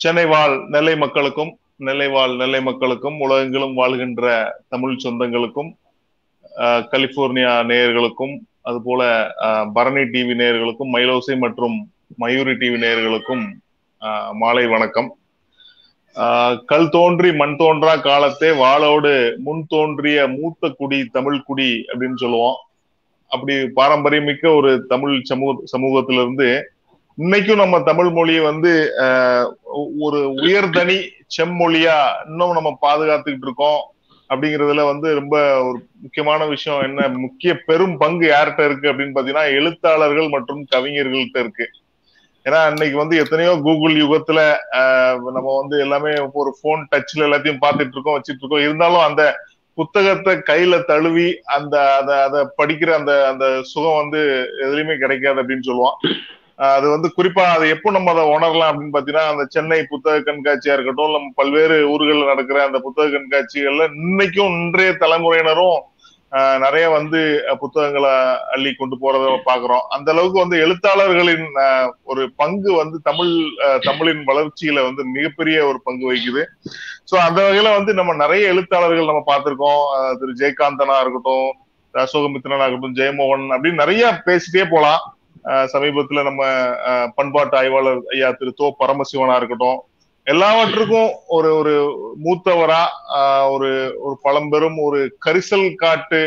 சென்னை வாழ் நெல்லை மக்களுக்கும், நெல்லை மக்களுக்கும், உலகெங்கிலும் வாழ்கின்ற தமிழ் சொந்தங்களுக்கும், கலிபோர்னியா நேயர்களுக்கும், அதுபோல பரணி டிவி நேயர்களுக்கும், மயிலோசை மற்றும் மயூரி டிவி நேயர்களுக்கும் மாலை வணக்கம். கல் தோன்றி மண் தோன்றா காலத்தே வாளோடு முன் தோன்றிய மூத்த குடி தமிழ் குடி அப்படின்னு சொல்லுவோம். அப்படி பாரம்பரியமிக்க ஒரு தமிழ் சமூகத்திலிருந்து இன்னைக்கும் நம்ம தமிழ் மொழியை ஒரு உயர்தனி செம்மொழியா இன்னும் நம்ம பாதுகாத்துக்கிட்டு இருக்கோம். அப்படிங்கிறதுல ரொம்ப ஒரு முக்கியமான விஷயம் என்ன, முக்கிய பெரும் பங்கு யார்கிட்ட இருக்கு அப்படின்னு பாத்தீங்கன்னா எழுத்தாளர்கள் மற்றும் கவிஞர்கள்ட்ட இருக்கு. ஏன்னா இன்னைக்கு எத்தனையோ கூகுள் யுகத்துல நம்ம எல்லாமே ஒரு போன் டச்ல எல்லாத்தையும் பார்த்துட்டு இருக்கோம், வச்சிட்டு இருக்கோம். இருந்தாலும் அந்த புத்தகத்தை கையில தழுவி அதை படிக்கிற அந்த சுகம் எதுலையுமே கிடைக்காது அப்படின்னு சொல்லுவான். அது குறிப்பா அதை எப்போ நம்ம அதை உணரலாம் அப்படின்னு பாத்தீங்கன்னா, அந்த சென்னை புத்தக கண்காட்சியா இருக்கட்டும், நம்ம பல்வேறு ஊர்களில் நடக்கிற அந்த புத்தக கண்காட்சிகள்ல இன்னைக்கும் இன்றைய தலைமுறையினரும் நிறைய புத்தகங்களை அள்ளி கொண்டு போறத பாக்குறோம். அந்த அளவுக்கு எழுத்தாளர்களின் ஒரு பங்கு தமிழின் வளர்ச்சியில மிகப்பெரிய ஒரு பங்கு வகிக்குது. சோ அந்த வகையில நம்ம நிறைய எழுத்தாளர்கள் நம்ம பார்த்திருக்கோம். திரு ஜெயகாந்தனா இருக்கட்டும், அசோகமித்ரனா இருக்கட்டும், ஜெயமோகன் அப்படின்னு நிறைய பேசிட்டே போலாம். சமீபத்துல நம்ம பண்பாட்டு ஆய்வாளர் ஐயா திரு தோ பரமசிவனா இருக்கட்டும், எல்லாவற்றுக்கும் ஒரு ஒரு மூத்தவரா ஒரு ஒரு பழம்பெரும் ஒரு கரிசல் காட்டு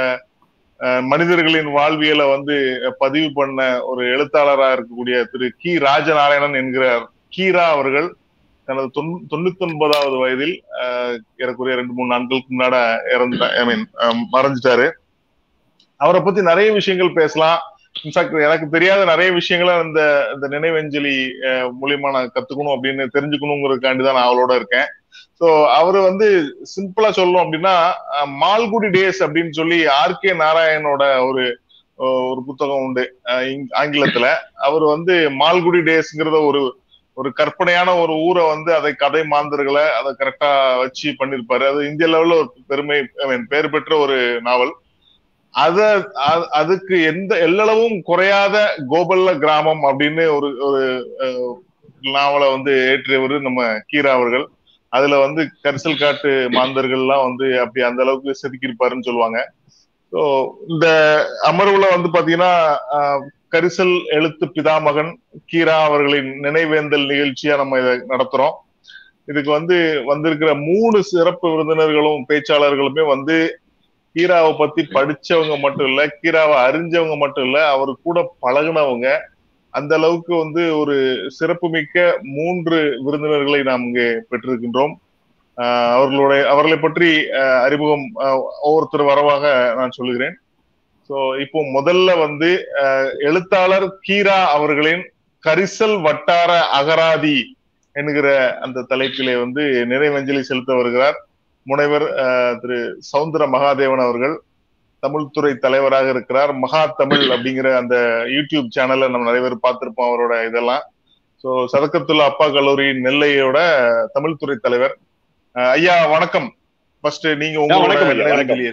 மனிதர்களின் வாழ்வியலை பதிவு பண்ண ஒரு எழுத்தாளராக இருக்கக்கூடிய திரு கி ராஜநாராயணன் என்கிறார் கீரா அவர்கள் தனது 99வது வயதில் ஏறக்குறைய 2-3 நாட்களுக்கு முன்னாடி மறைஞ்சிட்டாரு. அவரை பத்தி நிறைய விஷயங்கள் பேசலாம். இன்ஃபேக்ட் எனக்கு தெரியாத நிறைய விஷயங்களை இந்த நினைவஞ்சலி மூலியமா நான் கத்துக்கணும் அப்படின்னு தெரிஞ்சுக்கணுங்கிறதுக்காண்டிதான் நான் அவளோட இருக்கேன். சோ அவரு சிம்பிளா சொல்லணும் அப்படின்னா, மால்குடி டேஸ் அப்படின்னு சொல்லி ஆர்கே நாராயணோட ஒரு புத்தகம் உண்டு ஆங்கிலத்துல. அவர் மால்குடி டேஸ்ங்கிறத ஒரு கற்பனையான ஒரு ஊரை அதை கதை மாந்தர்களை அதை கரெக்டா வச்சு பண்ணிருப்பாரு. அது இந்திய லெவல்ல ஒரு பெருமை பேர் பெற்ற ஒரு நாவல். அதுக்கு எல்லளவும் குறையாத கோபல்ல கிராமம் அப்படின்னு ஒரு நாவலை ஏற்றியவர் நம்ம கீரா அவர்கள். அதுல கரிசல் காட்டு மாந்தர்கள்லாம் அப்படி அந்த அளவுக்கு செதுக்கியிருப்பாருன்னு சொல்லுவாங்க. ஸோ இந்த அமர்வுல பாத்தீங்கன்னா கரிசல் எழுத்து பிதாமகன் கீரா அவர்களின் நினைவேந்தல் நிகழ்ச்சியா நம்ம இதை நடத்துறோம். இதுக்கு வந்திருக்கிற 3 சிறப்பு விருந்தினர்களும் பேச்சாளர்களுமே கீராவை பத்தி படிச்சவங்க மட்டும் இல்ல, கீராவை அறிஞ்சவங்க மட்டும் இல்ல, அவரு கூட பழகினவங்க. அந்த அளவுக்கு ஒரு சிறப்புமிக்க 3 விருந்தினர்களை நாம் இங்கே பெற்றிருக்கின்றோம். அவர்களை பற்றி அறிமுகம் ஒவ்வொருத்தர் வரவாக நான் சொல்லுகிறேன். சோ இப்போ முதல்ல எழுத்தாளர் கீரா அவர்களின் கரிசல் வட்டார அகராதி என்கிற அந்த தலைப்பிலே நினைவஞ்சலி செலுத்த வருகிறார் முனைவர் திரு சவுந்தர மகாதேவன் அவர்கள். தமிழ்துறை தலைவராக இருக்கிறார். மகா தமிழ் அப்படிங்கிற அந்த யூடியூப் சேனல்ல நம்ம நிறைய பேர் பார்த்திருப்போம் அவரோட இதெல்லாம். சோ சதக்கத்துல்லா அப்பா கல்லூரி நெல்லையோட தமிழ்துறை தலைவர். ஐயா வணக்கம். ஃபர்ஸ்ட் நீங்க உங்களோட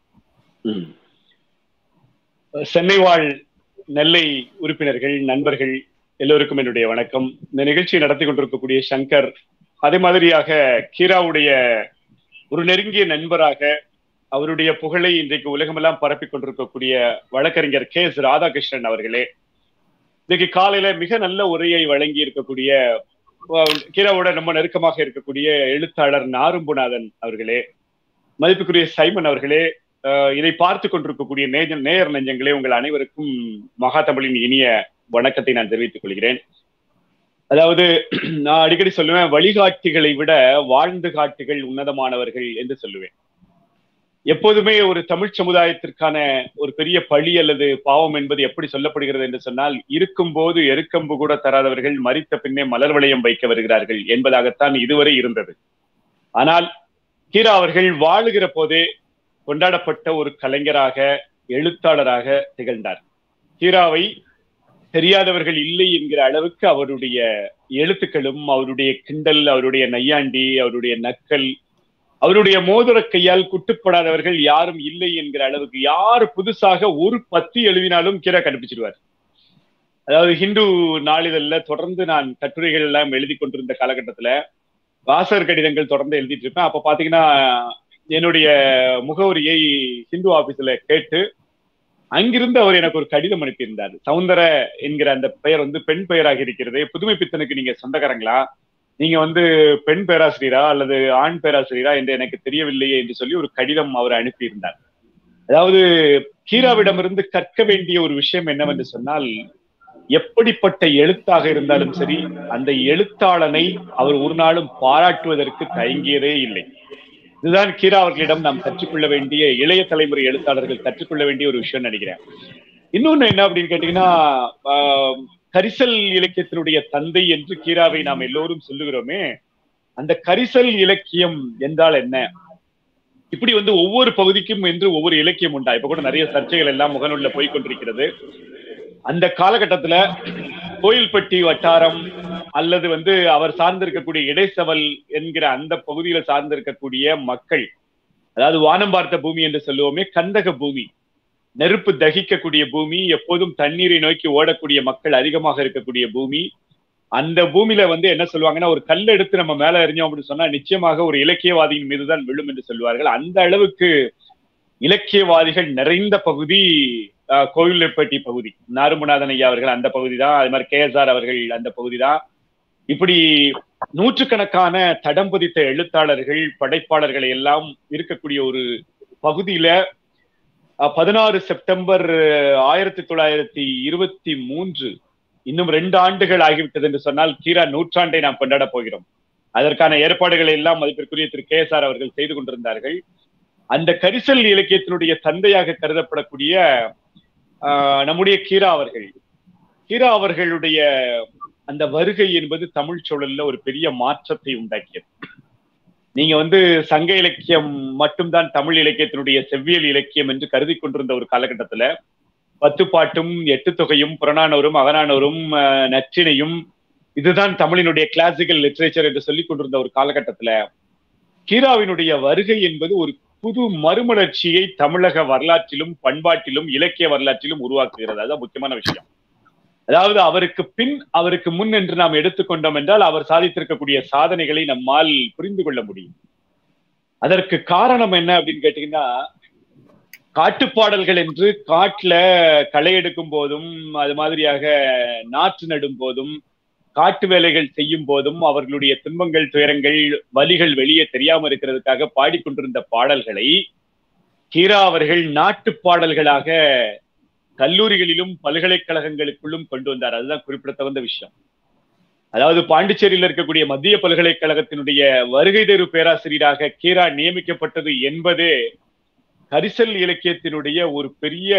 சென்னை வாழ் நெல்லை உறுப்பினர்கள், நண்பர்கள் எல்லோருக்கும் என்னுடைய வணக்கம். இந்த நிகழ்ச்சியை நடத்தி கொண்டிருக்கக்கூடிய சங்கர், அதே மாதிரியாக கீராவுடைய ஒரு நெருங்கிய நண்பராக அவருடைய புகழை இன்றைக்கு உலகமெல்லாம் பரப்பிக் கொண்டிருக்கக்கூடிய வழக்கறிஞர் KS ராதாகிருஷ்ணன் அவர்களே, இன்னைக்கு காலையில மிக நல்ல உரையை வழங்கி இருக்கக்கூடிய கீராவோட ரொம்ப நெருக்கமாக இருக்கக்கூடிய எழுத்தாளர் நாரும்புநாதன் அவர்களே, மதிப்புக்குரிய சைமன் அவர்களே, இதை பார்த்து கொண்டிருக்கக்கூடிய நேயர் நெஞ்சங்களே, உங்கள் அனைவருக்கும் மகா தமிழின் இனிய வணக்கத்தை நான் தெரிவித்துக் கொள்கிறேன். அதாவது நான் அடிக்கடி சொல்லுவேன், வழிகாட்டிகளை விட வாழ்ந்து காட்டுகள் உன்னதமானவர்கள் என்று சொல்லுவேன். எப்போதுமே ஒரு தமிழ் சமுதாயத்திற்கான ஒரு பெரிய பழி அல்லது பாவம் என்பது எப்படி சொல்லப்படுகிறது என்று சொன்னால், இருக்கும் போது எருக்கம்பு கூட தராதவர்கள் மரித்த பின்னே மலர் வளையம் வைக்க வருகிறார்கள் என்பதாகத்தான் இதுவரை இருந்தது. ஆனால் கீரா அவர்கள் வாழுகிற போதே கொண்டாடப்பட்ட ஒரு கலைஞராக, எழுத்தாளராக திகழ்ந்தார். கீராவை தெரியாதவர்கள் இல்லை என்கிற அளவுக்கு அவருடைய எழுத்துக்களும், அவருடைய கிண்டல், அவருடைய நையாண்டி, அவருடைய நக்கல், அவருடைய மோதிர கையால் குட்டுப்படாதவர்கள் யாரும் இல்லை என்கிற அளவுக்கு, யாரு புதுசாக ஒரு பத்தி எழுதினாலும் கீரா கண்டுபிடிச்சிடுவார். அதாவது ஹிந்து நாளிதழ்ல தொடர்ந்து நான் கட்டுரைகள் எல்லாம் எழுதி கொண்டிருந்த காலகட்டத்துல வாசகர் கடிதங்கள் தொடர்ந்து எழுதிட்டு இருப்பேன். அப்ப பாத்தீங்கன்னா என்னுடைய முகவரியை ஹிந்து ஆபீஸ்ல கேட்டு அங்கிருந்து அவர் எனக்கு ஒரு கடிதம் அனுப்பியிருந்தார். சவுந்தர என்கிற அந்த பெயர் பெண் பெயராக இருக்கிறது, புதுமை பித்தனுக்கு நீங்க சொந்தக்காரங்களா, நீங்க பெண் பேராசிரியரா அல்லது ஆண் பேராசிரியரா என்று எனக்கு தெரியவில்லையே என்று சொல்லி ஒரு கடிதம் அவர் அனுப்பியிருந்தார். அதாவது கீராவிடமிருந்து கற்க வேண்டிய ஒரு விஷயம் என்னவென்று சொன்னால், எப்படிப்பட்ட எழுத்தாக இருந்தாலும் சரி அந்த எழுத்தாளனை அவர் ஒரு நாளும் பாராட்டுவதற்கு தயங்கியதே இல்லை. இதுதான் கீரா அவர்களிடம் நாம் கற்றுக்கொள்ள வேண்டிய, இளைய தலைமுறை எழுத்தாளர்கள் கற்றுக்கொள்ள வேண்டிய ஒரு விஷயம் நினைக்கிறேன். இன்னொன்னு என்ன அப்படின்னு கேட்டீங்கன்னா, கரிசல் இலக்கியத்தினுடைய தந்தை என்று கீராவை நாம் எல்லோரும் சொல்லுகிறோமே, அந்த கரிசல் இலக்கியம் என்றால் என்ன? இப்படி ஒவ்வொரு பகுதிக்கும் என்று ஒவ்வொரு இலக்கியம் உண்டா? இப்ப கூட நிறைய சர்ச்சைகள் எல்லாம் முகநூல்ல போய்கொண்டிருக்கிறது. அந்த காலகட்டத்துல கோயில்பட்டி வட்டாரம் அல்லது அவர் சார்ந்திருக்கக்கூடிய இடைசவல் என்கிற அந்த பகுதியில சார்ந்திருக்கக்கூடிய மக்கள், அதாவது வானம் பார்த்த பூமி என்று சொல்லுவோமே, கந்தக பூமி, நெருப்பு தகிக்கக்கூடிய பூமி, எப்போதும் தண்ணீரை நோக்கி ஓடக்கூடிய மக்கள் அதிகமாக இருக்கக்கூடிய பூமி. அந்த பூமியில என்ன சொல்லுவாங்கன்னா, ஒரு கல் எடுத்து நம்ம மேல எறிஞ்சோம் அப்படின்னு சொன்னா நிச்சயமாக ஒரு இலக்கியவாதியின் மீதுதான் விழும் என்று சொல்வார்கள். அந்த அளவுக்கு இலக்கியவாதிகள் நிறைந்த பகுதி கோவில்பட்டி பகுதி. நாருமநாதன் ஐயா அவர்கள் அந்த பகுதி தான், அது மாதிரி KSR அவர்கள் அந்த பகுதி தான். இப்படி நூற்றுக்கணக்கான தடம் பதித்த எழுத்தாளர்கள், படைப்பாளர்களை எல்லாம் இருக்கக்கூடிய ஒரு பகுதியில 16 செப்டம்பர் 1923, இன்னும் 2 ஆண்டுகள் ஆகிவிட்டது என்று சொன்னால் கீரா நூற்றாண்டை நாம் கொண்டாட போகிறோம். அதற்கான ஏற்பாடுகளை எல்லாம் மதிப்பிற்குரிய திரு KSR அவர்கள் செய்து கொண்டிருந்தார்கள். அந்த கரிசல் இலக்கியத்தினுடைய தந்தையாக கருதப்படக்கூடிய நம்முடைய கீரா அவர்களுடைய அந்த வருகை என்பது தமிழ் சூழல்ல ஒரு பெரிய மாற்றத்தை உண்டாக்கியது. நீங்க சங்க இலக்கியம் மட்டும்தான் தமிழ் இலக்கியத்தினுடைய செவ்வியல் இலக்கியம் என்று கருதி கொண்டிருந்த ஒரு காலகட்டத்துல 10 பாட்டும் 8 தொகையும் புறநானூறும் அகநானூறும் நற்றினையும் இதுதான் தமிழினுடைய கிளாசிக்கல் லிட்ரேச்சர் என்று சொல்லிக் கொண்டிருந்த ஒரு காலகட்டத்துல கீராவினுடைய வருகை என்பது ஒரு புது மறுமலர்ச்சியை தமிழக வரலாற்றிலும் பண்பாட்டிலும் இலக்கிய வரலாற்றிலும் உருவாக்குகிறது. அதுதான் முக்கியமான விஷயம். அதாவது அவருக்கு பின் அவருக்கு முன் என்று நாம் எடுத்துக்கொண்டோம் என்றால் அவர் சாதித்திருக்கக்கூடிய சாதனைகளை நம்மால் புரிந்து கொள்ள முடியும். அதற்கு காரணம் என்ன அப்படின்னு கேட்டீங்கன்னா, காட்டுப்பாடல்கள் என்று காட்டுல களை எடுக்கும் போதும், அது மாதிரியாக நாற்று நடும் போதும், காட்டு வேலைகள் செய்யும் போதும் அவர்களுடைய துன்பங்கள், துயரங்கள், வலிகள் வெளியே தெரியாம இருக்கிறதுக்காக பாடிக்கொண்டிருந்த பாடல்களை கீரா அவர்கள் நாட்டு பாடல்களாக கல்லூரிகளிலும் பல்கலைக்கழகங்களுக்குள்ளும் கொண்டு வந்தார். அதுதான் குறிப்பிடத்தகுந்த விஷயம். அதாவது பாண்டிச்சேரியில் இருக்கக்கூடிய மத்திய பல்கலைக்கழகத்தினுடைய வருகை தேர்வு பேராசிரியராக கீரா நியமிக்கப்பட்டது என்பதே கரிசல் இலக்கியத்தினுடைய ஒரு பெரிய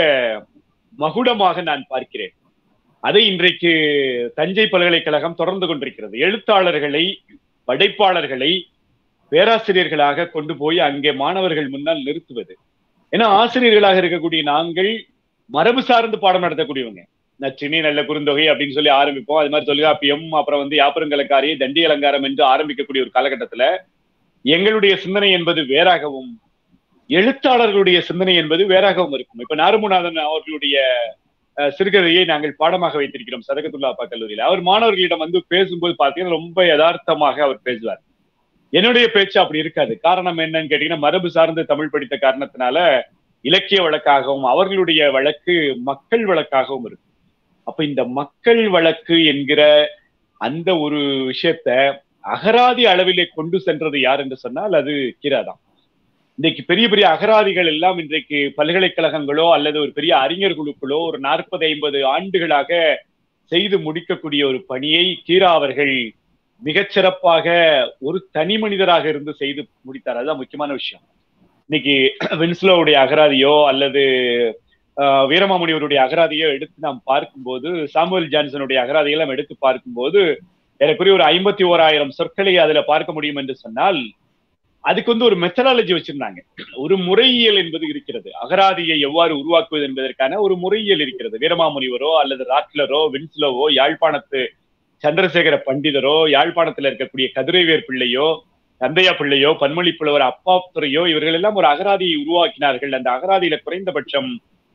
மகுடமாக நான் பார்க்கிறேன். அதை இன்றைக்கு தஞ்சை பல்கலைக்கழகம் தொடர்ந்து கொண்டிருக்கிறது. எழுத்தாளர்களை, படைப்பாளர்களை பேராசிரியர்களாக கொண்டு போய் அங்கே மாணவர்கள் முன்னால் நிறுத்துவது. ஏன்னா ஆசிரியர்களாக இருக்கக்கூடிய நாங்கள் மரபு சார்ந்து பாடம் நடத்தக்கூடியவங்க. நச்சினி, நல்ல குறுந்தொகை அப்படின்னு சொல்லி ஆரம்பிப்போம். அது மாதிரி தொல்காப்பியம், அப்புறம் யாப்பருங்கலக்காரி, தண்டி அலங்காரம் என்று ஆரம்பிக்கக்கூடிய ஒரு காலகட்டத்துல எங்களுடைய சிந்தனை என்பது வேறாகவும் எழுத்தாளர்களுடைய சிந்தனை என்பது வேறாகவும் இருக்கும். இப்ப நாருமநாதன் அவர்களுடைய சிறுகதையை நாங்கள் பாடமாக வைத்திருக்கிறோம் சதகத்துல்லா அப்பா கல்லூரியில. அவர் மாணவர்களிடம் பேசும்போது பாத்தீங்கன்னா ரொம்ப யதார்த்தமாக அவர் பேசுவார். என்னுடைய பேச்சு அப்படி இருக்காது. காரணம் என்னன்னு கேட்டீங்கன்னா, மரபு சார்ந்து தமிழ் படித்த காரணத்தினால இலக்கிய வழக்காகவும் அவர்களுடைய வழக்கு மக்கள் வழக்காகவும் இருக்கு. அப்ப இந்த மக்கள் வழக்கு என்கிற அந்த ஒரு விஷயத்த அகராதி அளவிலே கொண்டு சென்றது யார் என்று சொன்னால் அது கீரா தான். இன்றைக்கு பெரிய பெரிய அகராதிகள் எல்லாம் இன்றைக்கு பல்கலைக்கழகங்களோ அல்லது ஒரு பெரிய அறிஞர் குழுக்களோ ஒரு 40-50 ஆண்டுகளாக செய்து முடிக்கக்கூடிய ஒரு பணியை கீரா அவர்கள் மிகச்சிறப்பாக ஒரு தனி மனிதராக இருந்து செய்து முடித்தார். அதுதான் முக்கியமான விஷயம். இன்னைக்கு வின்ஸ்லோவுடைய அகராதியோ அல்லது வீரமாமுனிவருடைய அகராதியோ எடுத்து நாம் பார்க்கும்போது, சாமுவேல் ஜான்சனுடைய அகராதிகளை நாம் எடுத்து பார்க்கும்போது எனக்குரிய ஒரு 51,000 சொற்களை அதுல பார்க்க முடியும் என்று சொன்னால் அதுக்கு ஒரு மெத்தடாலஜி வச்சிருந்தாங்க. ஒரு முறையியல் என்பது இருக்கிறது. அகராதியை எவ்வாறு உருவாக்குவது என்பதற்கான ஒரு முறையியல் இருக்கிறது. வீரமாமுனிவரோ அல்லது ராட்லரோ வின்ஸ்லோவோ, யாழ்ப்பாணத்து சந்திரசேகர பண்டிதரோ, யாழ்ப்பாணத்துல இருக்கக்கூடிய கதிரைவேர் பிள்ளையோ, தந்தையா பிள்ளையோ, பன்மொழி புலவர் அப்பாத்துறையோ, இவர்கள் எல்லாம் ஒரு அகராதியை உருவாக்கினார்கள். அந்த அகராதியில குறைந்தபட்சம்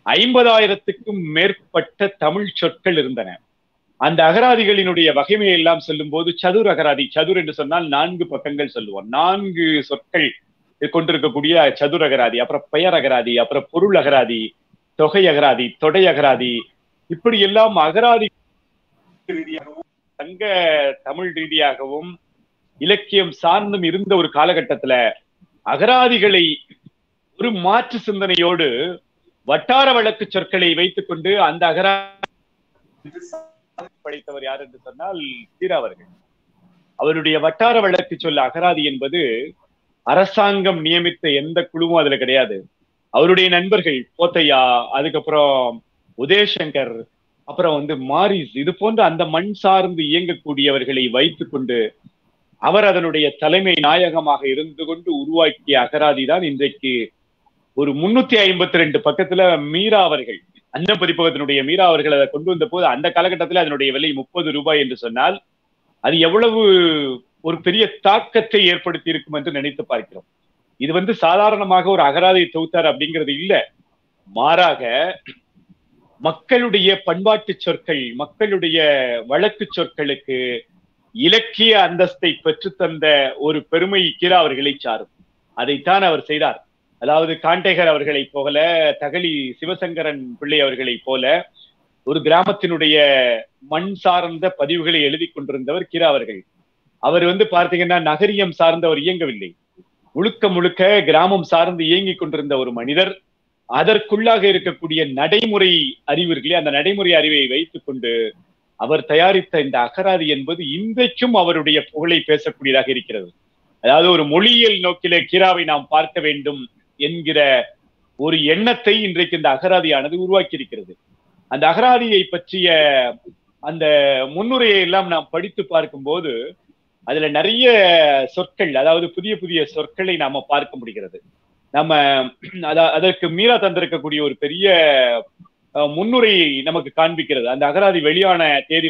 50,000க்கும் மேற்பட்ட தமிழ் சொற்கள் இருந்தன. அந்த அகராதிகளினுடைய வகைமையை எல்லாம் சொல்லும் போது சதுர் அகராதி, சதுர் என்று சொன்னால் 4 பக்கங்கள் சொல்லுவோம், 4 சொற்கள் கொண்டிருக்கக்கூடிய சதுர் அகராதி, அப்புறம் பெயர் அகராதி, அப்புறம் பொருள் அகராதி, தொகை அகராதி, தொடை அகராதி, இப்படி எல்லாம் அகராதி ரீதியாகவும் சங்க தமிழ் ரீதியாகவும் இலக்கியம் சார்ந்தும் இருந்த ஒரு காலகட்டத்துல அகராதிகளை ஒரு மாற்று சிந்தனையோடு வட்டார வழக்கு சொற்களை வைத்துக் கொண்டு அந்த அகராதி படைத்தவர் யார் என்று சொன்னால் கீரா அவர்கள். அவருடைய வட்டார வழக்கு சொல் அகராதி என்பது அரசாங்கம் நியமித்த எந்த குழுவும் அதுல கிடையாது. அவருடைய நண்பர்கள் போத்தையா, அதுக்கப்புறம் உதயசங்கர், அப்புறம் மாரிஸ், இது போன்ற அந்த மண் சார்ந்து இயங்கக்கூடியவர்களை வைத்துக் கொண்டு அவர் அதனுடைய தலைமை நாயகமாக இருந்து கொண்டு உருவாக்கிய அகராதி தான் இன்றைக்கு ஒரு 352 பக்கத்துல மீரா அவர்கள், அந்த பதிப்பகத்தினுடைய மீரா அவர்கள் அதை கொண்டு வந்த போது அந்த காலகட்டத்தில் அதனுடைய விலை 30 ரூபாய் என்று சொன்னால் அது எவ்வளவு ஒரு பெரிய தாக்கத்தை ஏற்படுத்தி இருக்கும் என்று நினைத்து பார்க்கிறோம். இது சாதாரணமாக ஒரு அகராதியை தொகுத்தார் அப்படிங்கிறது இல்ல, மாறாக மக்களுடைய பண்பாட்டு சொற்கள், மக்களுடைய வழக்கு சொற்களுக்கு இலக்கிய அந்தஸ்தை பெற்றுத்தந்த ஒரு பெருமை கீரா அவர்களை சாரும். அதைத்தான் அவர் செய்தார். அதாவது காண்டேகர் அவர்களை போல, தகழி சிவசங்கரன் பிள்ளை அவர்களை போல ஒரு கிராமத்தினுடைய மண் சார்ந்த பதிவுகளை எழுதி கொண்டிருந்தவர் கீரா அவர்கள். அவர் பார்த்தீங்கன்னா நகரியம் சார்ந்து அவர் இயங்கவில்லை, முழுக்க முழுக்க கிராமம் சார்ந்து இயங்கிக் கொண்டிருந்த ஒரு மனிதர். அதற்குள்ளாக இருக்கக்கூடிய நடைமுறை அறிவு இருக்குல்லையே, அந்த நடைமுறை அறிவை வைத்துக் கொண்டு அவர் தயாரித்த இந்த அகராதி என்பது இன்றைக்கும் அவருடைய புகழை பேசக்கூடியதாக இருக்கிறது. அதாவது ஒரு மொழியியல் நோக்கிலே கீராவை நாம் பார்க்க வேண்டும் என்கிற ஒரு எண்ணத்தை இன்றைக்கு இந்த அகராதியானது உருவாக்கி இருக்கிறது. அந்த அகராதியை பற்றிய அந்த முன்னுரையை எல்லாம் நாம் படித்து பார்க்கும்போது அதுல நிறைய சொற்கள், அதாவது புதிய புதிய சொற்களை நாம பார்க்க முடிகிறது. நம்ம அதற்கு மீரா தந்திருக்கக்கூடிய ஒரு பெரிய முன்னுரையை நமக்கு காண்பிக்கிறது. அந்த அகராதி வெளியான தேதி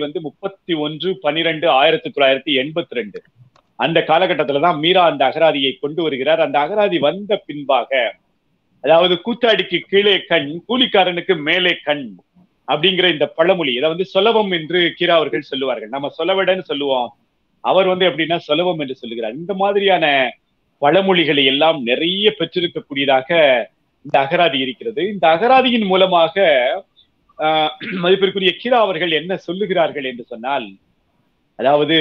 31/12/1982. அந்த காலகட்டத்துலதான் மீரா அந்த அகராதியை கொண்டு வருகிறார். அந்த அகராதி வந்த பின்பாக, அதாவது கூத்தாடிக்கு கீழே கண், கூலிக்காரனுக்கு மேலே கண் அப்படிங்கிற இந்த பழமொழி, இதை சொலவம் என்று கீரா அவர்கள் சொல்லுவார்கள். நம்ம சொலவடன்னு சொல்லுவோம், அவர் எப்படின்னா சொலவம் என்று சொல்லுகிறார். இந்த மாதிரியான பழமொழிகளை எல்லாம் நிறைய பெற்றிருக்கக்கூடியதாக இந்த அகராதி இருக்கிறது. இந்த அகராதியின் மூலமாக மதிப்பிற்குரிய கீரா அவர்கள் என்ன சொல்லுகிறார்கள் என்று சொன்னால், அதாவது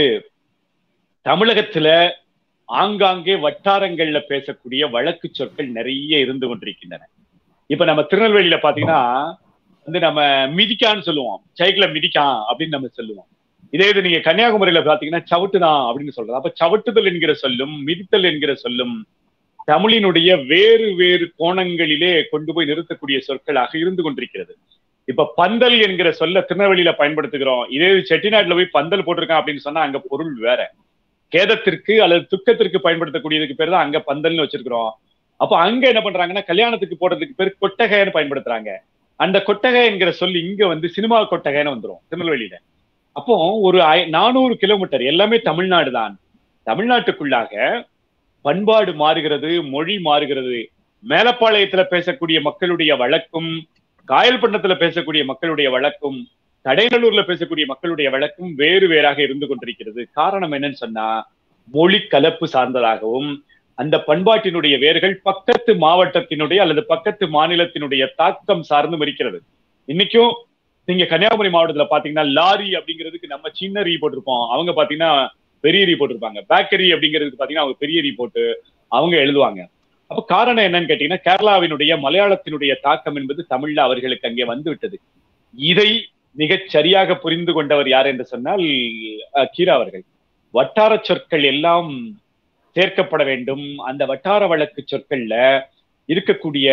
தமிழகத்துல ஆங்காங்கே வட்டாரங்கள்ல பேசக்கூடிய வழக்கு சொற்கள் நிறைய இருந்து கொண்டிருக்கின்றன. இப்ப நம்ம திருநெல்வேலியில பாத்தீங்கன்னா நம்ம மிதிக்கான்னு சொல்லுவோம், சைக்கிள மிதிக்கான் அப்படின்னு நம்ம சொல்லுவோம். இதே இது நீங்க கன்னியாகுமரியில பாத்தீங்கன்னா சவுட்டுதான் அப்படின்னு சொல்றது. அப்ப சவுட்டுதல் என்கிற சொல்லும் மிதித்தல் என்கிற சொல்லும் தமிழினுடைய வேறு வேறு கோணங்களிலே கொண்டு போய் நிறுத்தக்கூடிய சொற்களாக இருந்து கொண்டிருக்கிறது. இப்ப பந்தல் என்கிற சொல்ல திருநெல்வேலியில பயன்படுத்துகிறோம், இதே செட்டிநாட்டுல போய் பந்தல் போட்டிருக்கான் அப்படின்னு சொன்னா அங்க பொருள் வேற. கேதத்திற்கு அல்லது துக்கத்திற்கு பயன்படுத்தக்கூடியதுக்கு பேர் தான் அங்க பந்தல்னு வச்சிருக்கிறோம். அப்ப அங்க என்ன பண்றாங்கன்னா கல்யாணத்துக்கு போடுறதுக்கு பேர் கொட்டகைன்னு பயன்படுத்துறாங்க. அந்த கொட்டகை என்கிற சொல் இங்க சினிமா கொட்டகைன்னு வந்துடும் திருநெல்வேலியில. அப்போ ஒரு 400 கிலோமீட்டர் எல்லாமே தமிழ்நாடு தான். தமிழ்நாட்டுக்குள்ளாக பண்பாடு மாறுகிறது, மொழி மாறுகிறது. மேலப்பாளையத்துல பேசக்கூடிய மக்களுடைய வழக்கும், காயல்பட்டினத்துல பேசக்கூடிய மக்களுடைய வழக்கும், தடைநல்லூர்ல பேசக்கூடிய மக்களுடைய வழக்கும் வேறு வேறாக இருந்து கொண்டிருக்கிறது. காரணம் என்னன்னு சொன்னா மொழி கலப்பு சார்ந்ததாகவும் அந்த பண்பாட்டினுடைய வேர்கள் பக்கத்து மாவட்டத்தினுடைய அல்லது பக்கத்து மாநிலத்தினுடைய தாக்கம் சார்ந்தும் இருக்கிறது. இன்னைக்கும் நீங்க கன்னியாகுமரி மாவட்டத்துல பாத்தீங்கன்னா லாரி அப்படிங்கிறதுக்கு நம்ம சின்ன ரீ போட்டிருப்போம், அவங்க பாத்தீங்கன்னா பெரிய ரீ போட்டிருப்பாங்க. பேக்கரி அப்படிங்கிறதுக்கு பாத்தீங்கன்னா அவங்க பெரிய ரீ போட்டு அவங்க எழுதுவாங்க. அப்ப காரணம் என்னன்னு கேட்டீங்கன்னா கேரளாவினுடைய மலையாளத்தினுடைய தாக்கம் என்பது தமிழ்ல அவர்களுக்கு அங்கே வந்து விட்டது. இதை மிகச் சரியாக புரிந்து கொண்டவர் யார் என்று சொன்னால் கீரா அவர்கள். வட்டார சொற்கள் எல்லாம் சேர்க்கப்பட வேண்டும், அந்த வட்டார வழக்கு சொற்கள்ல இருக்கக்கூடிய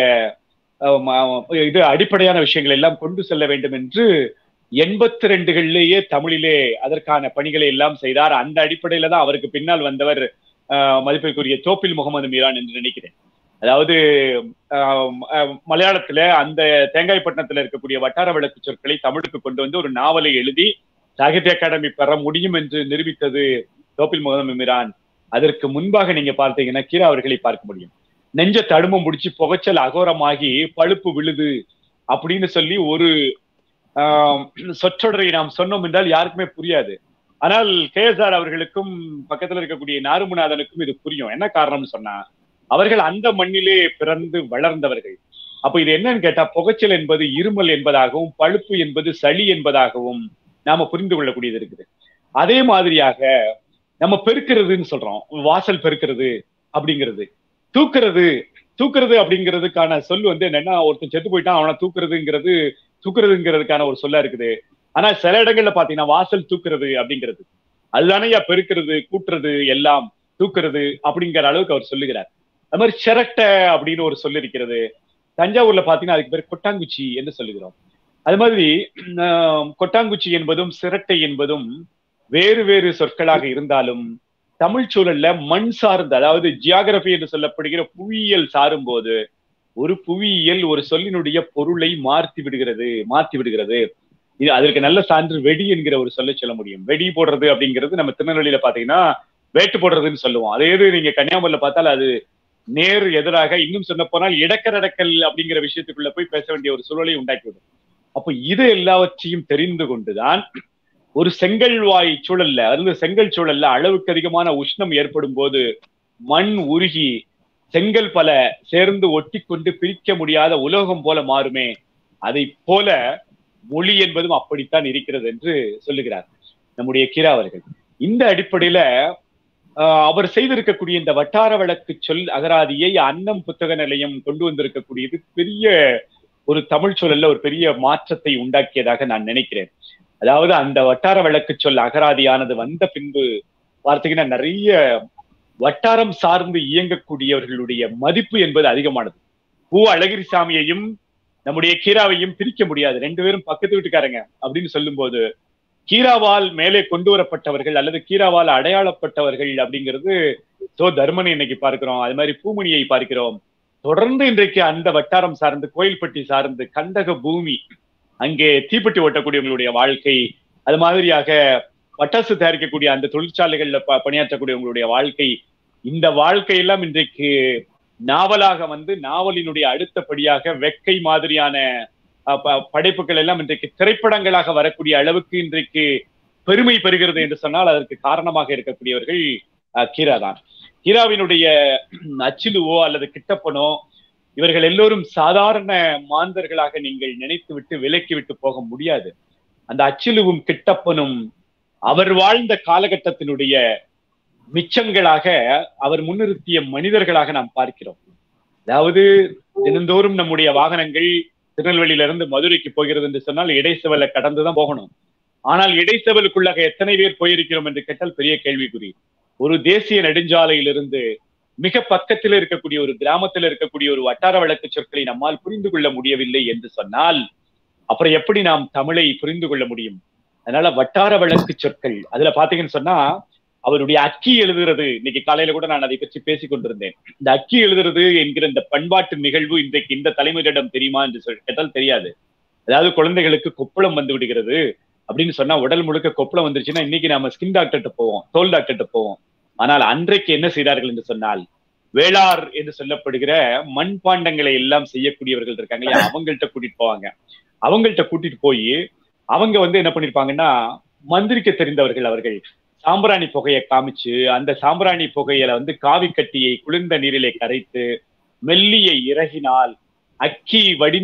இது அடிப்படையான விஷயங்கள் எல்லாம் கொண்டு செல்ல வேண்டும் என்று 82களிலேயே தமிழிலே அதற்கான பணிகளை எல்லாம் செய்தார். அந்த அடிப்படையில தான் அவருக்கு பின்னால் வந்தவர் மதிப்பிற்குரிய தோப்பில் முகமது மீரான் என்று நினைக்கிறேன். அதாவது மலையாளத்துல அந்த தேங்காய்பட்டினத்துல இருக்கக்கூடிய வட்டார வழக்கு சொற்களை தமிழுக்கு கொண்டு வந்து ஒரு நாவலை எழுதி சாகித்ய அகாடமி பெற முடியும் என்று நிரூபித்தது தோப்பில் முகமது மீரான். அதற்கு முன்பாக நீங்க பார்த்தீங்கன்னா கீரா அவர்களை பார்க்க முடியும். நெஞ்ச தடுமம் முடிச்சு புகைச்சல் அகோரமாகி பழுப்பு விழுது அப்படின்னு சொல்லி ஒரு சொற்றொடரை நாம் சொன்னோம் என்றால் யாருக்குமே புரியாது. ஆனால் KSR அவர்களுக்கும் பக்கத்துல இருக்கக்கூடிய நாருமுநாதனுக்கும் இது புரியும். என்ன காரணம்னு சொன்னா, அவர்கள் அந்த மண்ணிலே பிறந்து வளர்ந்தவர்கள். அப்ப இது என்னன்னு கேட்டா, புகைச்சல் என்பது இருமல் என்பதாகவும், பழுப்பு என்பது சளி என்பதாகவும் நாம புரிந்து கொள்ளக்கூடியது இருக்குது. அதே மாதிரியாக நம்ம பெருக்கிறதுன்னு சொல்றோம், வாசல் பெருக்கிறது அப்படிங்கிறது. தூக்குறது அப்படிங்கிறதுக்கான சொல் வந்து என்னன்னா, ஒருத்தன் செத்து போயிட்டான் அவனை தூக்குறதுங்கிறதுக்கான ஒரு சொல்லா இருக்குது. ஆனா சில இடங்கள்ல பாத்தீங்கன்னா வாசல் தூக்குறது அப்படிங்கிறது, அதுதானையா பெருக்கிறது, கூட்டுறது, எல்லாம் தூக்குறது அப்படிங்கிற அளவுக்கு அவர் சொல்லுகிறார். அது மாதிரி சிரட்டை அப்படின்னு ஒரு சொல் இருக்கிறது. தஞ்சாவூர்ல பாத்தீங்கன்னா அதுக்கு பேர் கொட்டாங்குச்சி என்று சொல்லுகிறோம். அது மாதிரி கொட்டாங்குச்சி என்பதும் சிரட்டை என்பதும் வேறு வேறு சொற்களாக இருந்தாலும் தமிழ் சூழல்ல மண் சார்ந்த, அதாவது ஜியாகிரபி என்று சொல்லப்படுகிற புவியியல் சாரும் போது ஒரு புவியியல் ஒரு சொல்லினுடைய பொருளை மாற்றி விடுகிறது. இது அதற்கு நல்ல சான்று வெடி என்கிற ஒரு சொல்ல முடியும். வெடி போடுறது அப்படிங்கிறது நம்ம திருநெல்வேலியில பாத்தீங்கன்னா வேட்டு போடுறதுன்னு சொல்லுவோம். அதே இது நீங்க கன்னியாகுமரியில பார்த்தால் அது நேர் எதிராக, இன்னும் சொன்ன போனால் இடக்கரடக்கல் அப்படிங்கிற விஷயத்துக்குள்ள போய் பேச வேண்டிய ஒரு சூழலை உண்டாக்கிவிடும். அப்ப இது எல்லாவற்றையும் தெரிந்து கொண்டுதான் ஒரு செங்கல்வாய் சூழல்ல, அதாவது செங்கல் சூழல்ல அளவுக்கு அதிகமான உஷ்ணம் ஏற்படும் போது மண் உருகி செங்கல் பல சேர்ந்து ஒட்டி கொண்டு பிரிக்க முடியாத உலோகம் போல மாறுமே, அதை போல மொழி என்பதும் அப்படித்தான் இருக்கிறது என்று சொல்லுகிறார் நம்முடைய கீரா அவர்கள். இந்த அடிப்படையில அவர் செய்திருக்கக்கூடிய இந்த வட்டார வழக்கு சொல் அகராதியை அன்னம் புத்தக நிலையம் கொண்டு வந்திருக்கக்கூடியது பெரிய ஒரு தமிழ் சூழல்ல ஒரு பெரிய மாற்றத்தை உண்டாக்கியதாக நான் நினைக்கிறேன். அதாவது அந்த வட்டார வழக்கு சொல் அகராதியானது வந்த பின்பு பார்த்தீங்கன்னா நிறைய வட்டாரம் சார்ந்து இயங்கக்கூடியவர்களுடைய மதிப்பு என்பது அதிகமானது. அழகிரிசாமியையும் நம்முடைய கீராவையும் பிரிக்க முடியாது, ரெண்டு பேரும் பக்கத்து வீட்டுக்காரங்க அப்படின்னு சொல்லும் போது கீராவால் மேலே கொண்டு வரப்பட்டவர்கள் அல்லது கீராவால் அடையாளப்பட்டவர்கள் அப்படிங்கிறது தர்மனை இன்னைக்கு பார்க்கிறோம், அது மாதிரி பூமணியை பார்க்கிறோம். தொடர்ந்து இன்றைக்கு அந்த வட்டாரம் சார்ந்து, கோயில்பட்டி சார்ந்து, கந்தக பூமி, அங்கே தீப்பெட்டி ஓட்டக்கூடியவங்களுடைய வாழ்க்கை, அது மாதிரியாக பட்டாசு தயாரிக்கக்கூடிய அந்த தொழிற்சாலைகள்ல பணியாற்றக்கூடியவங்களுடைய வாழ்க்கை, இந்த வாழ்க்கையெல்லாம் இன்றைக்கு நாவலாக வந்து நாவலினுடைய அடுத்தபடியாக வெக்கை மாதிரியான படைப்புகள் எல்லாம் இன்றைக்கு திரைப்படங்களாக வரக்கூடிய அளவுக்கு இன்றைக்கு பெருமை பெறுகிறது என்று சொன்னால் அதற்கு காரணமாக இருக்கக்கூடியவர்கள் கீரா தான். கீராவினுடைய அச்சிலுவோ அல்லது கிட்டப்பனோ இவர்கள் எல்லோரும் சாதாரண மாந்தர்களாக நீங்கள் நினைத்து விட்டு விலக்கி விட்டு போக முடியாது. அந்த அச்சிலுவும் கிட்டப்பனும் அவர் வாழ்ந்த காலகட்டத்தினுடைய மிச்சங்களாக அவர் முன்னிறுத்திய மனிதர்களாக நாம் பார்க்கிறோம். அதாவது தினந்தோறும் நம்முடைய வாகனங்கள் திருநெல்வேலியிலிருந்து மதுரைக்கு போகிறது என்று சொன்னால் இடைச்செவலை கடந்துதான் போகணும். ஆனால் இடைச்செவலுக்குள்ளாக எத்தனை பேர் போயிருக்கிறோம் என்று கேட்டால் பெரிய கேள்விக்குறி. ஒரு தேசிய நெடுஞ்சாலையிலிருந்து மிக பக்கத்தில் இருக்கக்கூடிய ஒரு கிராமத்தில் இருக்கக்கூடிய ஒரு வட்டார வழக்கு சொற்களை நம்மால் புரிந்து கொள்ள முடியவில்லை என்று சொன்னால் அப்புறம் எப்படி நாம் தமிழை புரிந்து கொள்ள முடியும்? அதனால வட்டார வழக்கு சொற்கள் அதுல பாத்தீங்கன்னு சொன்னா அவருடைய அக்கி எழுதுறது, இன்னைக்கு காலையில கூட நான் அதை பற்றி பேசிக் கொண்டிருந்தேன். இந்த அக்கி எழுதுறது என்கிற இந்த பண்பாட்டு நிகழ்வு இன்றைக்கு இந்த தலைமுறையிடம் தெரியுமா என்று கேட்டால் தெரியாது. அதாவது குழந்தைகளுக்கு கொப்பளம் வந்து விடுகிறது அப்படின்னு சொன்னா உடல் முழுக்க கொப்பளம் வந்துருச்சுன்னா இன்னைக்கு நாம ஸ்கின் டாக்டர்கிட்ட போவோம், தோல் டாக்டர்கிட்ட போவோம். ஆனால் அன்றைக்கு என்ன செய்தார்கள் என்று சொன்னால் வேளார் என்று சொல்லப்படுகிற மண்பாண்டங்களை எல்லாம் செய்யக்கூடியவர்கள் இருக்காங்க இல்லையா, அவங்கள்ட்ட கூட்டிட்டு போவாங்க. அவங்கள்ட்ட கூட்டிட்டு போய் அவங்க வந்து என்ன பண்ணிருப்பாங்கன்னா மந்திரிக்க தெரிந்தவர்கள் அவர்கள் சாம்பிராணி புகையை காமிச்சு அந்த சாம்பிராணி புகையில வந்து காவி கட்டியை குளிர்ந்த நீரிலே கரைத்து மெல்லிய இறகினால் அக்கி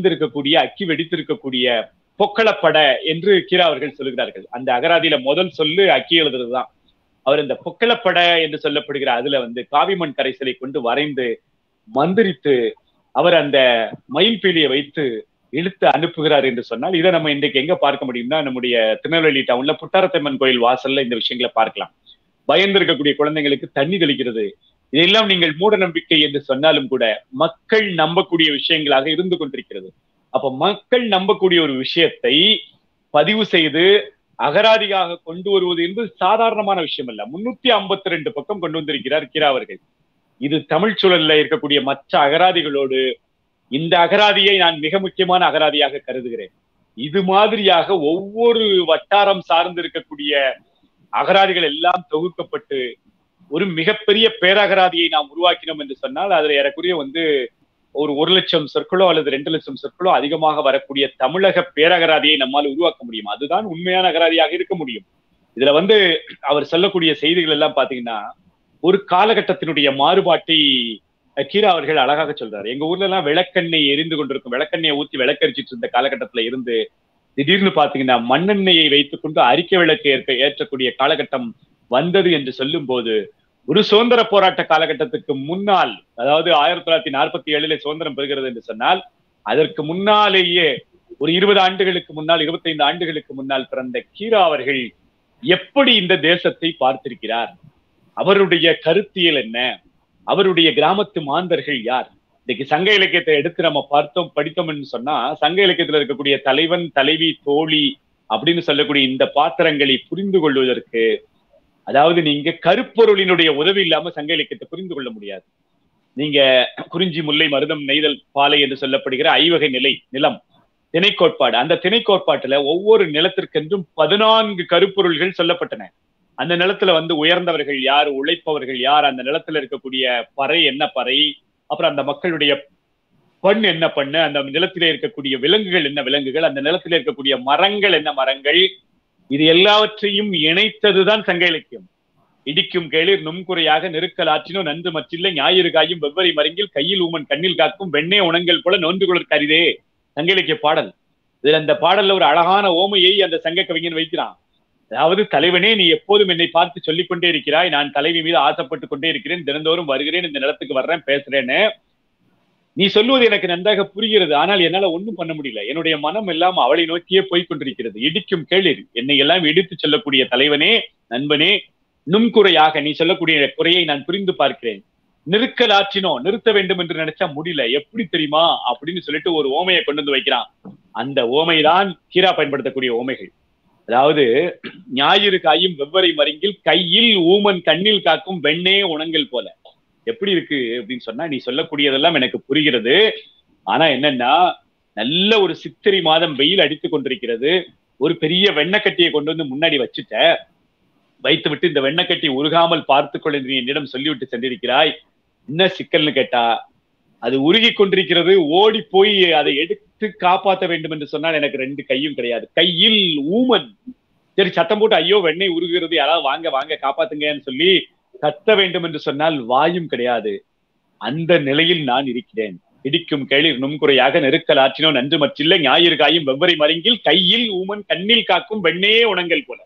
வெடித்திருக்கக்கூடிய பொக்களப்பட என்று கீரா அவர்கள் சொல்லுகிறார்கள். அந்த அகராதியில முதல் சொல்லு அக்கி எழுதுறதுதான். அவர் இந்த பொக்களப்பட என்று சொல்லப்படுகிற அதுல வந்து காவிமண் கரைசலை கொண்டு வரைந்து மந்திரித்து அவர் அந்த மயில் பீலியை வைத்து இழுத்து அனுப்புகிறார் என்று சொன்னால் இதை நம்ம இன்றைக்கு எங்க பார்க்க முடியும்னா நம்முடைய திருநெல்வேலி டவுன்ல புட்டாரத்தம்மன் கோயில் வாசல்ல இந்த விஷயங்களை பார்க்கலாம். பயந்திருக்கக்கூடிய குழந்தைங்களுக்கு தண்ணி தெளிக்கிறது, இதெல்லாம் நீங்கள் மூட நம்பிக்கை என்று சொன்னாலும் கூட மக்கள் நம்பக்கூடிய விஷயங்களாக இருந்து கொண்டிருக்கிறது. அப்ப மக்கள் நம்பக்கூடிய ஒரு விஷயத்தை பதிவு செய்து அகராதியாக கொண்டு வருவது என்பது சாதாரணமான விஷயம் அல்ல. 352 பக்கம் கொண்டு வந்திருக்கிறார் கீரா அவர்கள். இது தமிழ் சூழல்ல இருக்கக்கூடிய மற்ற அகராதிகளோடு இந்த அகராதியை நான் மிக முக்கியமான அகராதியாக கருதுகிறேன். இது மாதிரியாக ஒவ்வொரு வட்டாரம் சார்ந்து இருக்கக்கூடிய அகராதிகள் எல்லாம் தொகுக்கப்பட்டு ஒரு மிகப்பெரிய பேரகராதியை நாம் உருவாக்கினோம் என்று சொன்னால் அதுல ஏறக்குறைய வந்து ஒரு 1,00,000 சொற்களோ அல்லது 2,00,000 சொற்களோ அதிகமாக வரக்கூடிய தமிழக பேரகராதியை நம்மால் உருவாக்க முடியும். அதுதான் உண்மையான அகராதியாக இருக்க முடியும். இதுல வந்து அவர் சொல்லக்கூடிய செய்திகள் எல்லாம் பாத்தீங்கன்னா ஒரு காலகட்டத்தினுடைய மாறுபாட்டை கீரா அவர்கள் அழகாக சொல்றாரு. எங்க ஊர்ல எல்லாம் விளக்கெண்ணெய் எரிந்து கொண்டிருக்கும், விளக்கெண்ணெயை ஊற்றி விளக்கரிச்சிட்டு இருந்த காலகட்டத்துல இருந்து திடீர்னு பாத்தீங்கன்னா மண்ணெண்ணெயை வைத்துக் கொண்டு அரிக்க விளக்கு ஏற்றக்கூடிய காலகட்டம் வந்தது என்று சொல்லும் போது, ஒரு சுதந்திர போராட்ட காலகட்டத்துக்கு முன்னால், அதாவது 1947 சுதந்திரம் பெறுகிறது என்று சொன்னால் அதற்கு முன்னாலேயே ஒரு 20 ஆண்டுகளுக்கு முன்னால், 25 ஆண்டுகளுக்கு முன்னால் பிறந்த கீரா அவர்கள் எப்படி இந்த தேசத்தை பார்த்திருக்கிறார், அவருடைய கருத்தியல் என்ன, அவருடைய கிராமத்து மாந்தர்கள் யார். இன்னைக்கு சங்க இலக்கியத்தை எடுத்து நம்ம படித்தோம்னு சொன்னா, சங்க இலக்கியத்துல இருக்கக்கூடிய தலைவன், தலைவி, தோழி அப்படின்னு சொல்லக்கூடிய இந்த பாத்திரங்களை புரிந்து கொள்வதற்கு, அதாவது நீங்க கருப்பொருளினுடைய உதவி இல்லாம சங்க இலக்கியத்தை புரிந்து கொள்ள முடியாது. நீங்க குறிஞ்சி, முல்லை, மருதம், நெய்தல், பாலை என்று சொல்லப்படுகிற ஐவகை நிலம் திணை கோட்பாடு, அந்த திணை கோட்பாட்டுல ஒவ்வொரு நிலத்திற்கென்றும் 14 கருப்பொருள்கள் சொல்லப்பட்டன. அந்த நிலத்துல வந்து உயர்ந்தவர்கள் யார், உழைப்பவர்கள் யார், அந்த நிலத்துல இருக்கக்கூடிய பறை என்ன பறை, அப்புறம் அந்த மக்களுடைய பண் என்ன பண்ணு, அந்த நிலத்திலே இருக்கக்கூடிய விலங்குகள் என்ன விலங்குகள், அந்த நிலத்திலே இருக்கக்கூடிய மரங்கள் என்ன மரங்கள், இது எல்லாவற்றையும் இணைத்ததுதான் சங்க இலக்கியம். இடிக்கும் கேளிர் நுண்குறையாக நெருக்கல் ஆற்றினோ நன்று மற்றில்லை, ஞாயிறு காயும் வெவ்வரி மருங்கில் கையில் ஊமன் கண்ணில் காக்கும் வெண்ணே உணங்கள் போல நோன்று கொள்ளும் கரிதே, சங்க இலக்கிய பாடல். இதுல அந்த பாடல்ல ஒரு அழகான ஓமையை அந்த சங்க கவிஞன் வைக்கிறான். அதாவது, தலைவனே நீ எப்போதும் என்னை பார்த்து சொல்லிக் கொண்டே இருக்கிறாய், நான் தலைவி மீது ஆசைப்பட்டு கொண்டே இருக்கிறேன், தினந்தோறும் வருகிறேன், இந்த நிலத்துக்கு வர்றேன், பேசுறேன்னு நீ சொல்லுவது எனக்கு நன்றாக புரிகிறது. ஆனால் என்னால ஒண்ணும் பண்ண முடியல, என்னுடைய மனம் எல்லாம் அவளை நோக்கியே போய்கொண்டிருக்கிறது. இடிக்கும் கேளிர், என்னை எல்லாம் இடித்து சொல்லக்கூடிய தலைவனே, நண்பனே, நுண்குறையாக நீ சொல்லக்கூடிய குறையை நான் புரிந்து பார்க்கிறேன். நெருக்கல் ஆற்றினோ, நிறுத்த வேண்டும் என்று நினைச்சா முடியல, எப்படி தெரியுமா அப்படின்னு சொல்லிட்டு ஒரு ஓமையை கொண்டு வந்து வைக்கிறான். அந்த ஓமைதான் கீரா பயன்படுத்தக்கூடிய ஓமைகள். அதாவது, ஞாயிறு காயும் வெவ்வரை மருங்கில் கையில் ஊமன் கண்ணில் காக்கும் வெண்ணே உணங்கள் போல. எப்படி இருக்கு அப்படின்னு சொன்னா, நீ சொல்லக்கூடியதெல்லாம் எனக்கு புரிகிறது. ஆனா என்னன்னா, நல்ல ஒரு சித்திரை மாதம் வெயில் அடித்துக் கொண்டிருக்கிறது, ஒரு பெரிய வெண்ணக்கட்டியை கொண்டு வந்து முன்னாடி வைத்து விட்டு இந்த வெண்ணக்கட்டி உருகாமல் பார்த்துக்கொள் என்று நீ என்னிடம் சொல்லிவிட்டு சென்றிருக்கிறாய். என்ன சிக்கல்னு கேட்டா, அது உருகி கொண்டிருக்கிறது, ஓடி போய் அதை எடுத்து காப்பாற்ற வேண்டும் என்று சொன்னால் எனக்கு 2 கையும் கிடையாது. கையில் ஊமன், சரி சத்தம் போட்டு ஐயோ வெண்ணெய் உருகுகிறது, யாராவது வாங்க வாங்க காப்பாத்துங்கன்னு சொல்லி கத்த வேண்டும் என்று சொன்னால் வாயும் கிடையாது. அந்த நிலையில் நான் இருக்கிறேன். இடிக்கும் கேளிர் நுண்குறையாக நெருக்கல் ஆற்றினோ நன்று மற்றில்லை, ஞாயிறு காயும் வெவ்வரை மருங்கில் கையில் ஊமன் கண்ணில் காக்கும் வெண்ணே உணங்கள் போல.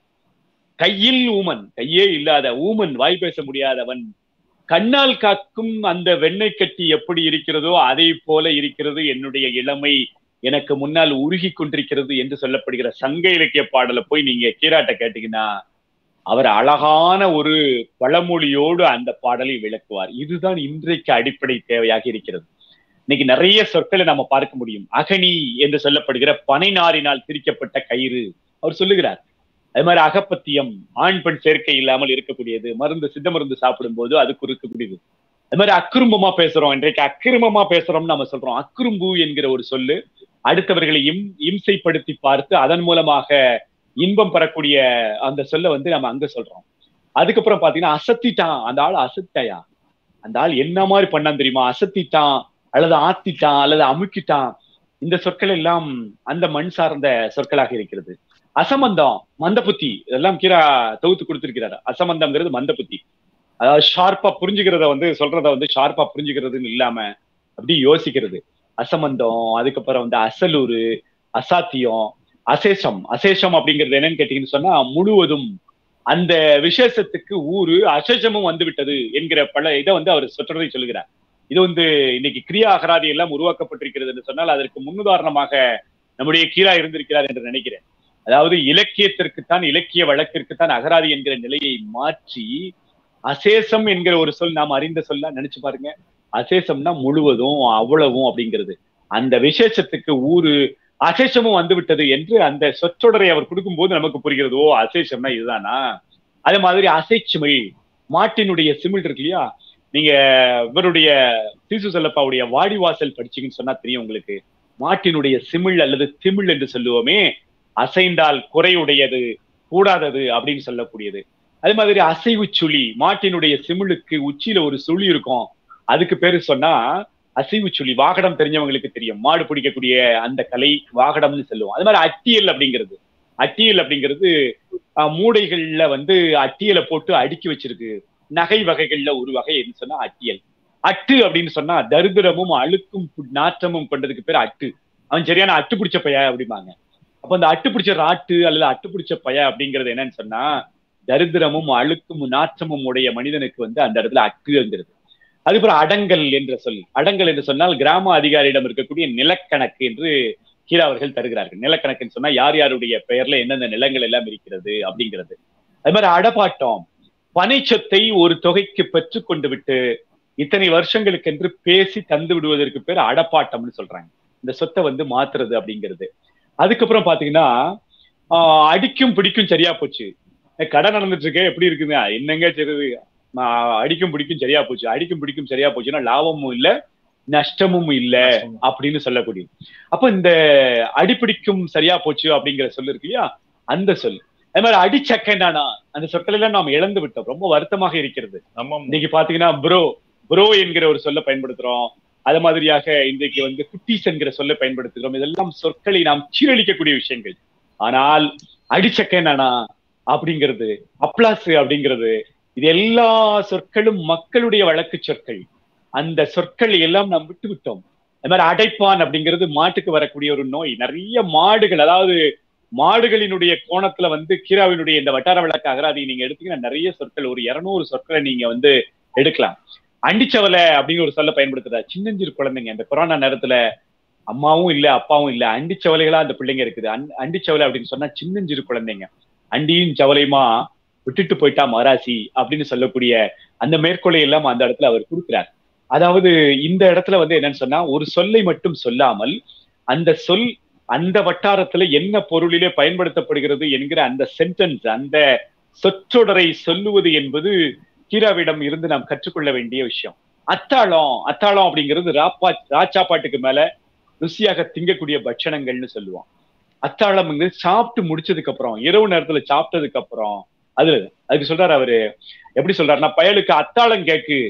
கையில் ஊமன், கையே இல்லாத ஊமன், வாய் பேச முடியாதவன், கண்ணால் காக்கும் அந்த வெண்ணெய் கட்டி எப்படி இருக்கிறதோ அதை போல இருக்கிறது என்னுடைய இளமை, எனக்கு முன்னால் உருகி கொண்டிருக்கிறது என்று சொல்லப்படுகிற சங்க இலக்கிய பாடலை போய் நீங்க கீராட்ட கேட்டீங்கன்னா, அவர் அழகான ஒரு பழமொழியோடு அந்த பாடலை விளக்குவார். இதுதான் இன்றைக்கு அடிப்படை தேவையாக இருக்கிறது. இன்னைக்கு நிறைய சொற்களை நம்ம பார்க்க முடியும். அகனி என்று சொல்லப்படுகிற பனை நாரினால் திரிக்கப்பட்ட கயிறு அவர் சொல்லுகிறார். அது மாதிரி அகப்பத்தியம், ஆண் பெண் சேர்க்கை இல்லாமல் இருக்கக்கூடியது, மருந்து, சித்த மருந்து சாப்பிடும் போது அதுக்கு இருக்கக்கூடியது. அது மாதிரி அக்குறும்பமா பேசுறோம், இன்றைக்கு அக்கிரமமா பேசுறோம்னு நம்ம சொல்றோம். அக்குறும்பு என்கிற ஒரு சொல்லு அடுத்தவர்களையும் இம்சைப்படுத்தி பார்த்து அதன் மூலமாக இன்பம் பெறக்கூடிய அந்த சொல்ல வந்து நம்ம அங்க சொல்றோம். அதுக்கப்புறம் பாத்தீங்கன்னா அசத்திட்டான், அந்த ஆள் அசத்தாயா, அந்த ஆள் என்ன மாதிரி பண்ணான் தெரியுமா, அசத்திட்டான் அல்லது ஆத்திட்டான் அல்லது அமுக்கிட்டான், இந்த சொற்கள் எல்லாம் அந்த மண் சார்ந்த சொற்களாக இருக்கிறது. அசம்பந்தம், மந்த புத்தி, இதெல்லாம் கீரா தொகுத்து கொடுத்திருக்கிறாரு. அசம்பந்தம்ங்கிறது மந்த புத்தி, அதாவது ஷார்ப்பா புரிஞ்சுக்கிறத வந்து சொல்றத வந்து ஷார்ப்பா புரிஞ்சுக்கிறதுன்னு இல்லாம அப்படி யோசிக்கிறது அசம்பந்தம். அதுக்கப்புறம் வந்து அசலூரு, அசாத்தியம், அசேஷம். அசேஷம் அப்படிங்கிறது என்னன்னு கேட்டீங்கன்னு சொன்னா, முழுவதும் அந்த விசேஷத்துக்கு ஊரு அசேஷமும் வந்து விட்டது என்கிற பல இதை வந்து அவர் சொல்றதை சொல்லுகிறார். இது வந்து இன்னைக்கு கிரியா அகராதி எல்லாம் உருவாக்கப்பட்டிருக்கிறது என்று சொன்னால் அதற்கு முன்னுதாரணமாக நம்முடைய கீரா இருந்திருக்கிறார் என்று நினைக்கிறேன். அதாவது இலக்கியத்திற்குத்தான், இலக்கிய வழக்கிற்குத்தான் அகராதி என்கிற நிலையை மாற்றி அசேஷம் என்கிற ஒரு சொல் நாம் அறிந்த சொல்ல நினைச்சு பாருங்க. அசேஷம்னா முழுவதும், அவ்வளவும் அப்படிங்கிறது. அந்த விசேஷத்துக்கு ஊரு அசேஷமும் வந்து விட்டது என்று அந்த சொற்றொடரை அவர் கொடுக்கும் போது நமக்கு புரிகிறது, ஓ அசேஷம்னா இதுதானா. அதே மாதிரி அசைச்சிமிழ், மாட்டினுடைய சிமிழ் இருக்கு இல்லையா, நீங்க இவருடைய சீசு செல்லப்பாவுடைய வாடிவாசல் படிச்சீங்கன்னு சொன்னா தெரியும் உங்களுக்கு. மாட்டினுடைய சிமிழ் அல்லது திமிழ் என்று சொல்லுவோமே, அசைந்தால் குறையுடையது, கூடாதது அப்படின்னு சொல்லக்கூடியது. அதே மாதிரி அசைவு சுழி, மாட்டினுடைய சிமிழுக்கு உச்சியில ஒரு சுழி இருக்கும், அதுக்கு பேரு சொன்னா அசைவு சுழி, வாகடம் தெரிஞ்சவங்களுக்கு தெரியும், மாடு பிடிக்கக்கூடிய அந்த கலை வாகடம்னு சொல்லுவோம். அது மாதிரி அட்டியல் அப்படிங்கிறது மூடைகள்ல வந்து அட்டியலை போட்டு அடுக்கி வச்சிருக்கு. நகை வகைகள்ல ஒரு வகை என்று சொன்னா அட்டியல். அட்டு அப்படின்னு சொன்னா தரித்திரமும் அழுக்கும் நாற்றமும் கொண்டதுக்கு பேர் அட்டு. அவன் சரியான அட்டு பிடிச்ச பைய அப்படிம்பாங்க. அப்ப அந்த அட்டு பிடிச்ச ராட்டு அல்லது அட்டு பிடிச்ச பைய அப்படிங்கிறது என்னன்னு சொன்னா தரித்திரமும் அழுக்கும் நாற்றமும் உடைய மனிதனுக்கு வந்து அந்த இடத்துல அட்டுங்கிறது. அதுக்கப்புறம் அடங்கல் என்ற சொல். அடங்கல் என்று சொன்னால் கிராம அதிகாரியிடம் இருக்கக்கூடிய நிலக்கணக்கு என்று கீரா அவர்கள் தருகிறார்கள். நிலக்கணக்குன்னு சொன்னா யார் யாருடைய பெயர்ல எந்தெந்த நிலங்கள் எல்லாம் இருக்கிறது அப்படிங்கிறது. அது மாதிரி அடப்பாட்டம், பனை சொத்தை ஒரு தொகைக்கு பெற்று கொண்டு விட்டு இத்தனை வருஷங்களுக்கு என்று பேசி தந்து விடுவதற்கு பேர் அடப்பாட்டம்னு சொல்றாங்க. இந்த சொத்தை வந்து மாத்துறது அப்படிங்கிறது. அதுக்கப்புறம் பாத்தீங்கன்னா அடிக்கும் பிடிக்கும் சரியா போச்சு. கடை நடந்துட்டு இருக்க எப்படி இருக்குங்க, என்னங்க சரி, அடிக்கும் பிடிக்கும் சரியா போச்சு. அடிக்கும் பிடிக்கும் சரியா போச்சுன்னா லாபமும் இல்லை நஷ்டமும் இல்லை அப்படின்னு சொல்லக்கூடிய. அப்ப இந்த அடிப்பிடிக்கும் சரியா போச்சு அப்படிங்கிற சொல் இருக்கு இல்லையா, அந்த சொல். அது மாதிரி அடிச்சக்கண்டானா அந்த சொற்கள் எல்லாம் நாம் இழந்து விட்டோம். ரொம்ப வருத்தமாக இருக்கிறது. இன்னைக்கு பாத்தீங்கன்னா ப்ரோ என்கிற ஒரு சொல்ல பயன்படுத்துறோம். அது மாதிரியாக இன்றைக்கு வந்து குட்டீஸ் என்கிற சொல்ல பயன்படுத்துகிறோம். இதெல்லாம் சொற்களை நாம் சீரழிக்கக்கூடிய விஷயங்கள். ஆனால் அடிச்சக்கண்டானா அப்படிங்கிறது, அப்ளாஸ் அப்படிங்கிறது, இது எல்லா சொற்களும் மக்களுடைய வழக்கு சொற்கள். அந்த சொற்களை எல்லாம் நாம் விட்டு விட்டோம். அது மாதிரி அடைப்பான் அப்படிங்கிறது மாட்டுக்கு வரக்கூடிய ஒரு நோய். நிறைய மாடுகள், அதாவது மாடுகளினுடைய கோணத்துல வந்து கீராவினுடைய இந்த வட்டார வழக்கு அகராதி நீங்க எடுத்தீங்கன்னா நிறைய சொற்கள், ஒரு 200 சொற்களை நீங்க வந்து எடுக்கலாம். அண்டிச்சவலை அப்படின்னு ஒரு சொல்ல பயன்படுத்துறாரு. சின்னஞ்சிறு குழந்தைங்க இந்த கொரோனா நேரத்துல அம்மாவும் இல்ல அப்பாவும் இல்ல, அண்டிச்சவலைகளா அந்த பிள்ளைங்க இருக்குது. அண்டிச்சவலை அப்படின்னு சொன்னா சின்னஞ்சிறு குழந்தைங்க. அண்டியும் சவலையுமா விட்டுட்டு போயிட்டா மராசி அப்படின்னு சொல்லக்கூடிய அந்த மேற்கொள்ளை எல்லாம் அந்த இடத்துல அவர் கொடுக்கிறார். அதாவது இந்த இடத்துல வந்து என்னன்னு சொன்னா ஒரு சொல்லை மட்டும் சொல்லாமல் அந்த சொல் அந்த வட்டாரத்துல என்ன பொருளிலே பயன்படுத்தப்படுகிறது என்கிற அந்த சென்டென்ஸ், அந்த சொற்றொடரை சொல்லுவது என்பது கீராவிடம் இருந்து நாம் கற்றுக்கொள்ள வேண்டிய விஷயம். அத்தாளம் அப்படிங்கிறது ராச்சாப்பாட்டுக்கு மேல ருசியாக திங்கக்கூடிய பட்சணங்கள்னு சொல்லுவோம். அத்தாளம் சாப்பிட்டு முடிச்சதுக்கு அப்புறம், இரவு நேரத்துல சாப்பிட்டதுக்கு அப்புறம் அதுக்கு சொல்றாரு அவரு. எப்படி சொல்றாருன்னா, பயலுக்கு அத்தாளம்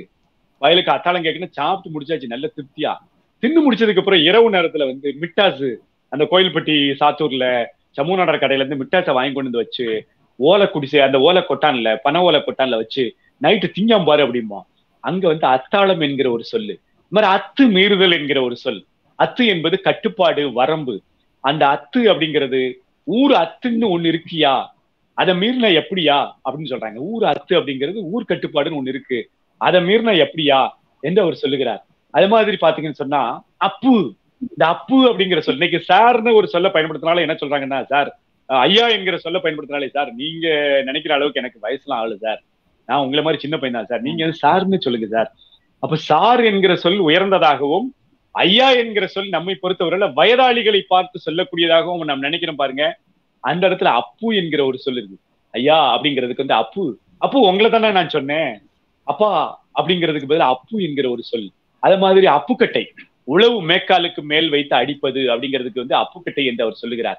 கேக்குன்னு சாப்பிட்டு முடிச்சாச்சு நல்ல திருப்தியா. தின்னு முடிச்சதுக்கு அப்புறம் இரவு நேரத்துல வந்து மிட்டாசு, அந்த கோயில்பட்டி சாத்தூர்ல சமூனாடர் கடையில இருந்து மிட்டாசை வாங்கி கொண்டு வந்து வச்சு ஓலை குடிசை, அந்த ஓலை கொட்டான்ல, பனை ஓலை கொட்டான்ல வச்சு நைட்டு திங்காம பாரு அப்படிமா. அங்க வந்து அத்தாளம் என்கிற ஒரு சொல்லு. இது மாதிரி அத்து மீறுதல் என்கிற ஒரு சொல். அத்து என்பது கட்டுப்பாடு, வரம்பு. அந்த அத்து அப்படிங்கிறது ஊர் அத்துன்னு ஒண்ணு இருக்கியா, அதை மீறினா எப்படியா அப்படின்னு சொல்றாங்க. ஊர் அத்து அப்படிங்கிறது ஊர் கட்டுப்பாடுன்னு ஒண்ணு இருக்கு, அதை மீறினா எப்படியா என்று அவர் சொல்லுகிறார். அது மாதிரி பாத்தீங்கன்னு சொன்னா அப்பு, இந்த அப்பு அப்படிங்கிற சொல் இன்னைக்கு சார்னு ஒரு சொல்ல பயன்படுத்தினாலும் என்ன சொல்றாங்கன்னா, சார் ஐயா என்கிற சொல்ல பயன்படுத்தினாலே, சார் நீங்க நினைக்கிற அளவுக்கு எனக்கு வயசுலாம் ஆளு சார், நான் உங்களை மாதிரி சின்ன பையன் தான் சார், நீங்க சார்னு சொல்லுங்க சார். அப்ப சார் என்கிற சொல் உயர்ந்ததாகவும் ஐயா என்கிற சொல் நம்மை பொறுத்தவரையில வயதாளிகளை பார்த்து சொல்லக்கூடியதாகவும் நாம் நினைக்கிறோம் பாருங்க. அந்த இடத்துல அப்பு என்கிற ஒரு சொல் இருக்கு. ஐயா அப்படிங்கிறதுக்கு வந்து அப்பு உங்களை தானே நான் சொன்னேன், அப்பா அப்படிங்கிறதுக்கு பதில் அப்பு என்கிற ஒரு சொல். அது மாதிரி அப்புக்கட்டை, உழவு மேற்காலுக்கு மேல் வைத்து அடிப்பது அப்படிங்கிறதுக்கு வந்து அப்புக்கட்டை என்று அவர் சொல்லுகிறார்.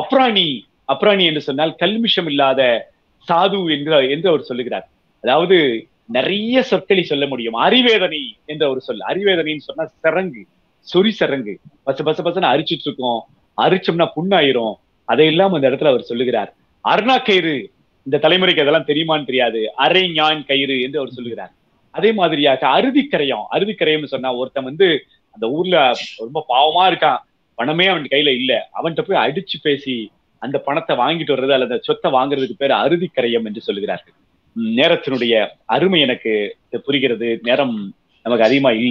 அப்ராணி என்று சொன்னால் கல்மிஷம் இல்லாத சாது என்று அவர் சொல்லுகிறார். அதாவது நிறைய சொற்களை சொல்ல முடியும். அறிவேதனை என்ற ஒரு சொல். அறிவேதனைன்னு சொன்னா சரங்கு, சொறி சரங்கு, பசன்னு அரிச்சிட்டு இருக்கோம், அரிச்சோம்னா புண்ணாயிரும், அதையெல்லாம் அந்த இடத்துல அவர் சொல்லுகிறார். அருணா கயிறு, இந்த தலைமுறைக்கு அதெல்லாம் தெரியுமான்னு தெரியாது, அரை ஞான் கயிறு என்று அவர் சொல்லுகிறார். அதே மாதிரியாக அருவிக்கரையம்னு சொன்னா ஒருத்தன் வந்து அந்த ஊர்ல ரொம்ப பாவமா இருக்கான், பணமே அவன் கையில இல்ல, அவன்கிட்ட போய் அடிச்சு பேசி அந்த பணத்தை வாங்கிட்டு வர்றது அல்லது சொத்தை வாங்குறதுக்கு பேர் அருவிக்கரையம் என்று சொல்லுகிறார்கள். நேரத்தினுடைய அருமை எனக்கு புரிகிறது, நேரம் நமக்கு அதிகமா இல்ல.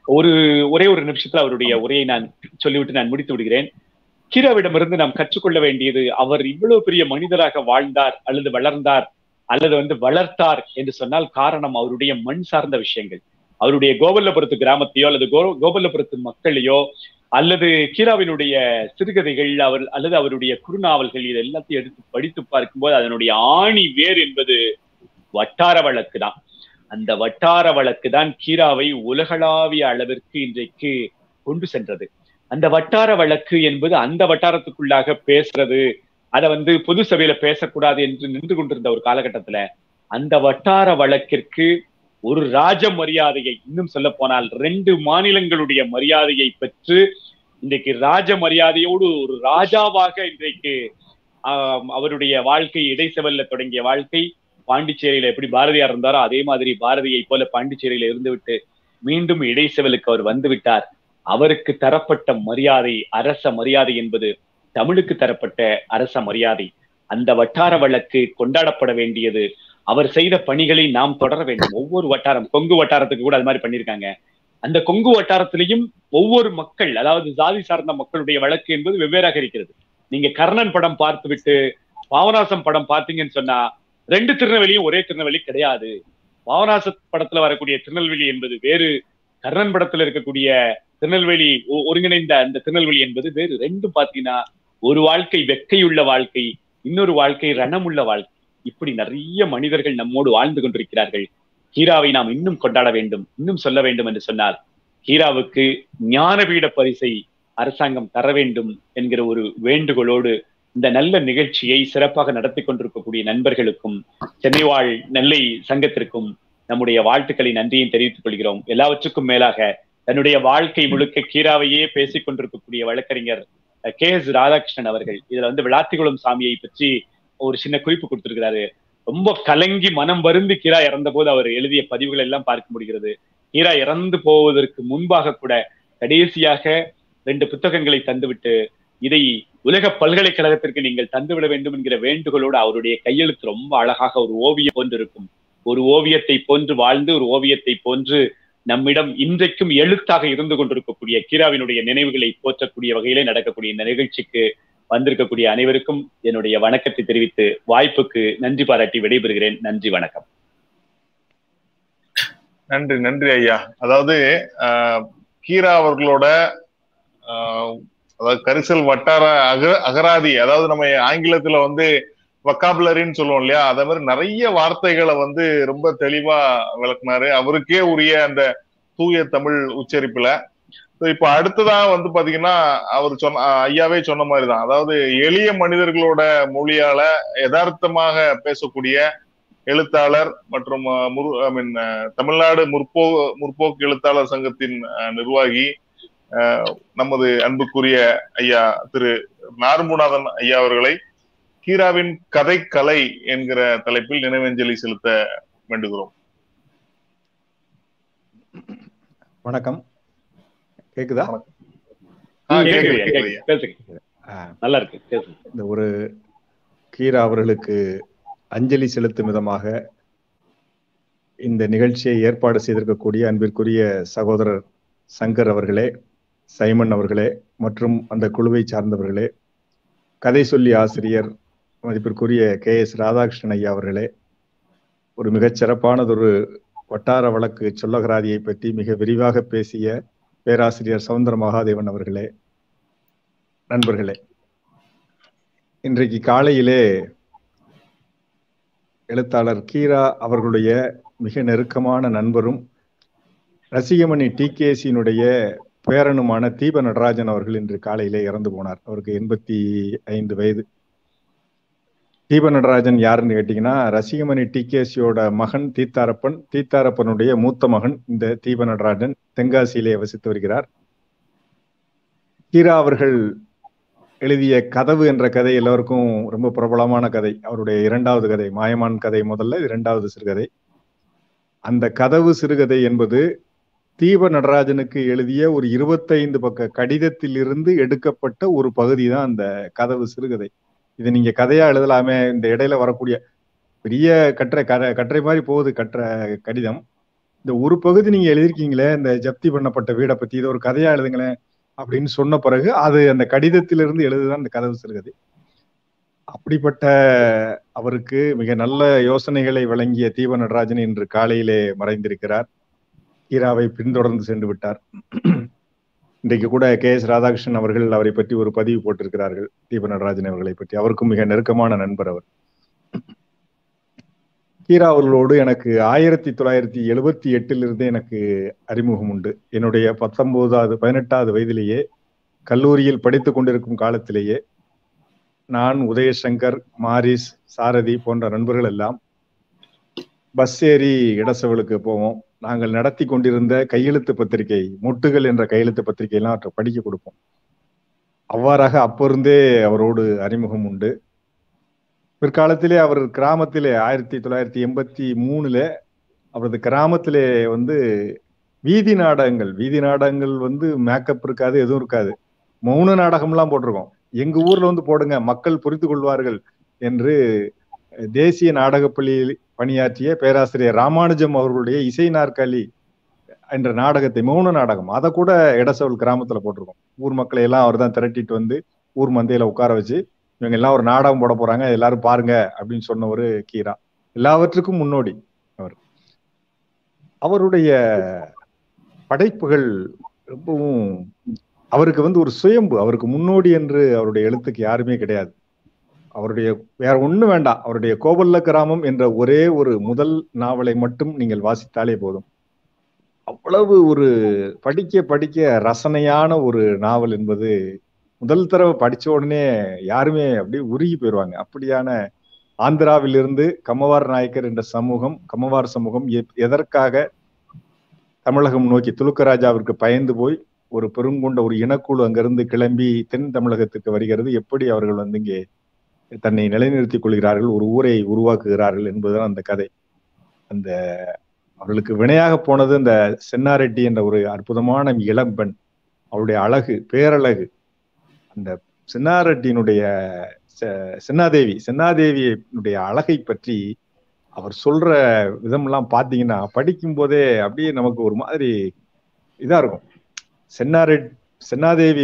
ஒரே ஒரு நிமிஷத்துல அவருடைய உரையை நான் சொல்லிவிட்டு நான் முடித்து விடுகிறேன். கீராவிடமிருந்து நாம் கற்றுக்கொள்ள வேண்டியது, அவர் இவ்வளவு பெரிய மனிதராக வாழ்ந்தார் அல்லது வளர்ந்தார் அல்லது வந்து வளர்த்தார் என்று சொன்னால் காரணம் அவருடைய மண் சார்ந்த விஷயங்கள். அவருடைய கோபல்லபுரத்து கிராமத்தையோ அல்லது கோபல்லபுரத்து மக்களையோ அல்லது கீராவினுடைய சிறுகதைகள் அல்லது அவருடைய குறுநாவல்கள் இது எல்லாத்தையும் எடுத்து படித்து பார்க்கும்போது அதனுடைய ஆணி வேர் என்பது வட்டார வழக்கு தான். அந்த வட்டார வழக்கு தான் கீராவை உலகளாவிய அளவிற்கு இன்றைக்கு கொண்டு சென்றது. அந்த வட்டார வழக்கு என்பது அந்த வட்டாரத்துக்குள்ளாக பேசுறது, அதை வந்து பொது சபையில பேசக்கூடாது என்று நின்று கொண்டிருந்த ஒரு காலகட்டத்துல அந்த வட்டார வழக்கிற்கு 2 வட்டார வழக்கு ஒரு ராஜ மரியாதையை, இன்னும் சொல்ல போனால் 2 மாநிலங்களுடைய மரியாதையை பெற்று இன்றைக்கு ராஜ மரியாதையோடு ஒரு ராஜாவாக இன்றைக்கு அவருடைய வாழ்க்கை இடைச்செவல்ல தொடங்கிய வாழ்க்கை. பாண்டிச்சேரியில எப்படி பாரதியார் இருந்தாரோ அதே மாதிரி பாரதியை போல பாண்டிச்சேரியில இருந்துவிட்டு மீண்டும் இடைச்செவலுக்கு அவர் வந்து விட்டார். அவருக்கு தரப்பட்ட மரியாதை அரச மரியாதை என்பது தமிழுக்கு தரப்பட்ட அரச மரியாதை. அந்த வட்டார வழக்கு கொண்டாடப்பட வேண்டியது. அவர் செய்த பணிகளை நாம் தொடர வேண்டும். ஒவ்வொரு வட்டாரம், கொங்கு வட்டாரத்துக்கு கூட அது மாதிரி பண்ணியிருக்காங்க. அந்த கொங்கு வட்டாரத்திலையும் ஒவ்வொரு மக்கள், அதாவது ஜாதி சார்ந்த மக்களுடைய வழக்கு என்பது வெவ்வேறாக இருக்கிறது. நீங்க கர்ணன் படம் பார்த்து விட்டு பாவநாசம் படம் பார்த்தீங்கன்னு சொன்னா 2 திருநெல்வேலியும் ஒரே திருநெல்வேலி கிடையாது. பாவநாச படத்துல வரக்கூடிய திருநெல்வேலி என்பது வேறு, கர்ணன் படத்துல இருக்கக்கூடிய திருநெல்வேலி ஒருங்கிணைந்த அந்த திருநெல்வேலி என்பது வேறு. 2 பாத்தீங்கன்னா ஒரு வாழ்க்கை வெக்கையுள்ள வாழ்க்கை, இன்னொரு வாழ்க்கை ரணமுள்ள வாழ்க்கை. இப்படி நிறைய மனிதர்கள் நம்மோடு வாழ்ந்து கொண்டிருக்கிறார்கள். ஹீராவை நாம் இன்னும் கொண்டாட வேண்டும். இன்னும் சொல்ல வேண்டும் என்று சொன்னால் ஹீராவுக்கு ஞானபீட பரிசை அரசாங்கம் தர வேண்டும் என்கிற ஒரு வேண்டுகோளோடு இந்த நல்ல நிகழ்ச்சியை சிறப்பாக நடத்தி கொண்டிருக்கக்கூடிய நண்பர்களுக்கும் சென்னை வாழ் நெல்லை சங்கத்திற்கும் நம்முடைய வாழ்த்துக்களை நன்றியும் தெரிவித்துக் கொள்கிறோம். எல்லாவற்றுக்கும் மேலாக தன்னுடைய வாழ்க்கை முழுக்க ஹீராவையே பேசிக் கொண்டிருக்கக்கூடிய வழக்கறிஞர் KS ராதாகிருஷ்ணன் அவர்கள் இதுல விளாத்திகுளம் சாமியை பற்றி ஒரு சின்ன குறிப்பு கொடுத்திருக்கிறாரு. ரொம்ப கலங்கி மனம் வருந்தி ஹீரா இறந்த போது அவர் எழுதிய பதிவுகள் எல்லாம் பார்க்க முடிகிறது. ஹீரா இறந்து போவதற்கு முன்பாக கூட கடைசியாக 2 புத்தகங்களை தந்துவிட்டு இதை உலக பல்கலைக்கழகத்திற்கு நீங்கள் தந்துவிட வேண்டும் என்கிற வேண்டுகோளோடு அவருடைய கையெழுத்து ரொம்ப அழகாக ஒரு ஓவியம் போன்று இருக்கும். ஒரு ஓவியத்தை போன்று வாழ்ந்து ஒரு ஓவியத்தை போன்று நம்மிடம் இன்றைக்கும் எழுத்தாக இருந்து கொண்டிருக்கக்கூடிய ஹீராவினுடைய நினைவுகளை போற்றக்கூடிய வகையிலே நடக்கக்கூடிய இந்த நிகழ்ச்சிக்கு வந்திருக்கக்கூடிய அனைவருக்கும் என்னுடைய வணக்கத்தை தெரிவித்து வாய்ப்புக்கு நன்றி பாராட்டி விடைபெறுகிறேன். நன்றி, வணக்கம். நன்றி, நன்றி ஐயா. அதாவது ஹீரா அவர்களோட அதாவது கரிசல் வட்டார அகராதி, அதாவது நம்ம ஆங்கிலத்துல வொக்காபுலரின்னு சொல்லுவோம் இல்லையா, அதே மாதிரி நிறைய வார்த்தைகளை ரொம்ப தெளிவா விளக்குனாரு. அவருக்கே உரிய அந்த தூய தமிழ் உச்சரிப்புல. இப்ப அடுத்ததா பாத்தீங்கன்னா அவர் ஐயாவே சொன்ன மாதிரிதான், அதாவது எளிய மனிதர்களோட மொழியால யதார்த்தமாக பேசக்கூடிய எழுத்தாளர் மற்றும் தமிழ்நாடு முற்போக்கு எழுத்தாளர் சங்கத்தின் நிர்வாகி நமது அன்புக்குரிய ஐயா திரு நாரும்புநாதன் ஐயா அவர்களை ஹீராவின் கதை என்கிற தலைப்பில் நினைவஞ்சலி செலுத்த வேண்டுகிறோம். வணக்கம். கேக்குதா? நல்லா இருக்கு. இந்த ஒரு ஹீரா அவர்களுக்கு அஞ்சலி செலுத்தும் விதமாக இந்த நிகழ்ச்சியை ஏற்பாடு செய்திருக்கக்கூடிய அன்பிற்குரிய சகோதரர் சங்கர் அவர்களே, சைமன் அவர்களே மற்றும் அந்த குழுவை சார்ந்தவர்களே, கதை சொல்லி ஆசிரியர் மதிப்பிற்குரிய KS ராதாகிருஷ்ணன் ஐயா அவர்களே, ஒரு மிகச் சிறப்பானதொரு வட்டார வழக்கு சொல்லகராதியை பற்றி மிக விரிவாக பேசிய பேராசிரியர் சவுந்தர மகாதேவன் அவர்களே, நண்பர்களே, இன்றைக்கு காலையிலே எழுத்தாளர் ஹீரா அவர்களுடைய மிக நெருக்கமான நண்பரும் ரசிகமணி TKSயினுடைய பேரனுமான தீப நடராஜன் அவர்கள் இன்று காலையிலே இறந்து போனார். அவருக்கு 85 வயது. தீப நடராஜன் யாருன்னு கேட்டீங்கன்னா, ரசிகமணி TKSயோட மகன் தீத்தாரப்பன், தீத்தாரப்பனுடைய மூத்த மகன் இந்த தீப நடராஜன் தென்காசியிலே வசித்து வருகிறார். ஹீரா அவர்கள் எழுதிய கதவு என்ற கதை எல்லோருக்கும் ரொம்ப பிரபலமான கதை. அவருடைய 2வது கதை, மாயமான் கதை முதல்ல, 2வது சிறுகதை. அந்த கதவு சிறுகதை என்பது தீப நடராஜனுக்கு எழுதிய ஒரு 25 பக்க கடிதத்தில் இருந்து எடுக்கப்பட்ட ஒரு பகுதி தான் அந்த கதவு சிறுகதை. இதை நீங்க கதையா எழுதலாமே, இந்த இடையில வரக்கூடிய பெரிய கட்டுரை மாதிரி போகுது கடிதம். இந்த ஒரு பகுதி நீங்க எழுதிருக்கீங்களே, இந்த ஜப்தி பண்ணப்பட்ட வீடை பத்தி, இதை ஒரு கதையா எழுதுங்களேன் அப்படின்னு சொன்ன பிறகு அது அந்த கடிதத்திலிருந்து எழுதுதான் இந்த கதவு சிறுகதை. அப்படிப்பட்ட அவருக்கு மிக நல்ல யோசனைகளை வழங்கிய தீப நடராஜன் இன்று காலையிலே மறைந்திருக்கிறார். ஹீராவை பின்தொடர்ந்து சென்று விட்டார். இன்றைக்கு கூட KS ராதாகிருஷ்ணன் அவர்கள் அவரை பற்றி ஒரு பதிவு போட்டிருக்கிறார்கள், தீப நடராஜன் அவர்களை பற்றி. அவருக்கும் மிக நெருக்கமான நண்பர் அவர். ஹீரா அவர்களோடு எனக்கு 1978 எனக்கு அறிமுகம் உண்டு. என்னுடைய 18வது வயதிலேயே கல்லூரியில் படித்துக் கொண்டிருக்கும் காலத்திலேயே நான், உதயசங்கர், மாரிஸ், சாரதி போன்ற நண்பர்கள் எல்லாம் பஸ் ஏறி இடசவலுக்கு போவோம். நாங்கள் நடத்தி கொண்டிருந்த கையெழுத்து பத்திரிகை, மொட்டுகள் என்ற கையெழுத்து பத்திரிகை எல்லாம் அவற்றை படிக்க கொடுப்போம். அவ்வாறாக அப்பொருந்தே அவரோடு அறிமுகம் உண்டு. பிற்காலத்திலே அவர் கிராமத்திலே 1983 அவரது கிராமத்திலே வீதி நாடகங்கள் மேக்கப் இருக்காது, எதுவும் இருக்காது, மௌன நாடகம்லாம் போட்டிருக்கோம். எங்க ஊர்ல போடுங்க, மக்கள் புரிந்து கொள்வார்கள் என்று தேசிய நாடகப்பள்ளியில் பணியாற்றிய பேராசிரியர் ராமானுஜம் அவர்களுடைய இசை நாற்காலி என்ற நாடகத்தை, மௌன நாடகம், அதை கூட இடசவல் கிராமத்துல போட்டிருக்கோம். ஊர் மக்களை எல்லாம் அவர் தான் திரட்டிட்டு ஊர் மந்தையில உட்கார வச்சு இவங்க எல்லாம் ஒரு நாடகம் போட போறாங்க, எல்லாரும் பாருங்க அப்படின்னு சொன்னவர் கீரா. எல்லாவற்றுக்கும் முன்னோடி அவர். அவருடைய படைப்புகள் ரொம்பவும், அவருக்கு ஒரு சுயம்பு, அவருக்கு முன்னோடி என்று அவருடைய எழுத்துக்கு யாருமே கிடையாது. அவருடைய வேற ஒண்ணும் வேண்டாம், அவருடைய கோவல்ல கிராமம் என்ற ஒரே ஒரு முதல் நாவலை மட்டும் நீங்கள் வாசித்தாலே போதும். அவ்வளவு ஒரு படிக்க படிக்க ரசனையான ஒரு நாவல் என்பது முதல் தடவை படிச்ச உடனே யாருமே அப்படியே உருகி போயிடுவாங்க. அப்படியான ஆந்திராவிலிருந்து கம்மவார் நாயக்கர் என்ற சமூகம், கம்மவார் சமூகம் எதற்காக தமிழகம் நோக்கி துலுக்கராஜாவிற்கு பயந்து போய் ஒரு பெருங்கொண்ட ஒரு இனக்குழு அங்கிருந்து கிளம்பி தென் தமிழகத்துக்கு வருகிறது, எப்படி அவர்கள் இங்கே தன்னை நிலைநிறுத்திக் கொள்கிறார்கள், ஒரு ஊரை உருவாக்குகிறார்கள் என்பதுதான் அந்த கதை. அந்த அவர்களுக்கு வினையாக போனது அந்த சென்னாரெட்டி என்ற ஒரு அற்புதமான இளம்பெண். அவருடைய அழகு, பேரழகு. அந்த சென்னாரெட்டியினுடைய சென்னாதேவியினுடைய அழகை பற்றி அவர் சொல்ற விதமெல்லாம் பார்த்தீங்கன்னா படிக்கும் போதே அப்படியே நமக்கு ஒரு மாதிரி இதா இருக்கும். சென்னாதேவி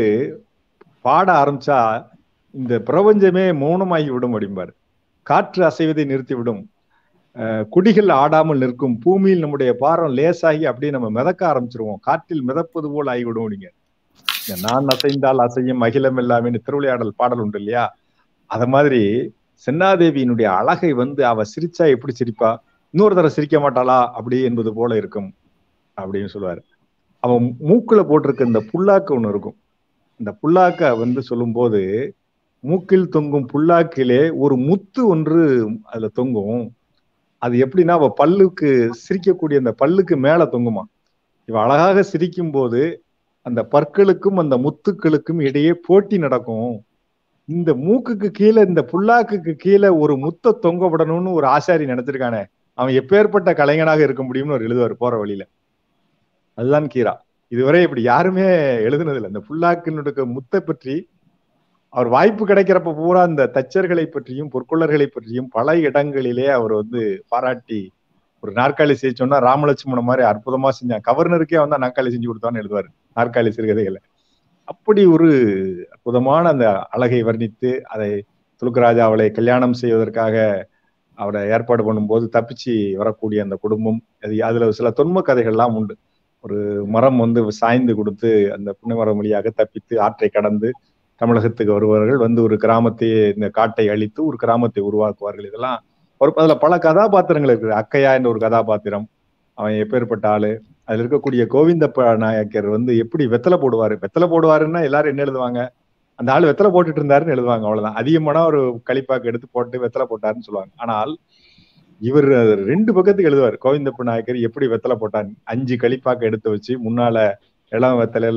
பாட ஆரம்பிச்சா இந்த பிரபஞ்சமே மௌனமாகி விடும் அப்படிம்பாரு. காற்று அசைவதை நிறுத்திவிடும், குடிகள் ஆடாமல் நிற்கும், பூமியில் நம்முடைய பாரம் லேசாகி அப்படியே நம்ம மிதக்க ஆரம்பிச்சிருவோம், காற்றில் மிதப்பது போல் ஆகிவிடும். நீங்க நான் அசைந்தால் அசையும் அகிலம் எல்லாமே திருவிளையாடல் பாடல் உண்டு இல்லையா, அத மாதிரி சென்னாதேவியினுடைய அழகை அவ சிரிச்சா எப்படி சிரிப்பா, இன்னொரு தடவை சிரிக்க மாட்டாளா அப்படி என்பது போல இருக்கும் அப்படின்னு சொல்லுவாரு. அவன் மூக்குல போட்டிருக்க இந்த புல்லாக்கு ஒண்ணு இருக்கும். இந்த புல்லாக்க சொல்லும் போது மூக்கில் தொங்கும் புல்லாக்கிலே ஒரு முத்து ஒன்று அதுல தொங்கும். அது எப்படின்னா அவ பல்லுக்கு சிரிக்கக்கூடிய அந்த பல்லுக்கு மேல தொங்குமா. இவ அழகாக சிரிக்கும் போது அந்த பற்களுக்கும் அந்த முத்துக்களுக்கும் இடையே போட்டி நடக்கும். இந்த மூக்குக்கு கீழே, இந்த புல்லாக்குக்கு கீழே ஒரு முத்த தொங்க விடணும்னு ஒரு ஆசாரி நினைச்சிருக்கானே, அவன் எப்பேற்பட்ட கலைஞனாக இருக்க முடியும்னு ஒரு எழுதுவார் போற வழியில. அதுதான் கீரா. இதுவரை இப்படி யாருமே எழுதுனதில்லை. இந்த புல்லாக்கினுடைய முத்தை பற்றி அவர் வாய்ப்பு கிடைக்கிறப்ப பூரா இந்த தச்சர்களை பற்றியும் பொற்கொள்ளர்களை பற்றியும் பல இடங்களிலே அவர் பாராட்டி, ஒரு நாற்காலி செய்ய சொன்னா ராமலட்சுமணன் மாதிரி அற்புதமா செஞ்சான், கவர்னருக்கே நாற்காலி செஞ்சு கொடுத்தான்னு எழுதுவாரு நாற்காலி சிறுகதைகளை. அப்படி ஒரு அற்புதமான அந்த அழகை வர்ணித்து, அதை துலுக்கராஜா அவளை கல்யாணம் செய்வதற்காக அவரை ஏற்பாடு பண்ணும்போது தப்பிச்சு வரக்கூடிய அந்த குடும்பம், அதுல சில தொன்ம கதைகள்லாம் உண்டு. ஒரு மரம் சாய்ந்து கொடுத்து அந்த புன்னை மரம் வழியாக தப்பித்து ஆற்றை கடந்து தமிழகத்துக்கு வருவார்கள், ஒரு கிராமத்தையே, இந்த காட்டை அழித்து ஒரு கிராமத்தை உருவாக்குவார்கள். இதெல்லாம் அதுல பல கதாபாத்திரங்கள் இருக்கு. அக்கையா என்ற ஒரு கதாபாத்திரம், அவன் எப்பேற்பட்ட ஆளு. அதுல இருக்கக்கூடிய கோவிந்தப்ப நாயக்கர் எப்படி வெத்தலை போடுவாருன்னா எல்லாரும் என்ன எழுதுவாங்க, அந்த ஆள் வெத்தலை போட்டுட்டு இருந்தாருன்னு எழுதுவாங்க, அவ்வளவுதான். அதிகமான ஒரு களிப்பாக்கு எடுத்து போட்டு வெத்தலை போட்டாருன்னு சொல்லுவாங்க. ஆனால் இவர் 2 பக்கத்துக்கு எழுதுவார். கோவிந்தப்ப நாயக்கர் எப்படி வெத்தலை போட்டார், 5 களிப்பாக்கு எடுத்து வச்சு முன்னால இளம் வெத்தலையில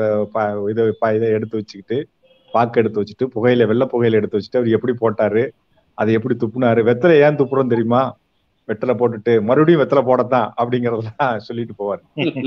இதை எடுத்து வச்சுக்கிட்டு, பாக்கு எடுத்து வச்சுட்டு, வெள்ளை புகையில எடுத்து வச்சுட்டு அவர் எப்படி போட்டாரு, அதை எப்படி துப்புனாரு, வெத்தலை ஏன் துப்புறோம் தெரியுமா, வெத்தலை போட்டுட்டு மறுபடியும் வெத்தலை போடத்தான் அப்படிங்கறதெல்லாம் சொல்லிட்டு போவார்.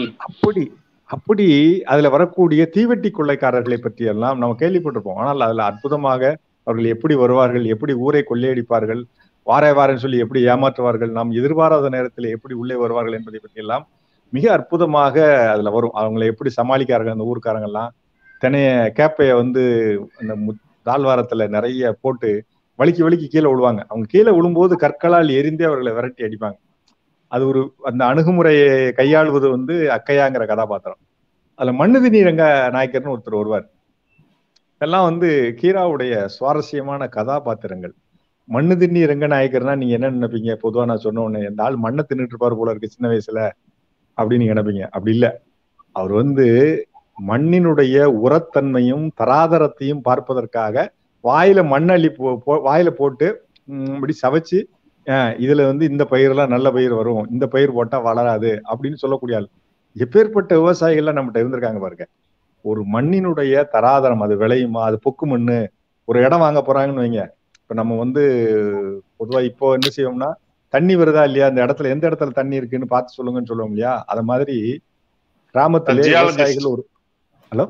அப்படி அதுல வரக்கூடிய தீவெட்டி கொள்ளைக்காரர்களை பற்றி எல்லாம் நம்ம கேள்விப்பட்டிருப்போம். ஆனால் அதுல அற்புதமாக அவர்கள் எப்படி வருவார்கள், எப்படி ஊரை கொள்ளையடிப்பார்கள், வாரேன்னு சொல்லி எப்படி ஏமாற்றுவார்கள், நாம் எதிர்பாராத நேரத்தில் எப்படி உள்ளே வருவார்கள் என்பதை பற்றி எல்லாம் மிக அற்புதமாக அதுல வரும். அவங்களை எப்படி சமாளிக்கிறார்கள் அந்த ஊருக்காரங்க எல்லாம். தினைய கேப்பைய அந்த தாழ்வாரத்துல நிறைய போட்டு வலிக்கு கீழே விழுவாங்க. அவங்க கீழே விழும்போது கற்களால் எரிந்தே அவர்களை விரட்டி அடிப்பாங்க. அது ஒரு அந்த அணுகுமுறையை கையாளுவது அக்கையாங்கிற கதாபாத்திரம். அதுல மண்ணுதினி ரங்க நாயக்கர்னு ஒருத்தர் வருவார். இதெல்லாம் கீராவுடைய சுவாரஸ்யமான கதாபாத்திரங்கள். மண்ணுதினி ரங்கநாயக்கர்னா நீங்க என்ன நினைப்பீங்க, பொதுவா நான் சொன்ன உடனே இந்த ஆள் மண்ணை தின்னுட்டு இருப்பாரு போல இருக்கு சின்ன வயசுல அப்படின்னு நீங்க நினைப்பீங்க. அப்படி இல்ல. அவர் மண்ணினுடைய உரத்தன்மையும் தராதரத்தையும் பார்ப்பதற்காக வாயில மண்ணள்ளி வாயில போட்டு இப்படி சவைச்சு இதுல வந்து இந்த பயிரெல்லாம் நல்ல பயிர் வரும், இந்த பயிர் போட்டா வளராது அப்படின்னு சொல்லக்கூடிய ஆள். எப்பேற்பட்ட விவசாயிகள்லாம் நம்மகிட்ட இருந்திருக்காங்க பாருங்க. ஒரு மண்ணினுடைய தராதரம், அது விளையுமா, அது பொக்கு மண்ணு. ஒரு இடம் வாங்க போறாங்கன்னு வைங்க, இப்ப நம்ம வந்து பொதுவா இப்போ என்ன செய்வோம்னா, தண்ணி வருதா இல்லையா, அந்த இடத்துல எந்த இடத்துல தண்ணி இருக்குன்னு பார்த்து சொல்லுங்கன்னு சொல்லுவோம் இல்லையா, அத மாதிரி கிராமத்திலே விவசாயிகள் ஒரு ஹலோ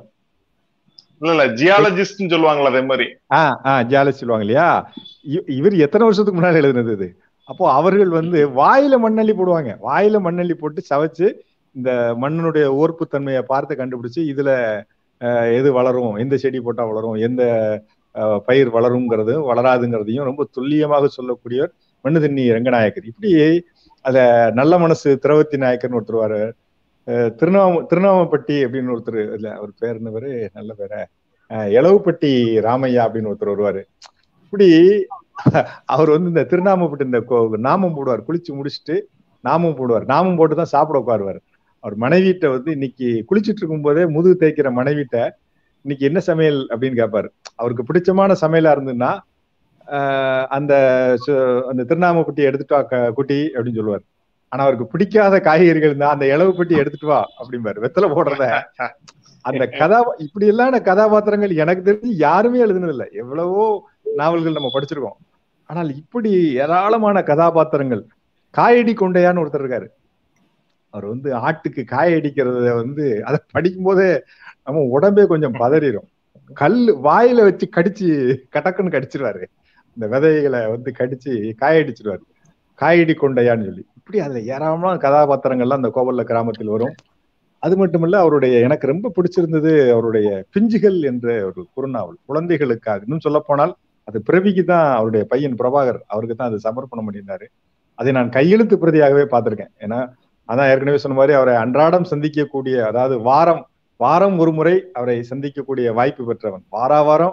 இல்ல ஜியாலஜிஸ்ட் சொல்லுவாங்களா அதே மாதிரி. ஜியாலஜி சொல்லுவாங்க இல்லையா. இவர் எத்தனை வருஷத்துக்கு முன்னாடி எழுதுனது இது. அப்போ அவர்கள் வந்து வாயில மண்ணள்ளி போடுவாங்க, வாயில மண்ணள்ளி போட்டு சவைச்சு இந்த மண்ணினுடைய ஓர்ப்பு தன்மையை பார்த்து கண்டுபிடிச்சு இதுல எது வளரும், எந்த செடி போட்டா வளரும், எந்த பயிர் வளருங்கிறதும் வளராதுங்கிறதையும் ரொம்ப துல்லியமாக சொல்லக்கூடியவர் மண்ணு தண்ணி ரங்கநாயக்கர். இப்படி அத நல்ல மனசு திரவத்தி நாயக்கர்னு ஒருத்தர், திருநாமப்பட்டி அப்படின்னு ஒருத்தர், இல்ல அவர் பேர் என்ன பேரு, நல்ல பேர எளவுப்பட்டி ராமையா அப்படின்னு ஒருத்தர் வருவாரு. இப்படி அவர் வந்து இந்த திருநாமப்பட்டி இந்த நாமம் போடுவார், குளிச்சு முடிச்சுட்டு நாமம் போடுவார், நாமம் போட்டுதான் சாப்பிட உட்காருவார். அவர் மனைவிட்ட வந்து இன்னைக்கு குளிச்சுட்டு இருக்கும் போதே முதுகு தேய்க்கிற மனைவிட்ட இன்னைக்கு என்ன சமையல் அப்படின்னு கேட்பாரு. அவருக்கு பிடிச்சமான சமையலா இருந்ததுன்னா அந்த அந்த திருநாமப்பட்டி எடுத்துட்டு வா குட்டி அப்படின்னு சொல்லுவார். ஆனா அவருக்கு பிடிக்காத காய்கறிகள் இருந்தா அந்த இளவு பெட்டி எடுத்துட்டு வா அப்படிம்பாரு, வெத்தலை போடுறத. அந்த இப்படி எல்லாம் கதாபாத்திரங்கள் எனக்கு தெரிஞ்சு யாருமே எழுதுனதில்லை. எவ்வளவோ நாவல்கள் நம்ம படிச்சிருக்கோம், ஆனால் இப்படி ஏராளமான கதாபாத்திரங்கள். காயடி கொண்டையான்னு ஒருத்தர் இருக்காரு. அவர் வந்து ஆட்டுக்கு காயடிக்கிறத வந்து அதை படிக்கும் போதே நம்ம உடம்பே கொஞ்சம் பதறிடும். வாயில வச்சு கடிச்சு கடக்குன்னு கடிச்சிருவாரு, இந்த விதைகளை வந்து கடிச்சு காயடிச்சிருவாரு, காயடி கொண்டையான்னு சொல்லி. இப்படி அதுல ஏராளமான கதாபாத்திரங்கள்லாம் அந்த கோவல்ல கிராமத்தில் வரும். அது மட்டுமல்ல, அவருடைய எனக்கு ரொம்ப பிடிச்சிருந்தது அவருடைய பிஞ்சுகள் என்ற ஒரு குறுநாவல், குழந்தைகளுக்காக. இன்னும் சொல்ல போனால் அது பிறவிக்கு தான் அவருடைய பையன் பிரபாகர் அவருக்கு தான் அது சமர்ப்பணம் பண்ணியிருந்தாரு. அதை நான் கையெழுத்து பிரதியாகவே பார்த்திருக்கேன். ஏன்னா அதான் ஏற்கனவே சொன்ன மாதிரி அவரை அன்றாடம் சந்திக்கக்கூடிய, அதாவது வாரம் ஒரு முறை அவரை சந்திக்கக்கூடிய வாய்ப்பு பெற்றவன். வாரம்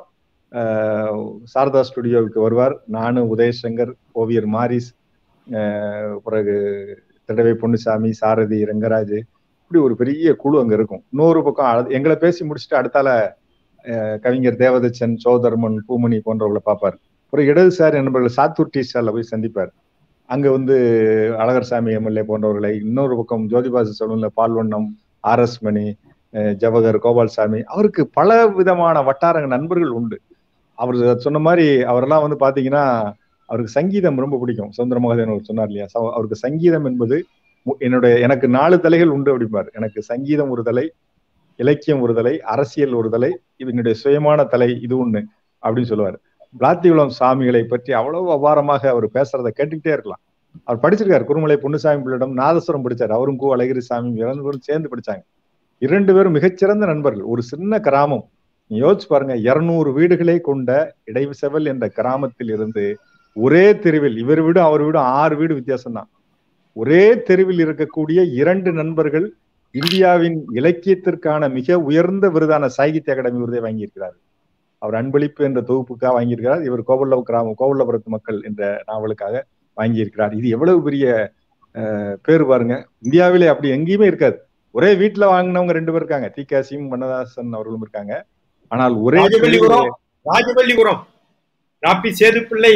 சாரதா ஸ்டுடியோவுக்கு வருவார். நானும் உதயசங்கர், ஓவியர் மாரிஸ், பிறகு திடவை பொன்னுசாமி, சாரதி ரங்கராஜ், இப்படி ஒரு பெரிய குழு அங்க இருக்கும். இன்னொரு பக்கம் எங்களை பேசி முடிச்சுட்டு அடுத்தால கவிஞர் தேவதச்சன், சோதர்மன், பூமணி போன்றவர்களை பார்ப்பார். ஒரு இடதுசாரி நண்பர்கள் சாத்தூர் டீ ஸ்டால்ல போய் சந்திப்பார். அங்க வந்து அழகர்சாமி எம்எல்ஏ போன்றவர்களை, இன்னொரு பக்கம் ஜோதிபாசு சலூன்ல பால்வண்ணம், ஆர்எஸ் மணி, ஜவஹர், கோபால்சாமி, அவருக்கு பல விதமான வட்டார நண்பர்கள் உண்டு. அவர் சொன்ன மாதிரி அவரெல்லாம் வந்து பாத்தீங்கன்னா அவருக்கு சங்கீதம் ரொம்ப பிடிக்கும். சுந்தர மகாதேவன் சொன்னார் இல்லையா, அவருக்கு சங்கீதம் என்பது எனக்கு 4 தலைகள் உண்டு அப்படிம்பார். எனக்கு சங்கீதம் ஒரு தலை, இலக்கியம் ஒரு தலை, அரசியல் ஒரு தலை, என்னுடைய சுயமான தலை இது ஒண்ணு அப்படின்னு சொல்லுவார். விளாத்திகுளம் சாமிகளை பற்றி அவ்வளவு அபாரமாக அவர் பேசுறதை கேட்டுக்கிட்டே இருக்கலாம். அவர் படிச்சிருக்காரு, குருமலை பொன்னுசாமி பிள்ளையிடம் நாதஸ்வரம் படிச்சார். அவரும் கு அழகிரி சாமி 2 பேரும் சேர்ந்து படிச்சாங்க. 2 பேரும் மிகச்சிறந்த நண்பர்கள். ஒரு சின்ன கிராமம், யோசிச்சு பாருங்க, 200 வீடுகளை கொண்ட இடைவிசவல் என்ற கிராமத்தில் இருந்து ஒரே தெருவில், இவர் வீடும் அவர் வீடும் 6 வீடு வித்தியாசம் தான், ஒரே தெருவில் இருக்கக்கூடிய 2 நண்பர்கள் இந்தியாவின் இலக்கியத்திற்கான மிக உயர்ந்த விருதான சாகித்ய அகாடமி விருதை வாங்கியிருக்கிறார். அவர் அன்பளிப்பு என்ற தொகுப்புக்காக வாங்கியிருக்கிறார். இவர் கோவல்லபுரத்து மக்கள் என்ற நாவலுக்காக வாங்கியிருக்கிறார். இது எவ்வளவு பெரிய பேர் பாருங்க. இந்தியாவிலே அப்படி எங்கேயுமே இருக்காது. ஒரே வீட்டுல வாங்கினவங்க 2 பேர் இருக்காங்க, தீகாசியும் மன்னதாசன் அவர்களும் இருக்காங்க. ஆனால் ஒரே ராஜவல்லிபுரம் ராபி சேதுப்பிள்ளை,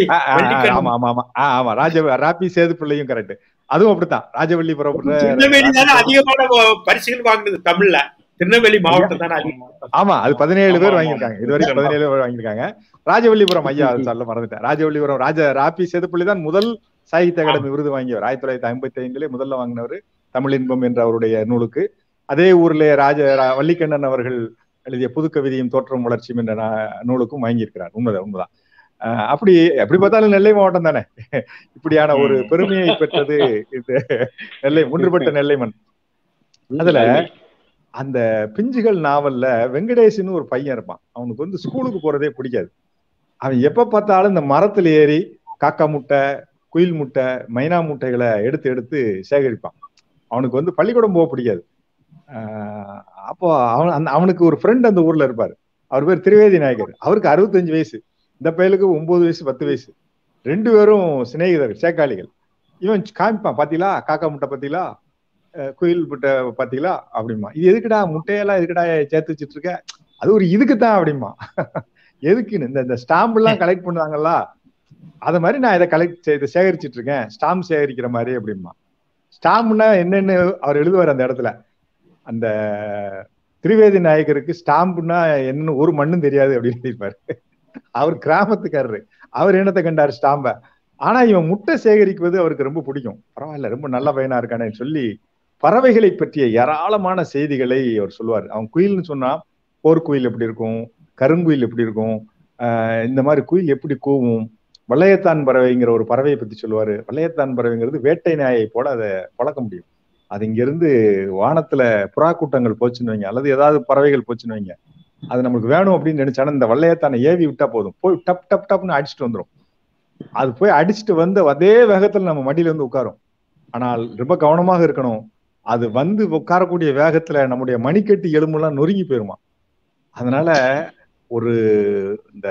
ராபி சேதுப்பிள்ளையும் கரெக்ட். அதுவும் அப்படித்தான், ராஜவல்லிபுரம் அதிகமான பரிசுகள் வாங்கினது தமிழ்ல திருநெல்வேலி மாவட்டம் தானே. ஆமா, அது 17 பேர் வாங்கியிருக்காங்க. இதுவரைக்கும் 17 பேர் வாங்கியிருக்காங்க. ராஜவல்லிபுரம் ஐயா சொல்ல மறந்துட்டேன். ராஜவல்லிபுரம் ராபி சேதுப்பிள்ளை தான் முதல் சாகித்ய அகாடமி விருது வாங்கியவர். 1955 முதல்ல வாங்கினவர் தமிழின்பம் என்ற அவருடைய நூலுக்கு. அதே ஊர்ல வள்ளிக்கண்ணன் அவர்கள் எழுதிய புது கவிதையும் தோற்றம் வளர்ச்சியும் என்ற நூலுக்கும் வாங்கியிருக்கிறார். உண்மைதான். அப்படி பார்த்தாலும் நெல்லை மாவட்டம் தானே இப்படியான ஒரு பெருமையை பெற்றது இது நெல்லை, ஒன்றுபட்ட நெல்லை மண். அதுல அந்த பிஞ்சுகள் நாவல்ல வெங்கடேசன் ஒரு பையன் இருப்பான். அவனுக்கு வந்து ஸ்கூலுக்கு போறதே பிடிக்காது. அவன் எப்ப பார்த்தாலும் இந்த மரத்துல ஏறி காக்கா முட்டை, குயில் முட்டை, மைனா முட்டைகளை எடுத்து சேகரிப்பான். அவனுக்கு வந்து பள்ளிக்கூடம் போக பிடிக்காது. அப்போ அவனுக்கு ஒரு ஃப்ரெண்ட் அந்த ஊர்ல இருப்பாரு. அவர் பேர் திரிவேதி நாயகர். அவருக்கு 65 வயசு, இந்த பையலுக்கு 9 வயசு 10 வயசு. 2 பேரும் சிநேகிதர்கள், சேக்காளிகள். இவன் காமிப்பான், பாத்தீங்களா காக்கா முட்டை, பாத்தீங்களா குயில் முட்டை, பாத்தீங்களா அப்படிமா. இது எதுக்குடா முட்டையெல்லாம் எதுக்குடா சேர்த்து வச்சுட்டு இருக்க? அது ஒரு இதுக்குத்தான் அப்படிமா. எதுக்குன்னு இந்த ஸ்டாம்ப் எல்லாம் கலெக்ட் பண்ணுவாங்கல்ல, அத மாதிரி நான் இதை இதை சேகரிச்சுட்டு இருக்கேன், ஸ்டாம்ப் சேகரிக்கிற மாதிரி அப்படிமா. ஸ்டாம்ப்னா என்னன்னு அவர் எழுதுவார் அந்த இடத்துல. அந்த திரிவேதி நாயக்கருக்கு ஸ்டாம்ப்னா என்னன்னு ஒரு மண்ணும் தெரியாது அப்படின்னு எழுதிப்பாரு. அவர் கிராமத்துக்காரரு, அவர் என்னத்தை கண்டாரு ஸ்டாம்ப. ஆனா இவன் முட்டை சேகரிக்குவது அவருக்கு ரொம்ப பிடிக்கும். பரவாயில்ல, ரொம்ப நல்ல பையனா இருக்கானேன்னு சொல்லி பறவைகளை பற்றிய ஏராளமான செய்திகளை அவர் சொல்லுவார். அவன் குயில்னு சொன்னா போர்க்குயில் எப்படி இருக்கும், கருங்குயில் எப்படி இருக்கும், இந்த மாதிரி குயில் எப்படி கூவும், வளையத்தான் பறவைங்கிற ஒரு பறவையை பத்தி சொல்லுவாரு. வளையத்தான் பறவைங்கிறது வேட்டை நாயை போல அதை பழக்க முடியும். அது இங்க இருந்து வானத்துல புறா கூட்டங்கள் போச்சுன்னு வைங்க, அல்லது ஏதாவது பறவைகள் போச்சுன்னு வைங்க, அது நமக்கு வேணும் அப்படின்னு நினைச்சாலும் இந்த வளையத்தானை ஏவி விட்டா போதும், போய் டப் டப் டப்னு அடிச்சுட்டு வந்துடும். அது போய் அடிச்சுட்டு வந்து அதே வேகத்துல நம்ம மடியில வந்து உட்காரும். ஆனால் ரொம்ப கவனமாக இருக்கணும். அது வந்து உட்காரக்கூடிய வேகத்துல நம்முடைய மணிக்கட்டு எலும்புலாம் நொறுங்கி போயிருமா. அதனால ஒரு இந்த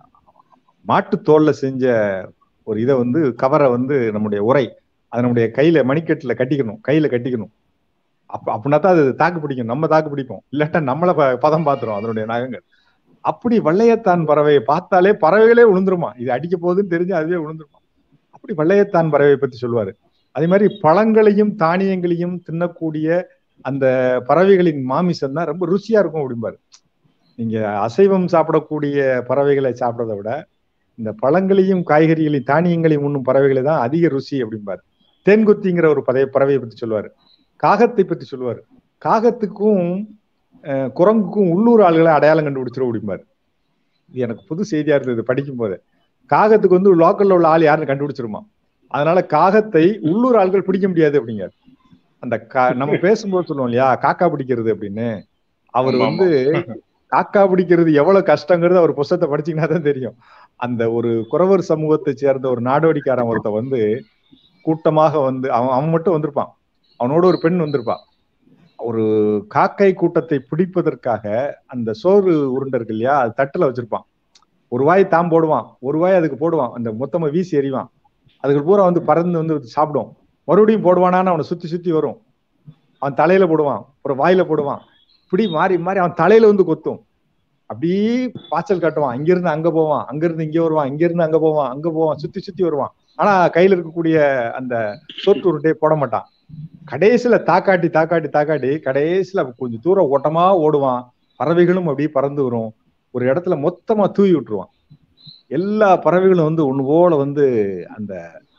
மாட்டு தோல்ல செஞ்ச ஒரு இதை வந்து கவரை வந்து நம்முடைய உரை அது நம்முடைய கையில மணிக்கட்டுல கட்டிக்கணும், கையில கட்டிக்கணும். அப்படின்னா தான் அது தாக்கு பிடிக்கும். நம்ம தாக்கு பிடிப்போம், இல்லாட்டா நம்மள பதம் பார்த்துரும் அதனுடைய நகங்கள். அப்படி வளையத்தான் பறவையை பார்த்தாலே பறவைகளே விழுந்துருமா, இது அடிக்க போகுதுன்னு தெரிஞ்சு அதுவே விழுந்துருமா. அப்படி வளையத்தான் பறவையை பத்தி சொல்லுவாரு. அதே மாதிரி பழங்களையும் தானியங்களையும் தின்னக்கூடிய அந்த பறவைகளின் மாமிசம் தான் ரொம்ப ருசியா இருக்கும் அப்படிம்பாரு. நீங்க அசைவம் சாப்பிடக்கூடிய பறவைகளை சாப்பிட்றதை விட இந்த பழங்களையும் காய்கறிகளையும் தானியங்களையும் உண்ணும் பறவைகளை தான் அதிக ருசி அப்படிம்பாரு. தேன்கொத்திங்கிற ஒரு பறவையை பத்தி சொல்லுவாரு. காகத்தை பத்தி சொல்லுவாரு. காகத்துக்கும் குரங்குக்கும் உள்ளூர் ஆளுகளை அடையாளம் கண்டுபிடிச்சிடும் அப்படிம்பாரு. இது எனக்கு புது செய்தியா இருந்தது படிக்கும் போது. காகத்துக்கு வந்து லோக்கல்ல உள்ள ஆள் யாருன்னு கண்டுபிடிச்சிருமா. அதனால காகத்தை உள்ளூர் ஆள்கள் பிடிக்க முடியாது அப்படிங்காரு. அந்த நம்ம பேசும்போது சொல்லுவோம் இல்லையா காக்கா பிடிக்கிறது அப்படின்னு. அவர் வந்து காக்கா பிடிக்கிறது எவ்வளவு கஷ்டங்கிறது அவர் புத்தகத்தை படிச்சீங்கன்னா தான் தெரியும். அந்த ஒரு குறவர் சமூகத்தை சேர்ந்த ஒரு நாடோடிக்காரன் ஒருத்த வந்து கூட்டமாக வந்து அவன் மட்டும் வந்திருப்பான், அவனோட ஒரு பெண் வந்திருப்பான். ஒரு காக்கை கூட்டத்தை பிடிப்பதற்காக அந்த சோறு உருண்டை இருக்கு இல்லையா, அது தட்டுல வச்சிருப்பான். ஒரு வாய் தான் போடுவான், ஒரு வாய் அதுக்கு போடுவான், அந்த மொத்தமா வீசி எறிவான். அதுக்கு பூரா வந்து பறந்து வந்து சாப்பிடும். மறுபடியும் போடுவானான்னு அவனை சுத்தி சுத்தி வரும். அவன் தலையில போடுவான், அப்புறம் வாயில போடுவான். இப்படி மாறி மாறி அவன் தலையில வந்து கொத்தும். அப்படியே பாய்ச்சல் காட்டுவான். இங்கிருந்து அங்க போவான், அங்கிருந்து இங்க வருவான், இங்கிருந்து அங்க போவான், அங்க போவான், சுத்தி சுத்தி வருவான். ஆனா கையில இருக்கக்கூடிய அந்த சோற்று உருண்டையை போட மாட்டான். கடைசியில தாக்காட்டி தாக்காட்டி தாக்காட்டி கடைசியில கொஞ்சம் தூரம் ஓட்டமா ஓடுவான். பறவைகளும் அப்படியே பறந்து வரும். ஒரு இடத்துல மொத்தமா தூவி விட்டுருவான். எல்லா பறவைகளும் வந்து ஒண்ணு போல வந்து அந்த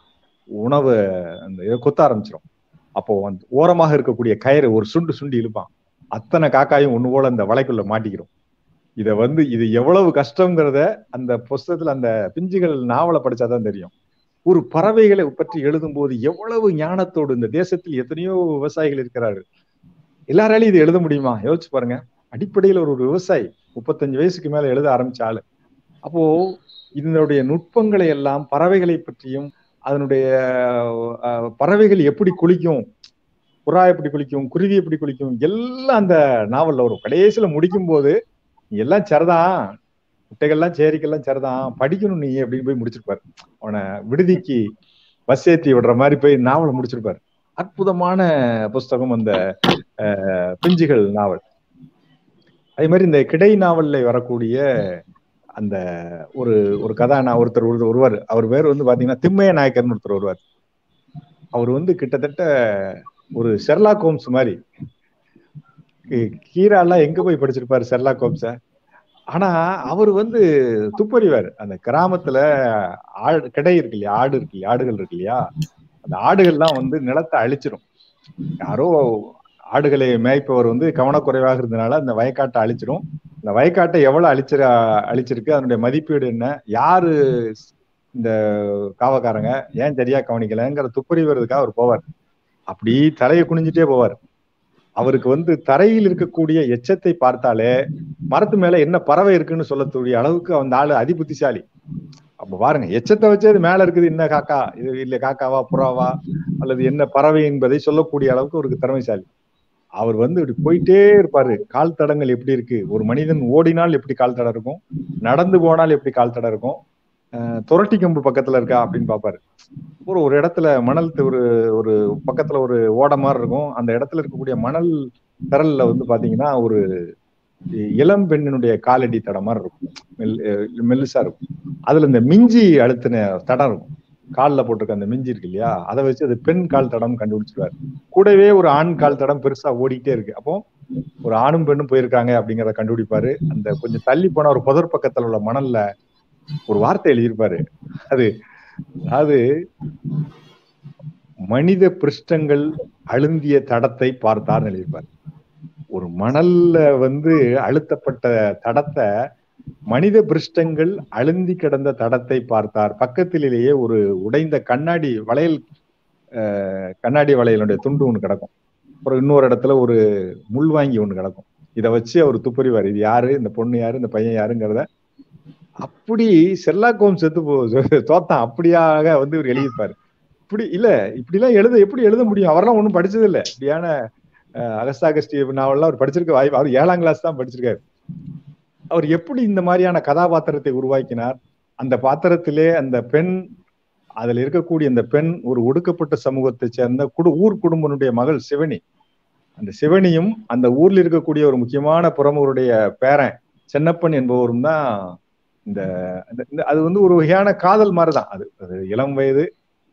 உணவு அந்த கொத்த ஆரம்பிச்சிடும். அப்போ வந்து ஓரமாக இருக்கக்கூடிய கயிறு ஒரு சுண்டு சுண்டி இழுப்பான். அத்தனை காக்காயும் ஒண்ணு போல அந்த வலைக்குள்ள மாட்டிக்கிறோம். இத வந்து இது எவ்வளவு கஷ்டங்கிறத அந்த புஸ்தகத்துல அந்த பிஞ்சுகள் நாவலை படிச்சாதான் தெரியும். ஒரு பறவைகளை பற்றி எழுதும் போது எவ்வளவு ஞானத்தோடு, இந்த தேசத்தில் எத்தனையோ விவசாயிகள் இருக்கிறார்கள், எல்லாராலையும் இது எழுத முடியுமா யோசிச்சு பாருங்க. அடிப்படையில் ஒரு விவசாயி 35 வயசுக்கு மேல எழுத ஆரம்பிச்ச ஆளு. அப்போ இதனுடைய நுட்பங்களை எல்லாம் பறவைகளை பற்றியும், அதனுடைய பறவைகள் எப்படி குளிக்கும், புறா எப்படி குளிக்கும், குருவி எப்படி குளிக்கும், எல்லாம் அந்த நாவல்ல வரும். கடைசியில முடிக்கும் போது எல்லாம் சரிதான், முட்டைகள்லாம் சேரிக்கெல்லாம் சரிதான், படிக்கணும் நீ அப்படின்னு போய் முடிச்சிருப்பாரு. அவனை விடுதிக்கு பஸ் ஏற்றி விடுற மாதிரி போய் நாவலை முடிச்சிருப்பாரு. அற்புதமான புஸ்தகம் அந்த பிஞ்சுகள் நாவல். அதே மாதிரி இந்த கிடை நாவல்ல வரக்கூடிய அந்த ஒரு ஒருத்தர் ஒருவர், அவர் பேர் வந்து பாத்தீங்கன்னா திம்மைய நாயக்கர்னு ஒருத்தர் வருவார். அவர் வந்து கிட்டத்தட்ட ஒரு ஷெர்லாக் ஹோம்ஸ் மாதிரி. கீராலாம் எங்க போய் படிச்சிருப்பாரு ஷெர்லாக் ஹோம்ஸ. ஆனா அவர் வந்து துப்பறிவார். அந்த கிராமத்துல கிடை இருக்கு இல்லையா, ஆடுகள் இருக்கு இல்லையா, அந்த ஆடுகள்லாம் வந்து நிலத்தை அழிச்சிரும். யாரோ ஆடுகளை மேய்ப்பவர் வந்து கவனக்குறைவாக இருந்தனால அந்த வயக்காட்டை அழிச்சிரும். இந்த வயக்காட்டை எவ்வளவு அழிச்சிருக்கு, அதனுடைய மதிப்பீடு என்ன, யாரு இந்த காவக்காரங்க ஏன் சரியா கவனிக்கலங்கிற துப்பறிவதுக்காக அவர் போவார். அப்படி தலையை குனிஞ்சிட்டே போவார். அவருக்கு வந்து தரையில் இருக்கக்கூடிய எச்சத்தை பார்த்தாலே மரத்து மேல என்ன பறவை இருக்குன்னு சொல்லக்கூடிய அளவுக்கு அந்த ஆளு அதிபுத்திசாலி. அப்ப பாருங்க, எச்சத்தை வச்சு அது மேல இருக்குது, என்ன காக்கா இது, இல்ல காக்காவா புறாவா அல்லது என்ன பறவை என்பதை சொல்லக்கூடிய அளவுக்கு அவருக்கு திறமைசாலி. அவர் வந்து இப்படி போயிட்டே இருப்பாரு. கால் தடங்கள் எப்படி இருக்கு, ஒரு மனிதன் ஓடினால் எப்படி கால் தடம் இருக்கும், நடந்து போனால் எப்படி கால் தடம் இருக்கும், துரட்டி கம்பு பக்கத்துல இருக்கா அப்படின்னு பாப்பாரு. ஒரு இடத்துல மணல் ஒரு பக்கத்துல ஒரு ஓட மாதிரி இருக்கும். அந்த இடத்துல இருக்கக்கூடிய மணல் திரல்ல வந்து பாத்தீங்கன்னா ஒரு இளம் பெண்ணினுடைய காலடி தடம் மாதிரி இருக்கும், மெல்லிசா இருக்கும். அதுல இந்த மிஞ்சி அழுத்தின தடம் இருக்கும், காலில் போட்டிருக்க அந்த மிஞ்சி இருக்கு இல்லையா, அதை வச்சு அது பெண் கால் தடம் கண்டுபிடிச்சிருவாரு. கூடவே ஒரு ஆண் கால் தடம் பெருசா ஓடிக்கிட்டே இருக்கு. அப்போ ஒரு ஆணும் பெண்ணும் போயிருக்காங்க அப்படிங்கிறத கண்டுபிடிப்பாரு. அந்த கொஞ்சம் தள்ளி போன ஒரு புதர் பக்கத்துல உள்ள மணல்ல ஒரு வார்த்தை எழுதியிருப்பாரு. அது மனித பிருஷ்டங்கள் அழுந்திய தடத்தை பார்த்தார் எழுதியிருப்பார். ஒரு மணல்ல அழுத்தப்பட்ட தடத்தை, மனித பிருஷ்டங்கள் அழுந்தி கிடந்த தடத்தை பார்த்தார். பக்கத்திலேயே ஒரு உடைந்த கண்ணாடி வளையலுடைய துண்டு ஒண்ணு கிடக்கும். அப்புறம் இன்னொரு இடத்துல ஒரு முள்வாங்கி ஒண்ணு கிடக்கும். இதை வச்சு அவர் துப்பறிவார், இது யாரு, இந்த பொண்ணு யாரு, இந்த பையன் யாருங்கிறத. அப்படி ஷெர்லாக் ஹோம்ஸ் தோத்தான் அப்படியாக இவர் எழுதியிருப்பாரு. இப்படி இல்ல, இப்படி எல்லாம் எப்படி எழுத முடியும்? அவரெல்லாம் ஒண்ணும் படிச்சது இல்லை. இப்படியான அகஸ்தா கிறிஸ்டி நாவல்லாம் அவர் படிச்சிருக்க வாய்ப்பு, அவர் 7ஆம் கிளாஸ் தான் படிச்சிருக்காரு. அவர் எப்படி இந்த மாதிரியான கதாபாத்திரத்தை உருவாக்கினார்? அந்த பாத்திரத்திலே அந்த பெண், அதுல இருக்கக்கூடிய அந்த பெண் ஒரு ஒடுக்கப்பட்ட சமூகத்தை சேர்ந்த ஊர் குடும்பனுடைய மகள் சிவனி. அந்த சிவனியும் அந்த ஊர்ல இருக்கக்கூடிய ஒரு முக்கியமான புறமுடைய பேரன் சென்னப்பன் என்பவரும் தான் இந்த அது ஒரு வகையான காதல் மாதிரிதான். அது இளம் வயது.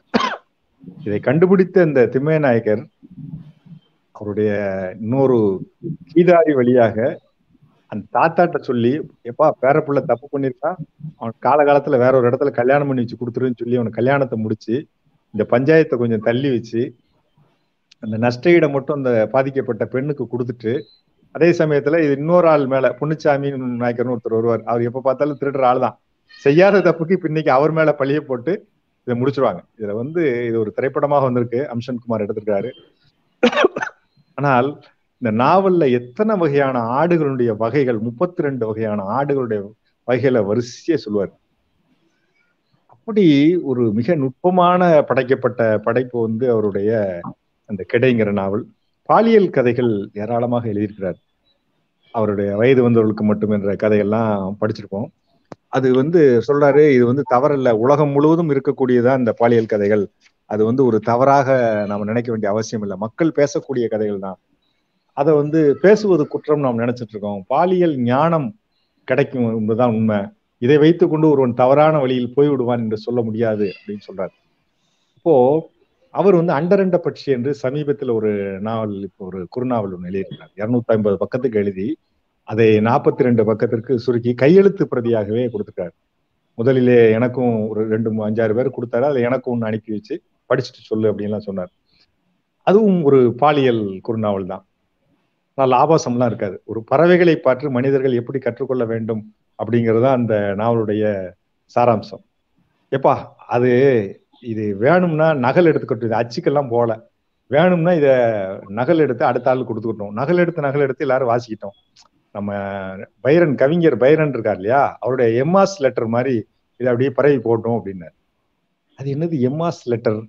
இதை கண்டுபிடித்த இந்த திம்மைய நாயக்கர் அவருடைய இன்னொரு கீதாரி வழியாக அந்த தாத்தாட்ட சொல்லி, எப்பா பேரப்புள்ள தப்பு பண்ணிருக்கான், அவன் காலகாலத்துல வேற ஒரு இடத்துல கல்யாணம் பண்ணி வச்சு கொடுத்துருன்னு சொல்லி அவனுக்கு கல்யாணத்தை முடிச்சு இந்த பஞ்சாயத்தை கொஞ்சம் தள்ளி வச்சு அந்த நஷ்டஈட மட்டும் அந்த பாதிக்கப்பட்ட பெண்ணுக்கு கொடுத்துட்டு, அதே சமயத்துல இது இன்னொரு ஆள் மேல பொன்னுச்சாமி நாயக்கர்னு ஒருத்தர் வருவார். அவர் எப்ப பார்த்தாலும் திருடுற ஆள் தான். செய்யாத தப்புக்கு இப்ப இன்னைக்கு அவர் மேல பழிய போட்டு இதை முடிச்சிருவாங்க. இதுல இது ஒரு திரைப்படமாக வந்திருக்கு, அம்சன் குமார் எடுத்திருக்காரு. ஆனால் இந்த நாவல்ல எத்தனை வகையான ஆடுகளுடைய வகைகள், 32 வகையான ஆடுகளுடைய வகைகளை வரிசையா சொல்லுவார். அப்படி ஒரு மிக நுட்பமான படைக்கப்பட்ட படைப்பு அவருடைய அந்த கிடைங்கிற நாவல். பாலியல் கதைகள் ஏராளமாக எழுதியிருக்கிறார். அவருடைய வயது வந்தவர்களுக்கு மட்டும் என்ற கதையெல்லாம் படிச்சிருப்போம். அது சொல்றாரு, இது தவறல்ல, உலகம் முழுவதும் இருக்கக்கூடியதான் இந்த பாலியல் கதைகள். அது ஒரு தவறாக நாம நினைக்க வேண்டிய அவசியம் இல்லை. மக்கள் பேசக்கூடிய கதைகள் தான். அதை பேசுவது குற்றம் நாம் நினைச்சிட்டு இருக்கோம். பாலியல் ஞானம் கிடைக்கும் என்பதுதான் உண்மை. இதை வைத்துக்கொண்டு ஒருவன் தவறான வழியில் போய்விடுவான் என்று சொல்ல முடியாது அப்படின்னு சொல்றாரு. இப்போ அவர் அண்டரண்ட பட்சி என்று சமீபத்தில் ஒரு நாவல், இப்போ ஒரு குறுநாவல் ஒன்று எழுதியிருக்கிறார். 250 பக்கத்துக்கு எழுதி அதை 42 பக்கத்திற்கு சுருக்கி கையெழுத்து பிரதியாகவே கொடுத்துட்டாரு. முதலிலே எனக்கும் ஒரு 2-5-6 பேர் கொடுத்தாரு. அதை எனக்கும் ஒன்று அனுப்பி வச்சு படிச்சுட்டு சொல்லு அப்படின்லாம் சொன்னார். அதுவும் ஒரு பாலியல் குறுநாவல் தான். நல்ல ஆபாசம்லாம் இருக்காது. ஒரு பறவைகளை பார்த்து மனிதர்கள் எப்படி கற்றுக்கொள்ள வேண்டும் அப்படிங்கிறது தான் அந்த நாவலுடைய சாராம்சம். எப்பா இது வேணும்னா நகல் எடுத்துக்கிட்டு, அச்சுக்கெல்லாம் போல, வேணும்னா இதை நகல் எடுத்து அடுத்த ஆள் கொடுத்துக்கிட்டோம். நகல் எடுத்து எல்லாரும் வாசிக்கிட்டோம். நம்ம பைரன், கவிஞர் பைரன் இருக்கார் இல்லையா, அவருடைய எம்மாஸ் லெட்டர் மாதிரி இதை அப்படியே பரவி போட்டோம் அப்படின்னாரு. அது என்னது எம்மாஸ் லெட்டர்?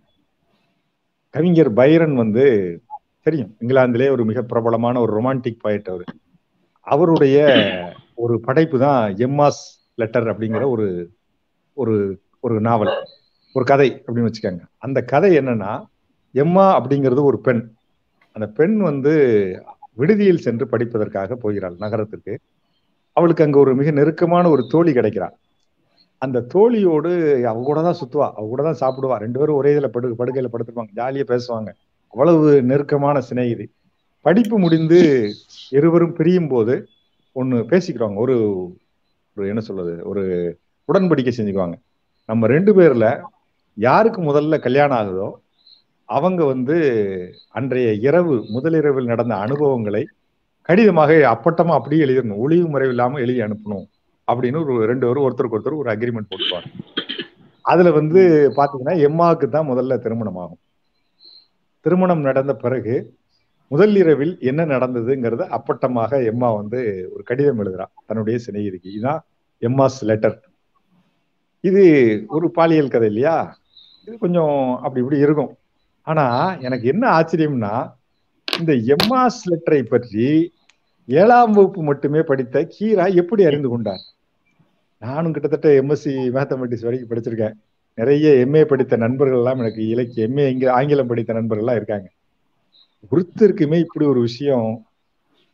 கவிஞர் பைரன் தெரியும், இங்கிலாந்திலே ஒரு மிக பிரபலமான ஒரு ரொமான்டிக் பாய்ட். அவருடைய ஒரு படைப்பு தான் எம்மாஸ் லெட்டர் அப்படிங்கிற ஒரு ஒரு ஒரு நாவல், ஒரு கதை அப்படின்னு வச்சுக்கோங்க. அந்த கதை என்னன்னா, எம்மா அப்படிங்கிறது ஒரு பெண். அந்த பெண் விடுதியில் சென்று படிப்பதற்காக போகிறாள் நகரத்திற்கு. அவளுக்கு அங்க ஒரு மிக நெருக்கமான ஒரு தோழி கிடைக்கிறாள். அந்த தோழியோடு அவ கூட தான் சுத்துவா, அவ கூட தான் சாப்பிடுவா. 2 பேரும் ஒரே இதுல படுக்கையில படுத்துருப்பாங்க, ஜாலியா பேசுவாங்க. அவ்வளவு நெருக்கமான சிநேகிதி. படிப்பு முடிந்து இருவரும் பிரியும் போது ஒண்ணு பேசிக்கிறாங்க, ஒரு என்ன சொல்றது, ஒரு உடன்படிக்கை செஞ்சுக்குவாங்க. நம்ம 2 பேர்ல யாருக்கு முதல்ல கல்யாணம் ஆகுதோ அவங்க அன்றைய இரவு, முதலிரவில் நடந்த அனுபவங்களை கடிதமாக அப்பட்டமா அப்படியே எழுதிடணும், ஒளிவு முறைவு இல்லாம எழுதி அனுப்பணும் அப்படின்னு ஒரு 2 பேரும் ஒருத்தருக்கு ஒருத்தர் ஒரு அக்ரிமெண்ட் போட்டுப்பாங்க. அதுல பாத்தீங்கன்னா எம்மாவுக்கு தான் முதல்ல திருமணம் ஆகும். திருமணம் நடந்த பிறகு முதல் இரவில் என்ன நடந்ததுங்கிறத அப்பட்டமாக எம்மா ஒரு கடிதம் எழுதுறா தன்னுடைய சிநேகிதிக்கு. இதுதான் எம்மாஸ் லெட்டர். இது ஒரு பாலியல் கதை இல்லையா, இது கொஞ்சம் அப்படி இப்படி இருக்கும். ஆனா எனக்கு என்ன ஆச்சரியம்னா, இந்த எம்மாஸ் லெட்டரை பற்றி 7ஆம் வகுப்பு மட்டுமே படித்த கீரா எப்படி அறிந்து கொண்டார்? நானும் கிட்டத்தட்ட எம்எஸ்சி மேத்தமெட்டிக்ஸ் வரைக்கும் படிச்சிருக்கேன். நிறைய எம்ஏ படித்த நண்பர்கள் எல்லாம் எனக்கு இலக்கிய எம்ஏ ஆங்கிலம் படித்த நண்பர்கள் எல்லாம் இருக்காங்க. ஒருத்தருக்குமே இப்படி ஒரு விஷயம்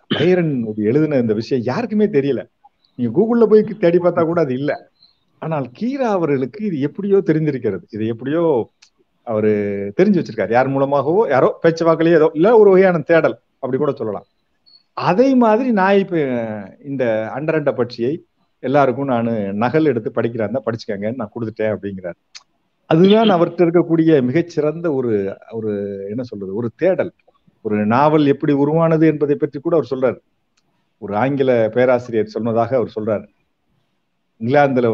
பைரன் எழுதின இந்த விஷயம் யாருக்குமே தெரியல. நீங்க கூகுள்ல போய் தேடி பார்த்தா கூட அது இல்லை. ஆனால் கீரா அவர்களுக்கு இது எப்படியோ தெரிந்திருக்கிறது. இது எப்படியோ அவரு தெரிஞ்சு வச்சிருக்காரு. யார் மூலமாகவோ, யாரோ பேச்சுவாக்கிலேயோ ஏதோ இல்ல, ஒரு வகையான தேடல் அப்படி கூட சொல்லலாம். அதே மாதிரி நான் இப்ப இந்த அண்டரண்ட பட்சியை எல்லாருக்கும் நான் நகல் எடுத்து படிக்கிறாங்க, படிச்சுக்கங்கன்னு நான் கொடுத்துட்டேன் அப்படிங்கிறார். அதுதான் அவர்கிட்ட இருக்கக்கூடிய மிகச்சிறந்த ஒரு ஒரு என்ன சொல்றது, ஒரு தேடல். ஒரு நாவல் எப்படி உருவானது என்பதை பற்றி கூட அவர் சொல்றாரு. ஒரு ஆங்கில பேராசிரியர் சொன்னதாக அவர் சொல்றாரு. இங்கிலாந்துல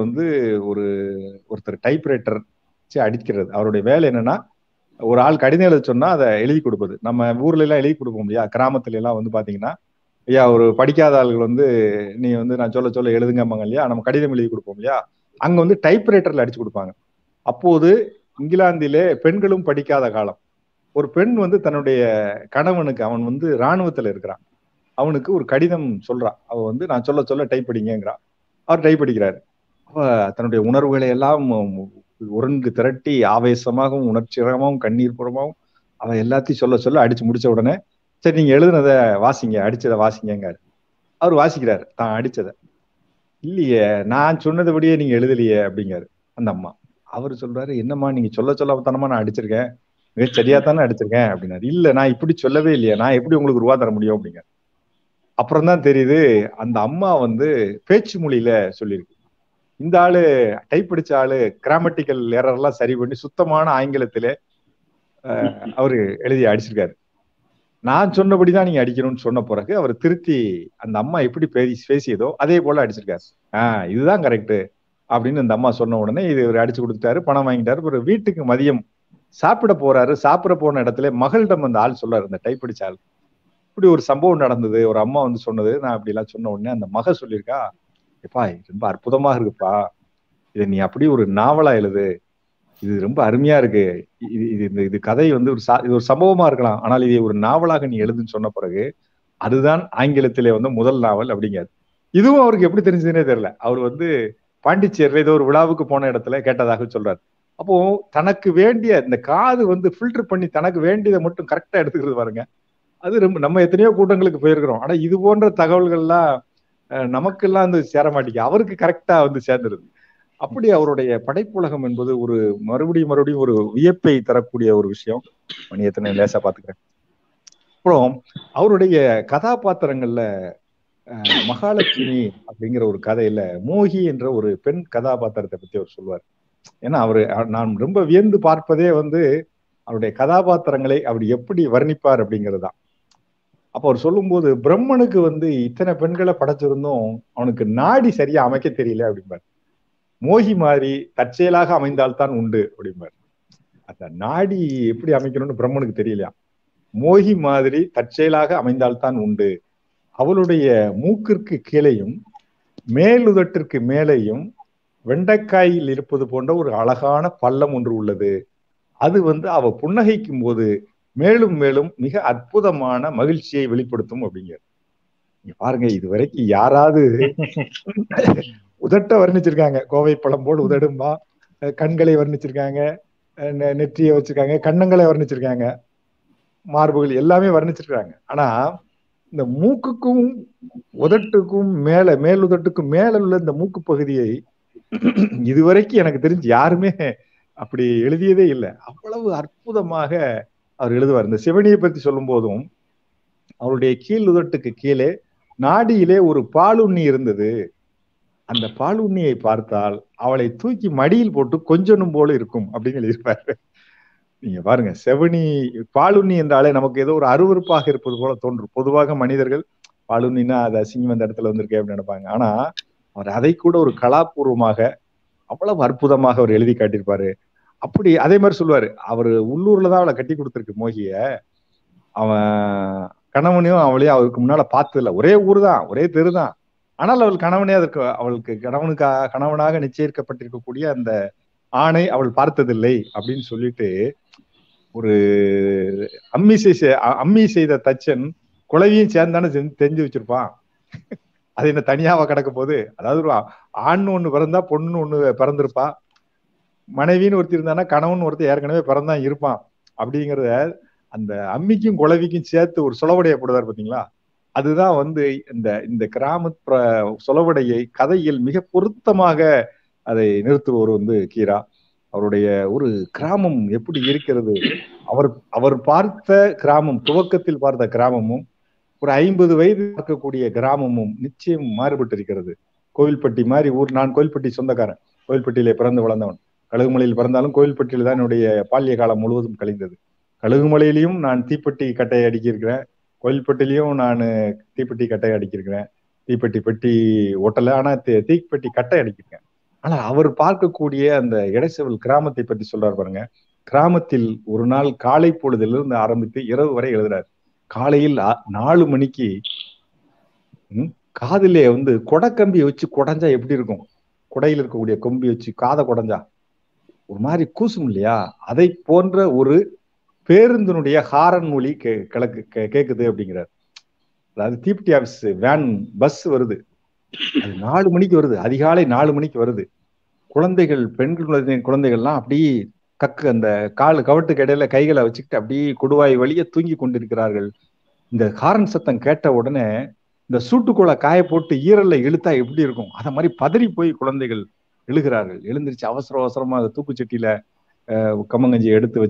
ஒருத்தர் டைப்ரைட்டர் அடிக்கிறது, அவருடைய வேலை என்னன்னா, ஒரு ஆள் கடிதம் எழுத சொன்னா அதை எழுதி கொடுப்பது. நம்ம ஊர்ல எல்லாம் எழுதி கொடுப்போம் இல்லையா, கிராமத்துல எல்லாம் பாத்தீங்கன்னா, ஐயா ஒரு படிக்காத ஆள்கள் நீ நான் சொல்ல சொல்ல எழுதுங்கம்பாங்க இல்லையா, நம்ம கடிதம் எழுதி கொடுப்போம் இல்லையா, அங்க டைப்ரைட்டர்ல அடிச்சு கொடுப்பாங்க. அப்போது இங்கிலாந்திலே பெண்களும் படிக்காத காலம். ஒரு பெண் தன்னுடைய கணவனுக்கு, அவன் இராணுவத்துல இருக்கிறான், அவனுக்கு ஒரு கடிதம் சொல்றான். அவ நான் சொல்ல சொல்ல டைப் படிங்கிறான். அவர் டைப் படிக்கிறாரு. அவ தன்னுடைய உணர்வுகளை எல்லாம் ஒருங்கு திரட்டி ஆவேசமாகவும் உணர்ச்சிகரமாகவும் கண்ணீர் புறமாகவும் அவ எல்லாத்தையும் சொல்ல சொல்ல அடிச்சு முடிச்ச உடனே, சரி நீங்க எழுதுனதை வாசிங்க, அடிச்சதை வாசிங்காரு. அவர் வாசிக்கிறாரு தான் அடிச்சதை. இல்லையே, நான் சொன்னதுபடியே நீங்க எழுதலையே அப்படிங்காரு அந்த அம்மா. அவரு சொல்றாரு, என்னம்மா நீங்க சொல்ல சொல்லத்தனமா நான் அடிச்சிருக்கேன், மிக சரியா தானே அடிச்சிருக்கேன் அப்படின்னாரு. இல்ல, நான் இப்படி சொல்லவே இல்லையா, நான் எப்படி உங்களுக்கு ரூபா தர முடியும் அப்படிங்க. அப்புறம் தான் தெரியுது அந்த அம்மா பேச்சு மொழியில சொல்லியிருக்கு. இந்த ஆளு டைப் அடிச்ச ஆளு கிராமட்டிக்கல் எரர் எல்லாம் சரி பண்ணி சுத்தமான ஆங்கிலத்திலே அவரு எழுதி அடிச்சிருக்காரு. நான் சொன்னபடிதான் நீங்க அடிக்கணும்னு சொன்ன பிறகு அவர் திருத்தி அந்த அம்மா எப்படி பேசியதோ அதே போல அடிச்சிருக்காரு. இதுதான் கரெக்ட் அப்படின்னு அந்த அம்மா சொன்ன உடனே இது இவர் அடிச்சு கொடுத்துட்டாரு, பணம் வாங்கிட்டாரு. ஒரு வீட்டுக்கு மதியம் சாப்பிட போறாரு. சாப்பிட போன இடத்துல மகளிடம் அந்த ஆள் சொல்றாரு, இந்த டைப் அடிச்ச ஆள், இப்படி ஒரு சம்பவம் நடந்தது, ஒரு அம்மா சொன்னது, நான் அப்படி எல்லாம் சொன்ன உடனே அந்த மக சொல்லியிருக்கா, எப்பா ரொம்ப அற்புதமா இருக்குப்பா, இதை நீ அப்படி ஒரு நாவலா எழுது, இது ரொம்ப அருமையா இருக்கு, இது கதை இது ஒரு சம்பவமா இருக்கலாம், ஆனால் இதை ஒரு நாவலாக நீ எழுதுன்னு சொன்ன பிறகு அதுதான் ஆங்கிலத்திலே முதல் நாவல் அப்படிங்காரு. இதுவும் அவருக்கு எப்படி தெரிஞ்சதுன்னே தெரியல. அவர் பாண்டிச்சேரியில ஏதோ ஒரு விழாவுக்கு போன இடத்துல கேட்டதாக சொல்றாரு. அப்போ தனக்கு வேண்டிய இந்த காது ஃபில்டர் பண்ணி தனக்கு வேண்டியதை மட்டும் கரெக்டா எடுத்துக்கிறது பாருங்க. அது ரொம்ப, நம்ம எத்தனையோ கூட்டங்களுக்கு போயிருக்கிறோம், ஆனா இது போன்ற தகவல்கள்லாம் நமக்கெல்லாம் சேர மாட்டேங்குது, அவருக்கு கரெக்டா சேர்ந்துருது. அப்படி அவருடைய படைப்புலகம் என்பது ஒரு மறுபடியும் ஒரு வியப்பை தரக்கூடிய ஒரு விஷயம். மணி எத்தனை லேசா பாத்துக்கிறேன். அப்புறம் அவருடைய கதாபாத்திரங்கள்ல மகாலட்சுமி அப்படிங்கிற ஒரு கதையில மோகி என்ற ஒரு பெண் கதாபாத்திரத்தை பத்தி அவர் சொல்லுவார். ஏன்னா நான் ரொம்ப வியந்து பார்ப்பதே அவருடைய கதாபாத்திரங்களை அவர் எப்படி வர்ணிப்பார் அப்படிங்கிறது தான். அப்ப அவர் சொல்லும்போது, பிரம்மனுக்கு இத்தனை பெண்களை படைச்சிருந்தும் அவனுக்கு நாடி சரியா அமைக்க தெரியல அப்படிம்பார். மோகி மாதிரி தற்செயலாக அமைந்தால்தான் உண்டு அப்படிம்பார். அந்த நாடி எப்படி அமைக்கணும்னு பிரம்மனுக்கு தெரியலையா, மோகி மாதிரி தற்செயலாக அமைந்தால்தான் உண்டு. அவளுடைய மூக்கிற்கு கீழையும் மேலுதட்டிற்கு மேலேயும் வெண்டைக்காயில் இருப்பது போன்ற ஒரு அழகான பள்ளம் ஒன்று உள்ளது. அது அவ புன்னகைக்கும் போது மேலும் மேலும் மிக அற்புதமான மகிழ்ச்சியை வெளிப்படுத்தும் அப்படிங்கிறார். நீங்க பாருங்க, இதுவரைக்கும் யாராவது உதட்ட வர்ணிச்சிருக்காங்க, கோவை பழம் போல் உதடும்பா, கண்களை வர்ணிச்சிருக்காங்க, நெற்றியை வச்சிருக்காங்க, கண்ணங்களை வர்ணிச்சிருக்காங்க, மார்புகள் எல்லாமே வர்ணிச்சிருக்காங்க. ஆனா இந்த மூக்குக்கும் உதட்டுக்கும் மேல் உதட்டுக்கும் மேல உள்ள இந்த மூக்கு பகுதியை இதுவரைக்கும் எனக்கு தெரிஞ்சு யாருமே அப்படி எழுதியதே இல்லை. அவ்வளவு அற்புதமாக அவர் எழுதுவார். இந்த சிவனியை பற்றி சொல்லும் போதும் அவருடைய கீழ் உதட்டுக்கு கீழே நாடியிலே ஒரு பாலுண்ணி இருந்தது. அந்த பாலுண்ணியை பார்த்தால் அவளை தூக்கி மடியில் போட்டு கொஞ்சனும் போல இருக்கும் அப்படின்னு எழுதியிருப்பாரு. நீங்க பாருங்க, செவனி பாலுண்ணி என்றாலே நமக்கு ஏதோ ஒரு அருவருப்பாக இருப்பது போல தோன்றும். பொதுவாக மனிதர்கள் பாலுண்ணின்னா அது அசிங்கம் அந்த இடத்துல வந்திருக்கேன் அப்படின்னு நினைப்பாங்க. ஆனா அவர் அதை கூட ஒரு கலாபூர்வமாக அவ்வளவு அற்புதமாக அவர் எழுதி காட்டியிருப்பாரு. அப்படி அதே மாதிரி சொல்லுவாரு, அவரு உள்ளூர்ல தான் அவளை கட்டி கொடுத்துருக்கு மோகிய, அவன் கணவனையும் அவளையும் அவருக்கு முன்னால பார்த்ததில்ல, ஒரே ஊர் தான், ஒரே தெரு தான், ஆனால் அவள் கணவனே அவளுக்கு கணவனாக நிச்சயிக்கப்பட்டிருக்கக்கூடிய அந்த ஆணை அவள் பார்த்ததில்லை அப்படின்னு சொல்லிட்டு, ஒரு அம்மி செய்த தச்சன் குழவியும் சேர்ந்தானே தெரிஞ்சு வச்சிருப்பான், அது என்ன தனியாவா கிடக்க போகுது. அதாவது ஒரு ஆண்னு ஒண்ணு பிறந்தா பொண்ணுன்னு ஒண்ணு பிறந்திருப்பா, மனைவின்னு ஒருத்தர் இருந்தானா கணவன் ஒருத்தர் ஏற்கனவே பிறந்தான் இருப்பான். அப்படிங்கிறத அந்த அம்மிக்கும் குழவிக்கும் சேர்த்து ஒரு சுளவடைய போடுவார் பாத்தீங்களா, அதுதான் வந்து இந்த இந்த கிராம சொலவடையை கதையில் மிக பொருத்தமாக அதை நிறுத்துபவர் வந்து கீரா. அவருடைய ஒரு கிராமம் எப்படி இருக்கிறது, அவர் பார்த்த கிராமம், துவக்கத்தில் பார்த்த கிராமமும் ஒரு 50 வயது பார்க்கக்கூடிய கிராமமும் நிச்சயம் மாறுபட்டு இருக்கிறது. கோவில்பட்டி மாதிரி ஊர். நான் கோவில்பட்டி சொந்தக்காரன், கோவில்பட்டியிலே பிறந்து வளர்ந்தவன். கழுகுமலையில் பிறந்தாலும் கோவில்பட்டியில் தான் என்னுடைய பால்ய காலம் முழுவதும் கழிந்தது. கழுகுமலையிலையும் நான் தீப்பெட்டி கட்டையை அடிக்கிருக்கிறேன், கோவில்பட்டிலையும் நான் தீப்பெட்டி கட்டையை அடிக்கிருக்கிறேன். தீப்பெட்டி பெட்டி ஒட்டலை, ஆனா தீப்பெட்டி கட்டை அடிக்கிருக்கேன். ஆனா அவர் பார்க்கக்கூடிய அந்த இடைச்செவல் கிராமத்தை பற்றி சொல்றாரு பாருங்க. கிராமத்தில் ஒரு நாள் காலை பொழுதிலிருந்து ஆரம்பித்து இரவு வரை எழுதுறாரு. காலையில் 4 மணிக்கு காதிலே வந்து கொடைக்கம்பியை வச்சு குடைஞ்சா எப்படி இருக்கும், குடையில் இருக்கக்கூடிய கொம்பி வச்சு காதை குடைஞ்சா ஒரு மாதிரி கூசும் இல்லையா, அதை போன்ற ஒரு பேருந்தினுடைய ஹாரன் மொழி கேக்குது அப்படிங்கிறார். அதாவது தீப்டி ஆபீஸ் வேன் பஸ் வருது, அது 4 மணிக்கு வருது, அதிகாலை 4 மணிக்கு வருது. குழந்தைகள், பெண் குழந்தைகள்லாம் அப்படியே அந்த கவட்டுக்கு இடையில கைகளை வச்சுக்கிட்டு அப்படியே கொடுவாய் வழிய தூங்கி கொண்டிருக்கிறார்கள். இந்த ஹாரன் சத்தம் கேட்ட உடனே இந்த சூட்டுக்குள்ள காய போட்டு ஈரல்ல இழுத்தா எப்படி இருக்கும், அத மாதிரி பதறி போய் குழந்தைகள் எழுகிறார்கள். எழுந்திருச்சு அவசர அவசரமா தூக்குச்சட்டியில கம்மங்கஞ்சி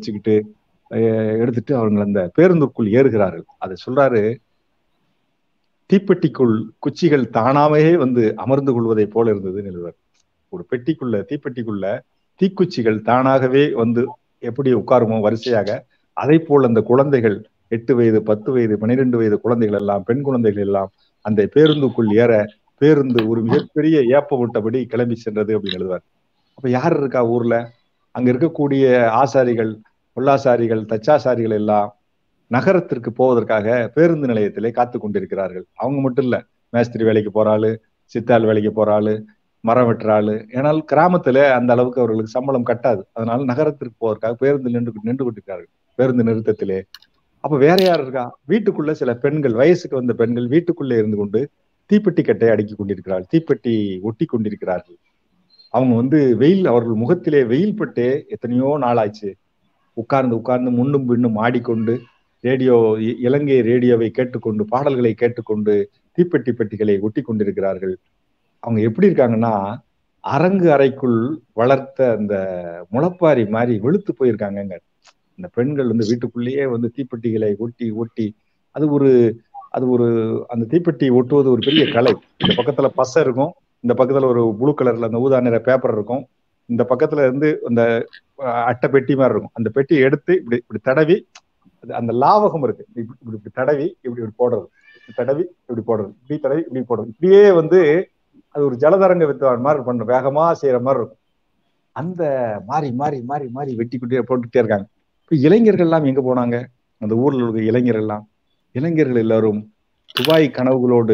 எடுத்துட்டு அவங்க அந்த பேருந்துக்குள் ஏறுகிறார்கள். அதை சொல்றாரு, தீப்பெட்டிக்குள் குச்சிகள் தானாவே வந்து அமர்ந்து கொள்வதை போல இருந்தது நிலவர். ஒரு பெட்டிக்குள்ள, தீப்பெட்டிக்குள்ள தீக்குச்சிகள் தானாகவே வந்து எப்படி உட்காருமோ வரிசையாக, அதை போல் அந்த குழந்தைகள் 8 வயது 10 வயது 12 வயது குழந்தைகள் எல்லாம், பெண் குழந்தைகள் எல்லாம் அந்த பேருந்துக்குள் ஏற பேருந்து ஒரு மிகப்பெரிய ஏப்ப விட்டபடி கிளம்பி சென்றது அப்படின்னு எழுதுவார். அப்ப யார் இருக்கா ஊர்ல? அங்க இருக்கக்கூடிய ஆசாரிகள், பொல்லாசாரிகள், தச்சாசாரிகள் எல்லாம் நகரத்திற்கு போவதற்காக பேருந்து நிலையத்திலே காத்து கொண்டிருக்கிறார்கள். அவங்க மட்டும் இல்ல, மேஸ்திரி வேலைக்கு போறாளு, சித்தாள் வேலைக்கு போறாளு, மரம் வெட்டுறாளு. ஏனால் கிராமத்துல அந்த அளவுக்கு அவர்களுக்கு சம்பளம் கட்டாது. அதனால நகரத்திற்கு போவதற்காக பேருந்து நின்று கொண்டிருக்கிறார்கள் பேருந்து நிறுத்தத்திலே. அப்ப வேற யார் இருக்கா? வீட்டுக்குள்ள சில பெண்கள், வயசுக்கு வந்த பெண்கள் வீட்டுக்குள்ளே இருந்து கொண்டு தீப்பெட்டி கட்டையை அடுக்கி கொண்டிருக்கிறார்கள், தீப்பெட்டி ஒட்டி கொண்டிருக்கிறார்கள். அவங்க வந்து வெயில், அவர்கள் முகத்திலே வெயில் பட்டே எத்தனையோ நாளாச்சு. உட்கார்ந்து முன்னும் பின்னும் ஆடிக்கொண்டு இலங்கை ரேடியோவை கேட்டுக்கொண்டு, பாடல்களை கேட்டுக்கொண்டு தீப்பெட்டி பெட்டிகளை ஒட்டி கொண்டிருக்கிறார்கள். அவங்க எப்படி இருக்காங்கன்னா, அரங்கு அறைக்குள் வளர்த்த அந்த முளப்பாரி மாதிரி வெளுத்து போயிருக்காங்க. இந்த பெண்கள் வந்து வீட்டுக்குள்ளேயே வந்து தீப்பெட்டிகளை ஒட்டி அது ஒரு அந்த தீப்பெட்டி ஒட்டுவது ஒரு பெரிய கலை. இந்த பக்கத்துல பசை இருக்கும், இந்த பக்கத்துல ஒரு ப்ளூ கலர்ல அந்த ஊதா நிற பேப்பர் இருக்கும், இந்த பக்கத்துல இருந்து அந்த அட்டை பெட்டி மாதிரி இருக்கும். அந்த பெட்டியை எடுத்து இப்படி தடவி, அந்த லாவகம் இருக்கு, இப்படி தடவி இப்படி போடுறது, தடவி இப்படி போடுறது, இப்படி தடவி இப்படி போடுறது, இப்படியே வந்து அது ஒரு ஜலதரங்க வித்துவான் மாதிரி பண்ண வேகமா செய்யற மாதிரி இருக்கும். அந்த மாறி மாறி மாறி மாறி வெட்டிக்கிட்டே போட்டுக்கிட்டே இருக்காங்க. இப்ப இளைஞர்கள் எல்லாம் எங்க போனாங்க? அந்த ஊர்ல இருக்க இளைஞர்கள் எல்லாரும் துபாய் கனவுகளோடு,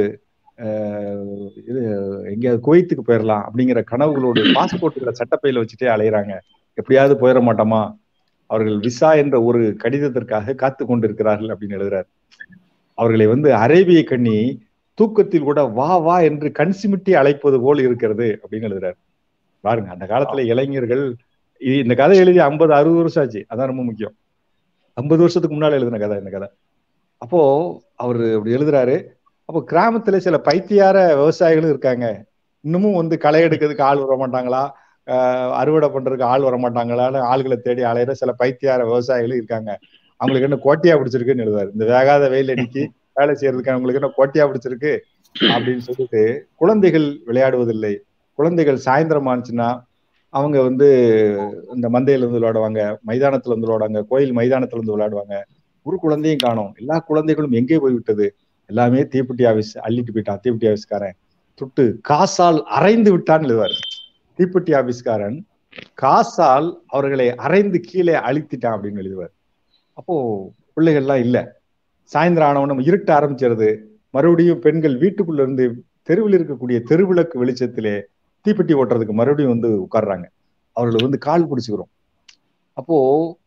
இது எங்கேயாவது குவைத்துக்கு போயிடலாம் அப்படிங்கிற கனவுகளோடு பாஸ்போர்ட்டுகளை சட்டப்பையில வச்சுட்டே அலையிறாங்க. எப்படியாவது போயிட மாட்டோமா, அவர்கள் விசா என்ற ஒரு கடிதத்திற்காக காத்து கொண்டிருக்கிறார்கள் அப்படின்னு எழுதுறாரு. அவர்களை வந்து அரேபிய கண்ணி தூக்கத்தில் கூட வா வா என்று கண் சிமிட்டி அழைப்பது போல் இருக்கிறது அப்படின்னு எழுதுறாரு. பாருங்க, அந்த காலத்துல இளைஞர்கள், இந்த கதை எழுதி 50-60 வருஷம் ஆச்சு. அதான் ரொம்ப முக்கியம். 50 வருஷத்துக்கு முன்னால எழுதின கதை இந்த கதை. அப்போ அவரு அப்படி எழுதுறாரு. அப்போ கிராமத்துல சில பைத்தியார விவசாயிகளும் இருக்காங்க. இன்னமும் வந்து களை எடுக்கிறதுக்கு ஆள் வர மாட்டாங்களா, அறுவடை பண்றதுக்கு ஆள் வர மாட்டாங்களான்னு ஆள்களை தேடி அலையிற சில பைத்தியார விவசாயிகளும் இருக்காங்க. அவங்களுக்கு என்ன கோட்டையா பிடிச்சிருக்குன்னு எழுதுவாரு. இந்த வேகாத வெயில் அடிக்கி வேலை செய்யறதுக்கு அவங்களுக்கு என்ன கோட்டையா பிடிச்சிருக்கு அப்படின்னு சொல்லிட்டு, குழந்தைகள் விளையாடுவதில்லை. குழந்தைகள் சாயந்தரம் ஆச்சுன்னா அவங்க வந்து இந்த மந்தையில இருந்து விளையாடுவாங்க, மைதானத்துல இருந்து விளையாடுவாங்க, கோயில் மைதானத்துல இருந்து விளையாடுவாங்க. ஒரு குழந்தையும் காணோம். எல்லா குழந்தைகளும் எங்கே போய்விட்டது? எல்லாமே தீப்பெட்டி ஆபீஸ் அள்ளிட்டு போயிட்டான். தீப்பெட்டி ஆபீஸ்காரன் துட்டு காசால் அரைந்து விட்டான்னு எழுதுவாரு. தீப்பெட்டி ஆபீஸ்காரன் காசால் அவர்களை அரைந்து கீழே அழித்திட்டான் அப்படின்னு எழுதுவார். அப்போ பிள்ளைகள்லாம் இல்ல. சாயந்தரம் ஆனவனும் இருட்ட ஆரம்பிச்சிருது. மறுபடியும் பெண்கள் வீட்டுக்குள்ள இருந்து தெருவில் இருக்கக்கூடிய தெருவிளக்கு வெளிச்சத்திலே தீப்பெட்டி ஓட்டுறதுக்கு மறுபடியும் வந்து உட்கார்றாங்க. அவர்களை வந்து கால் பிடிச்சுக்கிறோம். அப்போ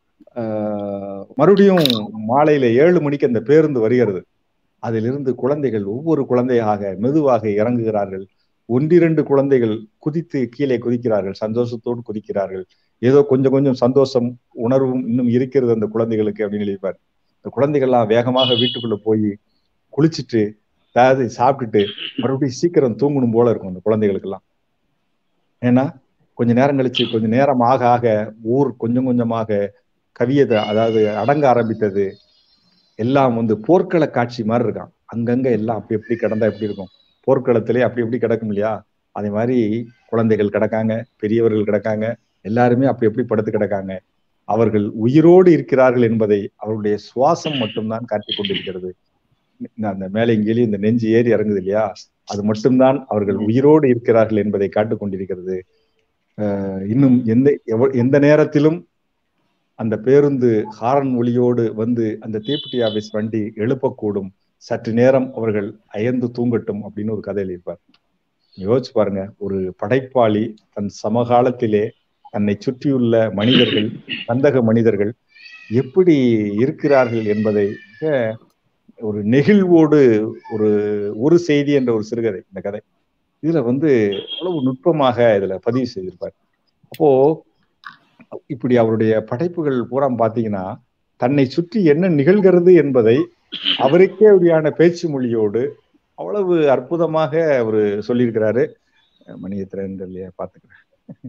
மறுபடியும் மாலையில 7 மணிக்கு அந்த பேருந்து வருகிறது. அதிலிருந்து குழந்தைகள் ஒவ்வொரு குழந்தையாக மெதுவாக இறங்குகிறார்கள். 1-2 குழந்தைகள் குதித்து கீழே குதிக்கிறார்கள், சந்தோஷத்தோடு குதிக்கிறார்கள். ஏதோ கொஞ்சம் சந்தோஷம் உணர்வும் இன்னும் இருக்கிறது அந்த குழந்தைகளுக்கு அப்படின்னு எழுதிப்பார். இந்த குழந்தைகள்லாம் வேகமாக வீட்டுக்குள்ள போய் குளிச்சுட்டு அதாவது சாப்பிட்டுட்டு மறுபடியும் சீக்கிரம் தூங்கணும் போல இருக்கும் அந்த குழந்தைகளுக்கெல்லாம். ஏன்னா கொஞ்ச நேரம் கழிச்சு கொஞ்ச நேரம் ஆக ஆக ஊர் கொஞ்சம் கொஞ்சமாக கவியதை, அதாவது அடங்க ஆரம்பித்தது. எல்லாம் வந்து போர்க்கள காட்சி மாதிரி இருக்கான். அங்கங்க எல்லாம் அப்படி எப்படி கிடந்தா எப்படி இருக்கும், போர்க்களத்திலே அப்படி எப்படி கிடக்கும் இல்லையா, அதே மாதிரி குழந்தைகள் கிடக்காங்க, பெரியவர்கள் கிடக்காங்க, எல்லாருமே அப்படி எப்படி படுத்து கிடக்காங்க. அவர்கள் உயிரோடு இருக்கிறார்கள் என்பதை அவருடைய சுவாசம் மட்டும்தான் காட்டிக் கொண்டிருக்கிறது. அந்த மேலே இங்கேயும் இந்த நெஞ்சு ஏறி இறங்குது இல்லையா, அது மட்டும்தான் அவர்கள் உயிரோடு இருக்கிறார்கள் என்பதை காட்டிக் கொண்டிருக்கிறது. இன்னும் எந்த நேரத்திலும் அந்த பேருந்து ஹாரன் ஒளியோடு வந்து அந்த தீப்பெட்டி ஆபீஸ் வண்டி எழுப்பக்கூடும், சற்று நேரம் அவர்கள் அயர்ந்து தூங்கட்டும் அப்படின்னு ஒரு கதையில் இருப்பார். யோசிச்சு பாருங்க, ஒரு படைப்பாளி தன் சமகாலத்திலே தன்னை சுற்றியுள்ள மனிதர்கள், சந்தக மனிதர்கள் எப்படி இருக்கிறார்கள் என்பதை ஒரு நெகிழ்வோடு ஒரு செய்தி என்ற ஒரு சிறுகதை இந்த கதை. இதுல வந்து அவ்வளவு நுட்பமாக இதுல பதிவு செய்திருப்பார். அப்போ இப்படி அவருடைய படைப்புகள் பூரா பாத்தீங்கன்னா தன்னை சுற்றி என்ன நிகழ்கிறது என்பதை அவருக்கே உரியான பேச்சு மொழியோடு அவ்வளவு அற்புதமாக அவரு சொல்லியிருக்கிறாரு. மணி எத்தனை பாத்துக்கிறேன்,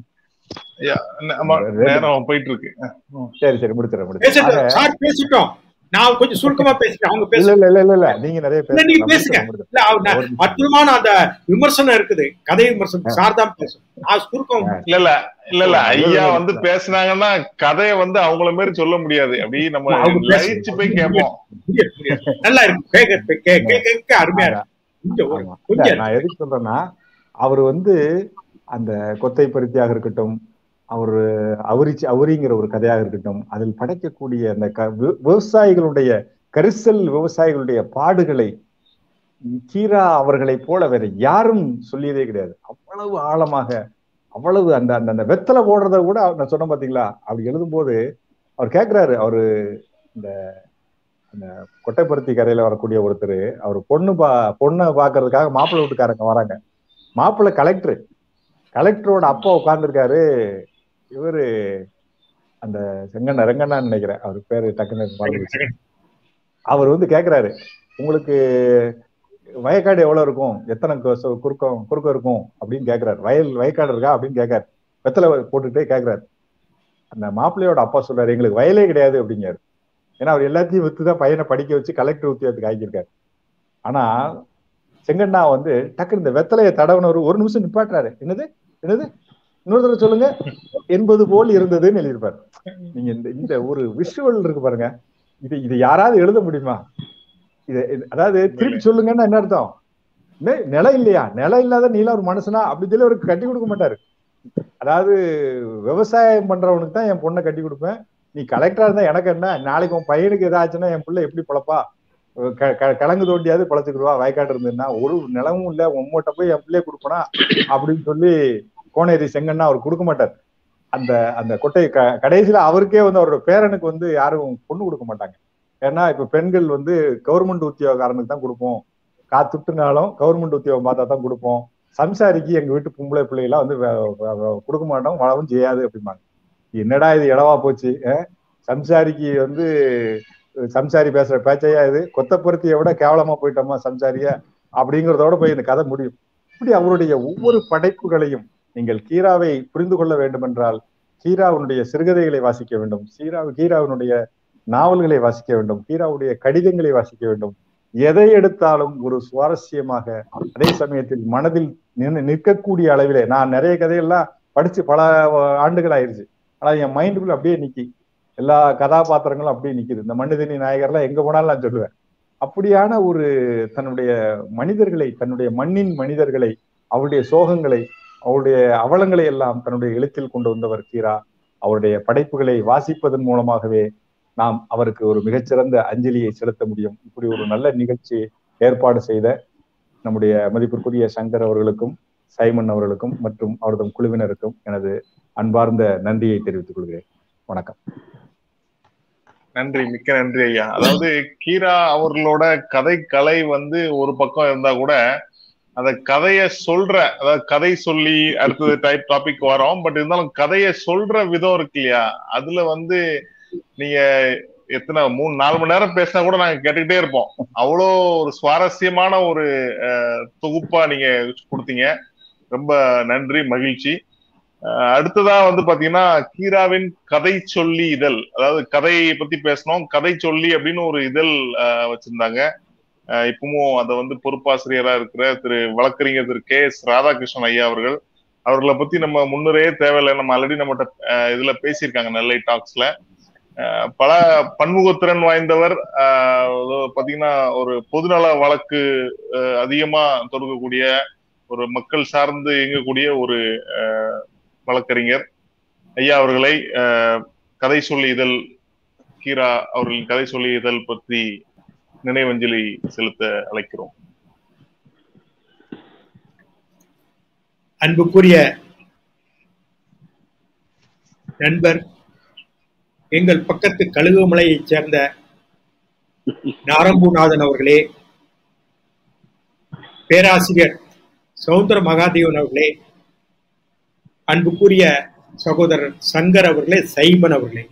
போயிட்டு இருக்கு. சரி முடிச்சிடறேன். நான் கொஞ்சம் சுருக்கமா பேசுறேன், அவங்க பேசுங்க. இல்ல நீங்க நிறைய பேசுங்க. அற்புதமான அந்த விமர்சனம் இருக்குது, கதை விமர்சனம் சார்தான் பேசும். நான் சுருக்கம் இல்ல ஐயா வந்து பேசினாங்கன்னா கதையை வந்து அவங்கள மாதிரி சொல்ல முடியாது, அப்படி நம்ம லயிச்சு போய் கேட்போம். நல்லா இருக்கு, கேட்க அருமையா இருக்கு. நான் எதுக்கு சொல்றேன்னா, அவர் வந்து அந்த கொத்தை பருத்தியாக இருக்கட்டும், அவர் அவரிங்கிற ஒரு கதையாக இருக்கட்டும், அதில் படைக்கக்கூடிய அந்த விவசாயிகளுடைய கரிசல், விவசாயிகளுடைய பாடுகளை கீரா அவர்களை போல வேற யாரும் சொல்லியதே கிடையாது. அவ்வளவு ஆழமாக, அவ்வளவு அந்த அந்த வெத்தலை போடுறத கூட நான் சொன்ன பாத்தீங்களா, அப்படி எழுதும் போது அவர் கேட்கிறாரு. அவரு இந்த கொட்டைப்பருத்தி கரையில வரக்கூடிய ஒருத்தர், அவர் பொண்ணை பாக்குறதுக்காக மாப்பிள்ளை வீட்டுக்காரங்க வராங்க. மாப்பிள்ளை கலெக்டரோட அப்பா உட்கார்ந்துருக்காரு. இவரு அந்த ரெங்கண்ணான்னு நினைக்கிறேன், அவர் பேரு டக்குன்னு. அவர் வந்து கேக்குறாரு, உங்களுக்கு வயக்காடு எவ்வளவு இருக்கும், எத்தனை குறுக்கம் இருக்கும் அப்படின்னு கேக்குறாரு. வயக்காடு இருக்கா அப்படின்னு கேட்காரு. வெத்தலை போட்டுட்டே கேக்குறாரு. அந்த மாப்பிள்ளையோட அப்பா சொல்றாரு, எங்களுக்கு வயலே கிடையாது அப்படிங்காரு. ஏன்னா அவர் எல்லாத்தையும் வித்துதான் பையனை படிக்க வச்சு கலெக்டர் உத்தியோகத்துக்கு ஆக்கியிருக்காரு. ஆனா செங்கண்ணா வந்து டக்குனு இந்த வெத்தலையை தடவுனவர் ஒரு நிமிஷம் நிப்பாட்டுறாரு. என்னது இன்னொரு தடவை சொல்லுங்க என்பது போல் இருந்ததுன்னு எழுதியிருப்பாரு. நீங்க இந்த ஒரு விஷுவல் இருக்கு பாருங்க, இது யாராவது எழுத முடியுமா? அதாவது திருப்பி சொல்லுங்கன்னா என்ன அர்த்தம்? நிலம் இல்லையா, நிலம் இல்லாத நீலாம் ஒரு மனுஷனா அப்படி சொல்லி அவருக்கு கட்டி கொடுக்க மாட்டாரு. அதாவது விவசாயம் பண்றவனுக்கு தான் என் பொண்ணை கட்டி கொடுப்பேன், நீ கலெக்டரா இருந்தா எனக்கு என்ன, நாளைக்கு உன் பையனுக்கு ஏதாச்சுன்னா என் பிள்ளை எப்படி பொழப்பா, கிழங்கு தோண்டியாவது பொழைச்சுக்கிடுவா, வயக்காடு இருந்ததுன்னா, ஒரு நிலமும் இல்ல உம்மட்ட போய் என் பிள்ளைய கொடுப்பனா அப்படின்னு சொல்லி கோனேரி செங்கண்ணா அவர் கொடுக்க மாட்டார். அந்த அந்த கொட்டை கடைசியில அவருக்கே வந்து அவரோட பேரனுக்கு வந்து யாரும் பொண்ணு கொடுக்க மாட்டாங்க. ஏன்னா இப்ப பெண்கள் வந்து கவர்மெண்ட் உத்தியோகக்காரனுக்கு தான் கொடுப்போம், காத்துட்டுனாலும் கவர்மெண்ட் உத்தியோகம் பார்த்தா தான் கொடுப்போம், சம்சாரிக்கு எங்க வீட்டு பொம்பளை பிள்ளைகளாம் வந்து கொடுக்க மாட்டோம், வளவும் செய்யாது அப்படிம்பாங்க. என்னடா இது இடவா போச்சு, சம்சாரிக்கு வந்து சம்சாரி பேசுற பேச்சையா இது, கொத்தப்பருத்தியை விட கேவலமா போயிட்டோமா சம்சாரிய அப்படிங்கிறதோட போய் இந்த கதை முடியும். இப்படி அவருடைய ஒவ்வொரு படைப்புகளையும் நீங்கள் கீராவை புரிந்து கொள்ள வேண்டும் என்றால் கீராவுடைய சிறுகதைகளை வாசிக்க வேண்டும், கீராவினுடைய நாவல்களை வாசிக்க வேண்டும், கீராவுடைய கடிதங்களை வாசிக்க வேண்டும். எதை எடுத்தாலும் ஒரு சுவாரஸ்யமாக, அதே சமயத்தில் மனதில் நிற்கக்கூடிய அளவிலே. நான் நிறைய கதையெல்லாம் படிச்சு பல ஆண்டுகள் ஆயிடுச்சு, ஆனா என் மைண்டுக்குள்ள அப்படியே நிக்கி, எல்லா கதாபாத்திரங்களும் அப்படியே நிக்குது. இந்த மனிதனி நாயகர்லாம் எங்க போனாலும் நான் சொல்லுவேன். அப்படியான ஒரு தன்னுடைய மனிதர்களை, தன்னுடைய மண்ணின் மனிதர்களை, அவருடைய சோகங்களை, அவருடைய அவலங்களை எல்லாம் தன்னுடைய எழுத்தில் கொண்டு வந்தவர் கீரா. அவருடைய படைப்புகளை வாசிப்பதன் மூலமாகவே நாம் அவருக்கு ஒரு மிகச்சிறந்த அஞ்சலியை செலுத்த முடியும். இப்படி ஒரு நல்ல நிகழ்ச்சி ஏற்பாடு செய்த நம்முடைய மதிப்பிற்குரிய சங்கர் அவர்களுக்கும், சைமன் அவர்களுக்கும் மற்றும் அவரது குழுவினருக்கும் எனது அன்பார்ந்த நன்றியை தெரிவித்துக் கொள்கிறேன். வணக்கம். நன்றி, மிக்க நன்றி ஐயா. அதாவது கீரா அவர்களோட கலை வந்து ஒரு பக்கம் இருந்தா கூட அந்த கதையை சொல்ற, அதாவது கதை சொல்லி அடுத்தது டாபிக் வரோம், பட் இருந்தாலும் கதையை சொல்ற விதம் இருக்கு இல்லையா, அதுல வந்து நீங்க எத்தனை 3-4 மணி நேரம் பேசினா கூட நாங்க கேட்டுக்கிட்டே இருப்போம். அவ்வளோ ஒரு சுவாரஸ்யமான ஒரு தொகுப்பா நீங்க கொடுத்தீங்க. ரொம்ப நன்றி, மகிழ்ச்சி. அடுத்ததா வந்து பாத்தீங்கன்னா கீராவின் கதை சொல்லி இதழ், அதாவது கதையை பத்தி பேசணும், கதை சொல்லி அப்படின்னு ஒரு இதழ் வச்சிருந்தாங்க. இப்பவும் அதை வந்து பொறுப்பாசிரியரா இருக்கிற வழக்கறிஞர் திரு KS ராதாகிருஷ்ணன் ஐயா அவர்களை பத்தி நம்ம முன்னுரையே தேவையில்லை. நம்ம ஆல்ரெடி நம்மகிட்ட இதுல பேசியிருக்காங்க நெல்லை டாக்ஸ்ல. பல பன்முகத்திறன் வாய்ந்தவர். பாத்தீங்கன்னா ஒரு பொதுநல வழக்கு அதிகமா தொடுக்கக்கூடிய, ஒரு மக்கள் சார்ந்து இயங்கக்கூடிய ஒரு வழக்கறிஞர் ஐயா அவர்களை கதை சொல்லி இதழ், கீரா அவர்களின் கதை சொல்லி இதழ் பற்றி நினைவஞ்சலி செலுத்த அழைக்கிறோம். அன்புக்குரிய நண்பர், எங்கள் பக்கத்து கழுகுமலையைச் சேர்ந்த நாரம்பூநாதன் அவர்களே, பேராசிரியர் சௌந்தர மகாதேவன் அவர்களே, அன்புக்குரிய சகோதரர் சங்கர் அவர்களே, சைமன் அவர்களே,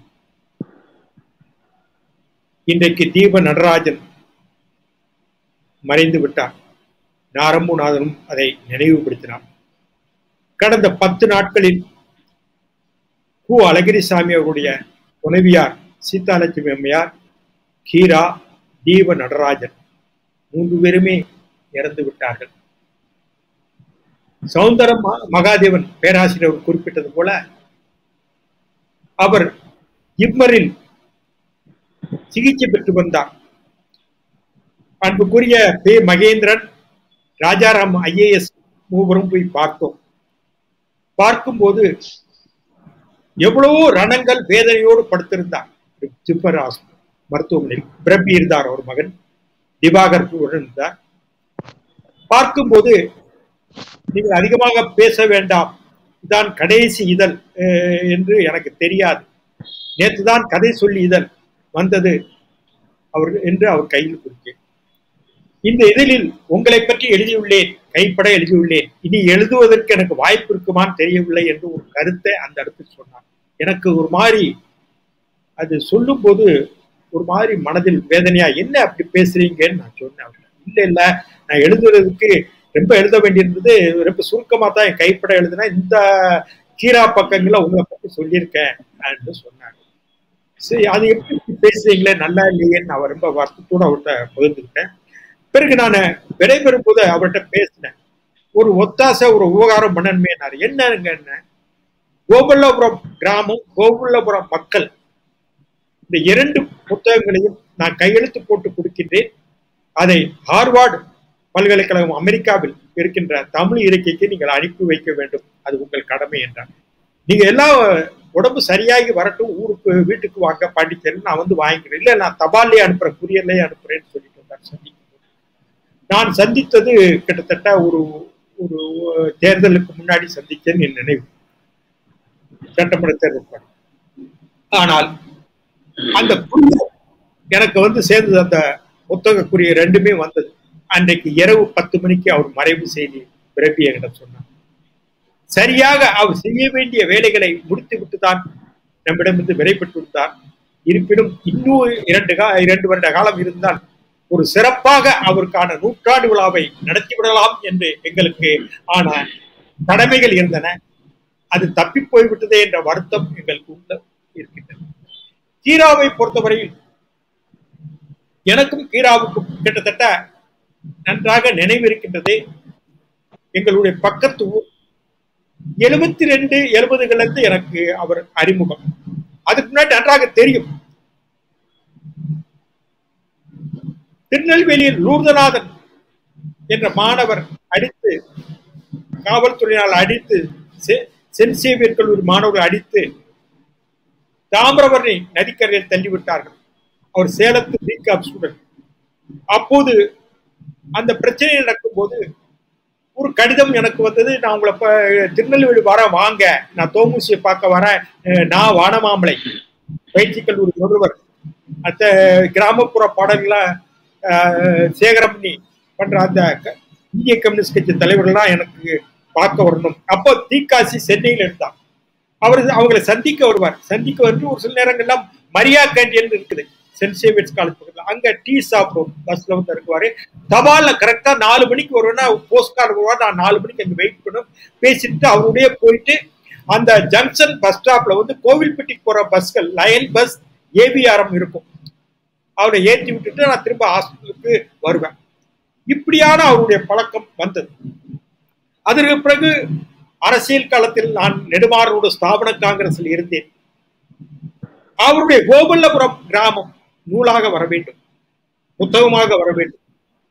இன்றைக்கு தீப நடராஜன் மறைந்து விட்டார். நாரம்பூநாதனும் அதை நினைவுபடுத்தினார். கடந்த 10 நாட்களில் கு அழகிரிசாமி அவருடைய துணைவியார் சீதாலட்சுமி அம்மையார், கீரா, தீப நடராஜன் 3 பேருமே இறந்து விட்டார்கள். சௌந்தர மகாதேவன் பேராசிரியர் குறிப்பிட்டது போல அவர் ஜிப்மரில் சிகிச்சை பெற்று வந்தார். அன்புக்குரிய பே. மகேந்திரன், ராஜாராம் IAS மூவரும் போய் பார்த்தோம். பார்க்கும்போது எவ்வளவோ ரணங்கள் வேதனையோடு படுத்திருந்தார். ஜிப்மர் மருத்துவமனையில் பிரபி இருந்தார், ஒரு மகன் திவாகர் இருந்தார். பார்க்கும்போது நீங்கள் அதிகமாக பேச வேண்டாம், இதான் கடைசி இதழ் என்று எனக்கு தெரியாது, நேற்றுதான் கதை சொல்லி இதழ் வந்தது என்று அவர் கையில் கொடுத்தேன். இந்த இதழில் உங்களை பற்றி எழுதியுள்ளேன், கைப்பட எழுதியுள்ளேன், இனி எழுதுவதற்கு எனக்கு வாய்ப்பு இருக்குமான்னு தெரியவில்லை என்று ஒரு கருத்தை அந்த இடத்தில் சொன்னார். எனக்கு ஒரு மாதிரி அது சொல்லும் போது ஒரு மாதிரி மனதில் வேதனையா, என்ன அப்படி பேசுறீங்கன்னு நான் சொன்னேன். இல்ல நான் எழுதுறதுக்கு ரொம்ப எழுத வேண்டியிருந்தது, ரொம்ப சுருக்கமா தான் என் கைப்பட எழுதுனா, இந்த கீரா பக்கங்களை உங்களை பற்றி சொல்லியிருக்கேன் என்று சொன்னாங்க. சரி, அது எப்படி பேசுறீங்களே, நல்லா இல்லையேன்னு நான் ரொம்ப வருத்தத்தோடு அவர்கிட்ட பகிர்ந்துக்கிட்டேன். பிறகு நான் விடைபெறும் போது அவர்கிட்ட பேசினேன். ஒரு ஒத்தாசை, ஒரு உபகாரம் பண்ணணுமேனாரு. என்னங்க, கோபல்லபுரம் கிராமம், கோபல்லபுரம் மக்கள், இந்த 2 புத்தகங்களையும் நான் கையெழுத்து போட்டு கொடுக்கின்றேன். அதை ஹார்வார்டு பல்கலைக்கழகம் அமெரிக்காவில் இருக்கின்ற தமிழ் இருக்கைக்கு நீங்கள் அனுப்பி வைக்க வேண்டும், அது உங்கள் கடமை என்றார். நீங்க எல்லாம் உடம்பு சரியாகி வரட்டும், ஊருக்கு வீட்டுக்கு வாங்க பாண்டிச்சேரி, நான் வந்து வாங்கிக்கிறேன். இல்ல நான் தபால்லே அனுப்புறேன், குரியர்லயே அனுப்புறேன்னு சொல்லிட்டு வந்தார். நான் சந்தித்தது கிட்டத்தட்ட ஒரு தேர்தலுக்கு முன்னாடி சந்திச்சேன்னு என் நினைவு, சட்டமன்ற தேர்தல். ஆனால் அந்த எனக்கு வந்து சேர்ந்தது, அந்த புத்தகக்குரிய 2மே வந்தது. அன்றைக்கு இரவு 10 மணிக்கு அவர் மறைவு செய்தி பிறப்பி என்கிட்ட சொன்னார். சரியாக அவர் செய்ய வேண்டிய வேலைகளை முடித்து விட்டுதான் நம்மிடமிருந்து விடைபெற்றுவிட்டார். இருப்பினும் இன்னும் 2 வருட காலம் இருந்தால் ஒரு சிறப்பாக அவருக்கான 100ஆண்டு விழாவை நடத்திவிடலாம் என்று எங்களுக்கு ஆன கடமைகள் இருந்தன. அது தப்பி போய்விட்டதே என்ற வருத்தம் எங்களுக்கு உள்ள இருக்கின்றது. கீராவை பொறுத்தவரையில் எனக்கும் கீராவுக்கும் கிட்டத்தட்ட நன்றாக நினைவு இருக்கின்றது. எங்களுடைய பக்கத்து ஊர் 72-70களிலிருந்து எனக்கு அவர் அறிமுகம். அதுக்கு முன்னாடி நன்றாக தெரியும். திருநெல்வேலியில் லூர்தநாதன் என்ற மாணவர் அடித்து, காவல்துறையினால் அடித்து, சென்ட் சேவியர் கல்லூரி மாணவர்கள் அடித்து தாமிரபரணி நதிக்கரையில் தள்ளிவிட்டார்கள். அவர் சேலத்து பிகாம் ஸ்டூடெண்ட். அப்போது அந்த பிரச்சனை நடக்கும் போது ஒரு கடிதம் எனக்கு வந்தது. நான் உங்களை திருநெல்வேலி வர வாங்க, நான் தோமுசியை பார்க்க வரேன், நான் வானமாமலை பயிற்சி கல்லூரி முதல்வர், அந்த கிராமப்புற பாடல்களை சேகரம் பண்ணி பண்ற அந்த இந்திய கம்யூனிஸ்ட் கட்சி தலைவர்கள்லாம் எனக்கு பார்க்க வரணும். அப்போ தீக்காசி சென்னையில் இருந்தார். அவங்களை சந்திக்க வருவார். சந்திக்க வந்து ஒரு சில நேரங்கள்லாம் மரியா கேண்டீன் இருக்குது சென்ட் சேவியர்ஸ் காலேஜ் பக்கத்துல. அங்க டீ சாப்பிடுவோம், பஸ்ல வந்து இருக்குவாரு. தபால்ல கரெக்டா 4 மணிக்கு வருவேன்னா போஸ்ட் கார்டு வருவா. நான் 4 மணிக்கு அங்க வெயிட் பண்ணும். பேசிட்டு அவருடைய போயிட்டு அந்த ஜங்ஷன் பஸ் ஸ்டாப்ல வந்து கோவில்பட்டிக்கு போற பஸ்கள் லயன் பஸ் ஏவிஆர்எம் இருக்கும். அவரை ஏற்றி விட்டுட்டு நான் திரும்ப ஹாஸ்பிட்டலுக்கு வருவேன். இப்படியான அவருடைய பழக்கம் வந்தது. அதற்கு பிறகு அரசியல் காலத்தில் நான் நெடுமாறனோட ஸ்தாபன காங்கிரஸில் இருந்தேன். அவருடைய கோபல்லபுரம் கிராமம் நூலாக வர வேண்டும், புத்தகமாக வர வேண்டும்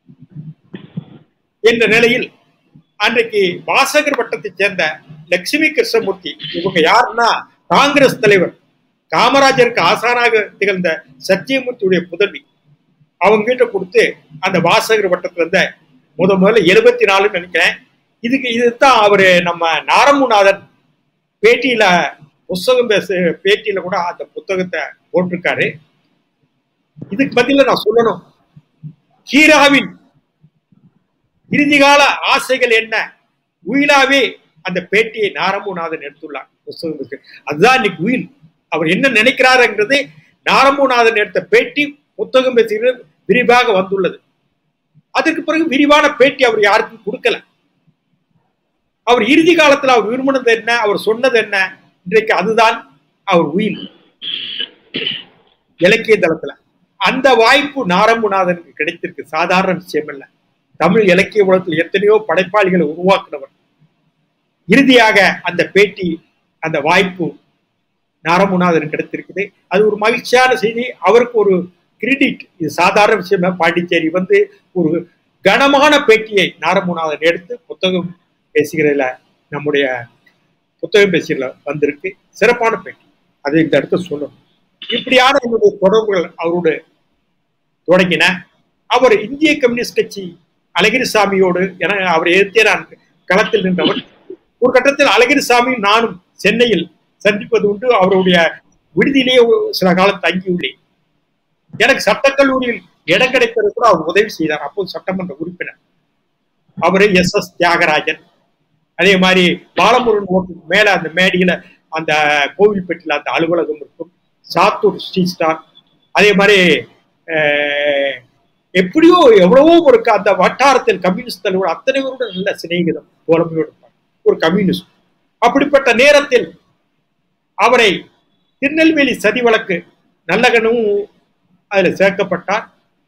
என்ற நிலையில் அன்றைக்கு வாசகர் வட்டத்தைச் சேர்ந்த லட்சுமி கிருஷ்ணமூர்த்தி, இவங்க யாருன்னா காங்கிரஸ் தலைவர் காமராஜருக்கு ஆசானாக திகழ்ந்த சத்தியமூர்த்தியுடைய புதல்வி, அவங்க கிட்ட கொடுத்து அந்த வாசகர் வட்டத்துல இருந்த முதல்ல 74 நினைக்கிறேன். இதுதான் அவரு நம்ம நாரமுநாதன் பேட்டியில புத்தகம் பேட்டியில கூட அந்த புத்தகத்தை போட்டிருக்காரு. இதுக்கு பதில நான் சொல்லணும், ஹீராவின் இறுதிகால ஆசைகள் என்ன, உயிலாவே அந்த பேட்டியை நாரமுநாதன் எடுத்துள்ளார் புத்தகத்துக்கு. அதுதான் இன்னைக்கு உயில். அவர் என்ன நினைக்கிறாருங்கிறது நாரமுநாதன் எடுத்த பேட்டி புத்தகம் பேசுகிறது விரிவாக வந்துள்ளது. அதற்கு பிறகு விரிவான பேட்டி அவர் யாருக்கும் கொடுக்கல. அவர் இறுதி காலத்தில் அவர் விரும்பினது என்ன, அவர் சொன்னது என்ன, இன்றைக்கு அதுதான் அவர் உயில் இலக்கிய தளத்துல. அந்த வாய்ப்பு நாரமுநாதனுக்கு கிடைத்திருக்கு, சாதாரண விஷயம் அல்ல. தமிழ் இலக்கிய உலகத்தில் எத்தனையோ படைப்பாளிகளை உருவாக்குனவர். இறுதியாக அந்த பேட்டி, அந்த வாய்ப்பு நாரமுநாதனுக்கு கிடைத்திருக்குது. அது ஒரு மகிழ்ச்சியான செய்தி. அவருக்கு ஒரு கிரெடிட். இது சாதாரண விஷயம். பாண்டிச்சேரி வந்து ஒரு கனமான பேட்டியை நாரமுநாதன் எடுத்து புத்தகம் பேசுகிறதுல, நம்முடைய புத்தகம் பேசுகிறதுல வந்திருக்கு. சிறப்பான பேட்டி. அதை இந்த இடத்துல சொல்லணும். இப்படியான என்னுடைய தொடர்புகள் அவரோடு தொடங்கின. அவர் இந்திய கம்யூனிஸ்ட் கட்சி அழகிரிசாமியோடு என அவரை எதிர்த்தே நான் களத்தில் நின்றவர். ஒரு கட்டத்தில் அழகிரிசாமி நானும் சென்னையில் சந்திப்பது உண்டு. அவருடைய விடுதியிலேயே சில காலம் தங்கியுள்ளேன். எனக்கு சட்டக்கல்லூரியில் இடம் கிடைப்பது கூட அவர் உதவி செய்தார். அப்போது சட்டமன்ற உறுப்பினர் அவரு எஸ் தியாகராஜன். அதே மாதிரி பாலமுருகன் மேல அந்த மேடியில அந்த கோவில்பட்டியில அந்த அலுவலகம் இருக்கும். சாத்தூர் ஸ்ரீ ஸ்டார். அதே மாதிரி எப்படியோ எவ்வளவோ ஒரு அந்த வட்டாரத்தில் கம்யூனிஸ்ட் தலைவர் அத்தனை பேரோட நல்ல சிநேகிதம் தோழமையோடு ஒரு கம்யூனிஸ்ட். அப்படிப்பட்ட நேரத்தில் அவரை திருநெல்வேலி சதி வழக்கு நல்லகனும் அதுல சேர்க்கப்பட்டார்.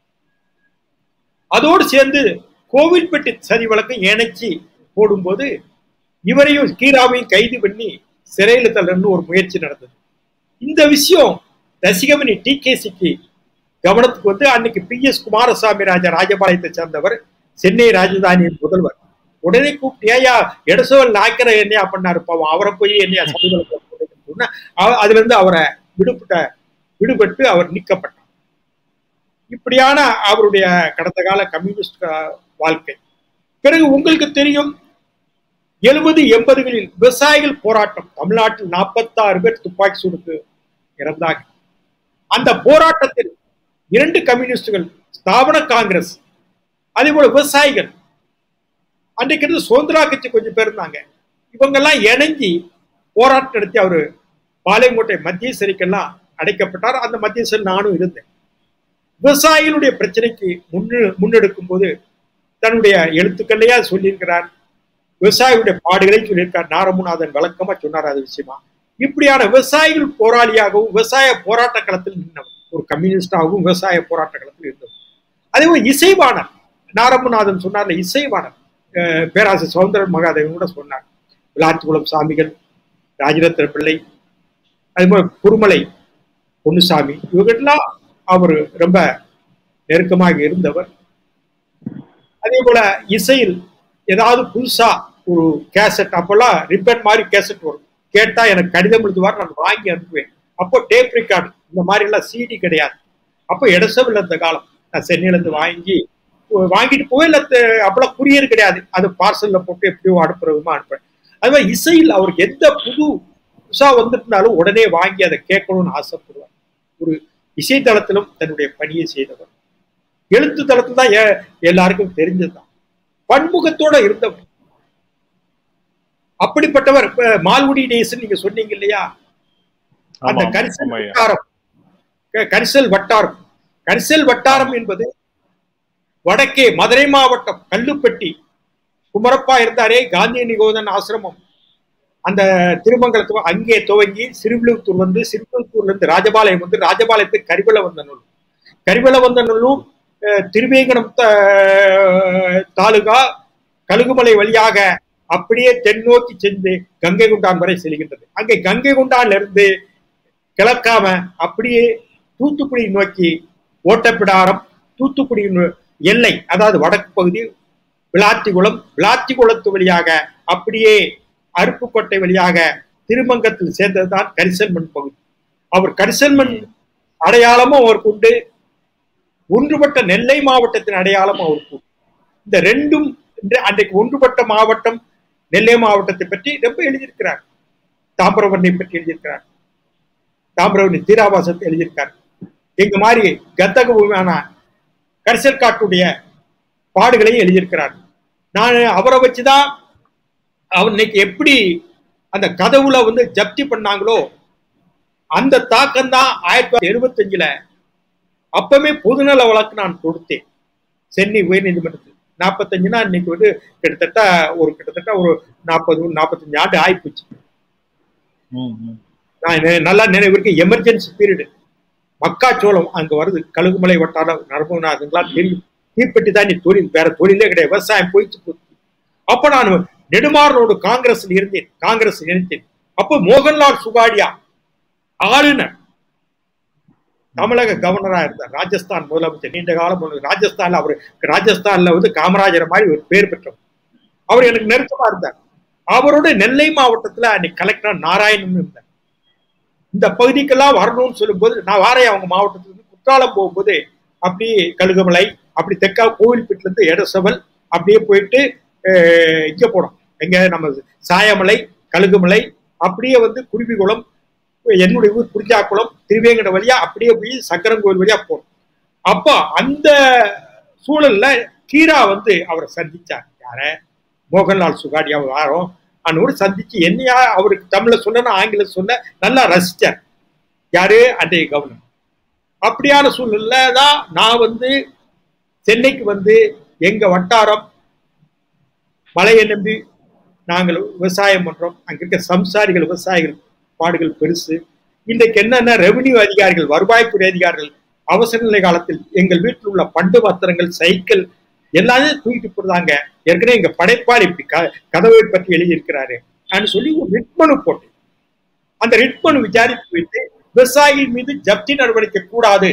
அதோடு சேர்ந்து கோவில்பட்டி சதி வழக்கை இணைச்சி போடும்போது இவரையும் கீராவையும் கைது பண்ணி சிறையில் தள்ளன்னு ஒரு முயற்சி நடந்தது. இந்த விஷயம் ரசிகமணி டிகேசிக்கு கவனத்துக்கு வந்து அன்னைக்கு PS குமாரசாமி ராஜபாளையத்தை சேர்ந்தவர், சென்னை ராஜதானியின் முதல்வர். உடனே கூப்பிட்டு, ஏயா எடசோல் நாய்க்கிற என்னையா பண்ணாரு பாவம், அவரை போய் என்னையா சமூக அதுல இருந்து அவரை விடுபட்டு அவர் நீக்கப்பட்டார். இப்படியான அவருடைய கடந்த கால கம்யூனிஸ்ட் வாழ்க்கை. பிறகு உங்களுக்கு தெரியும் 70-80களில் விவசாயிகள் போராட்டம். தமிழ்நாட்டில் 46 பேர் துப்பாக்கி சூடுக்கு இறந்தாங்க. அந்த போராட்டத்தில் 2 கம்யூனிஸ்டுகள், ஸ்தாபன காங்கிரஸ், அதே போல விவசாயிகள், அன்றைக்கு இருந்து சுதந்திரா கட்சி கொஞ்சம் பேர் இருந்தாங்க. இவங்கெல்லாம் இணைஞ்சி போராட்டம் நடத்தி அவரு பாளையங்கோட்டை மத்திய சிறைக்கெல்லாம் அடைக்கப்பட்டார். அந்த மத்திய சிறை நானும் இருந்தேன். விவசாயிகளுடைய பிரச்சனைக்கு முன்னெடுக்கும் போது தன்னுடைய எழுத்துக்கள்லையா சொல்லியிருக்கிறார். விவசாயிகளுடைய பாடுகளை சொல்லியிருக்கார். நாரமுநாதன் வழக்கமா சொன்னார் அது விஷயமா. இப்படியான விவசாயிகள் போராளியாகவும் விவசாய போராட்ட களத்தில் நின்றவர், ஒரு கம்யூனிஸ்டாகவும் விவசாய போராட்ட களத்தில் இருந்தவர். அதே போல இசைவாணர், நாரமுநாதன் சொன்னார்ல இசைவாணர், பேராசிரியர் சௌந்தரன் மகாதேவன் கூட சொன்னார். விளாத்திக்குளம் சாமிகள், ராஜரத்ன பிள்ளை, அதே போல குருமலை பொன்னுசாமி, இவங்கெல்லாம் அவர் ரொம்ப நெருக்கமாக இருந்தவர். அதே போல இசையில் ஏதாவது புதுசா ஒரு கேசட், அப்பெல்லாம் ரிப்பன் மாதிரி கேசட் வரும், கேட்டா எனக்கு கடிதம் எழுதுவார், நான் வாங்கி அனுப்புவேன். அப்போ டேப் ரெக்கார்டு, இந்த மாதிரி எல்லாம் சிடி கிடையாது. அப்போ எடசவில் இருந்த காலம். நான் சென்னையில இருந்து வாங்கிட்டு போய் இல்லை, அப்பெல்லாம் குரியர் கிடையாது, அது பார்சல்ல போட்டு எப்படியோ அனுப்புறதுமா அனுப்புறேன். அது மாதிரி இசையில் அவருக்கு எந்த புதுசா வந்துட்டுனாலும் உடனே வாங்கி அதை கேட்கணும்னு ஆசைப்படுவார். ஒரு இசை தளத்திலும் தன்னுடைய பணியை செய்தவர். எழுத்து தளத்தில் தான் எல்லாருக்கும் தெரிஞ்சதுதான். பன்முகத்தோட இருந்தவர். அப்படிப்பட்டவர். மால்குடி டேஸ் நீங்க சொன்னீங்க இல்லையா, அந்த கரிசல் வட்டாரம் கரிசல் வட்டாரம் என்பது வடக்கே மதுரை மாவட்டம் கல்லுப்பட்டி குமரப்பா இருந்தாரே காந்தி நிகோதன் ஆசிரமம், அந்த திருமங்கலத்து அங்கே துவங்கி சிறுவிழுத்தூர் வந்து, சிறுவிழுத்தூர்ல இருந்து ராஜபாளையம் வந்து, ராஜபாளையத்துக்கு கரிவலவந்தநல்லூர், கரிவலவந்தநல்லூர் திருவேங்கடம் தாலுகா கழுகுமலை வழியாக அப்படியே தென்னோக்கி சென்று கங்கை குண்டான் வரை செல்கின்றது. அங்கே கங்கை குண்டான்ல இருந்து கிழக்காம அப்படியே தூத்துக்குடி நோக்கி ஓட்டப்பிடாரம், தூத்துக்குடி எல்லை, அதாவது வடக்கு பகுதி விளாத்திக்குளம், விளாத்திக்குளத்து வழியாக அப்படியே அருப்புக்கோட்டை வழியாக திருமங்கத்தில் சேர்ந்ததுதான் கரிசல்மண் பகுதி. அவர் கரிசல்மண் அடையாளமும் அவருக்கு உண்டு, ஒன்றுபட்ட நெல்லை மாவட்டத்தின் அடையாளமும் அவருக்கு உண்டு. இந்த ரெண்டும் அன்றைக்கு ஒன்றுபட்ட மாவட்டம் நெல்லை மாவட்டத்தை பற்றி ரொம்ப எழுதியிருக்கிறார். தாமிரபரணி பற்றி எழுதியிருக்கிறார், தாமிரபரணி தீராவாசத்தை எழுதியிருக்கார். எங்க மாதிரி கத்தக பூமியான கரிசல் காட்டுடைய பாடுகளையும் எழுதியிருக்கிறார். நான் அவரை வச்சுதான் அவர் இன்னைக்கு எப்படி அந்த கதவுல வந்து ஜப்தி பண்ணாங்களோ அந்த தாக்கம் தான் 1975 அப்பவே பொதுநல வழக்கு நான் கொடுத்தேன் சென்னை உயர்நீதிமன்றத்தில். 45னா இன்னைக்கு வந்து கிட்டத்தட்ட ஒரு 40-45 ஆண்டு ஆயிப்போச்சு. நான் நல்லா நினைவிற்கு எமர்ஜென்சி பீரியடு, மக்காச்சோளம் அங்க வருது, கழுகுமலை வட்டாரம் நரம்புநாதங்களா தெரியும், தீப்பெட்டி தான் நீ தொழில், வேற தொழிலே கிடையாது, விவசாயம் போயிடுச்சு. அப்ப நான் நெடுமாறனோடு காங்கிரஸ்ல இருந்தேன், காங்கிரஸ் நினைத்தேன். அப்போ மோகன்லால் சுகாடியா ஆளுநர், தமிழக கவர்னரா இருந்தார், ராஜஸ்தான் முதலமைச்சர், நீண்ட காலம் ராஜஸ்தான்ல. அவரு ராஜஸ்தான்ல வந்து காமராஜர் மாதிரி ஒரு பேர் பெற்றவர். அவர் எனக்கு நெருக்கமா இருந்தார். அவரோட நெல்லை மாவட்டத்துல அன்னைக்கு கலெக்டர் நாராயணன் இருந்தார். இந்த பகுதிக்கெல்லாம் வரணும்னு சொல்லும் போது நான் வாரேன். அவங்க மாவட்டத்துல குற்றாலம் போகும்போது அப்படியே கழுகுமலை, அப்படி தெற்கா கோவில்பட்டில இருந்து எடசவல் அப்படியே போயிட்டு இங்க போனோம், எங்க நம்ம சாயமலை, கழுகுமலை, அப்படியே வந்து குருவிகுளம், என்னுடைய ஊர் குறிஞ்சாக்குளம், திருவேங்கட வழியா அப்படியே போய் சங்கரங்கோவில் வழியா போனோம். அப்போ அந்த சூழல்ல கீரா வந்து அவரை சந்திச்சார். யார? மோகன்லால் சுகாடியா வாரம் அன்னோடு சந்திச்சு என்னையா அவருக்கு தமிழ்ல சொன்ன ஆங்கிலம் சொன்ன நல்லா ரசிச்சார். யாரு? அன்றைய கவர்னர். அப்படியான சூழ்நிலை தான் நான் வந்து சென்னைக்கு வந்து எங்க வட்டாரம் மழையை நம்பி நாங்கள் விவசாயம் பண்றோம். அங்க இருக்க சம்சாரிகள் விவசாயிகள் பாடுகள் பெருசு. இன்றைக்கு என்னென்ன ரெவன்யூ அதிகாரிகள், வருவாய்த்துறை அதிகாரிகள் அவசர நிலை காலத்தில் எங்கள் வீட்டில் உள்ள பண்டு பத்திரங்கள், சைக்கிள் எல்லாமே தூக்கிட்டு போடுறாங்க. ஏற்கனவே எங்க படைப்பாளி இப்படி கதவை பற்றி எழுதியிருக்கிறாரு சொல்லி ஒரு ரிட் மனு போட்டேன். அந்த ரிட் மனு விசாரித்து வைத்து விவசாயிகள் மீது ஜப்தி நடவடிக்கை கூடாது,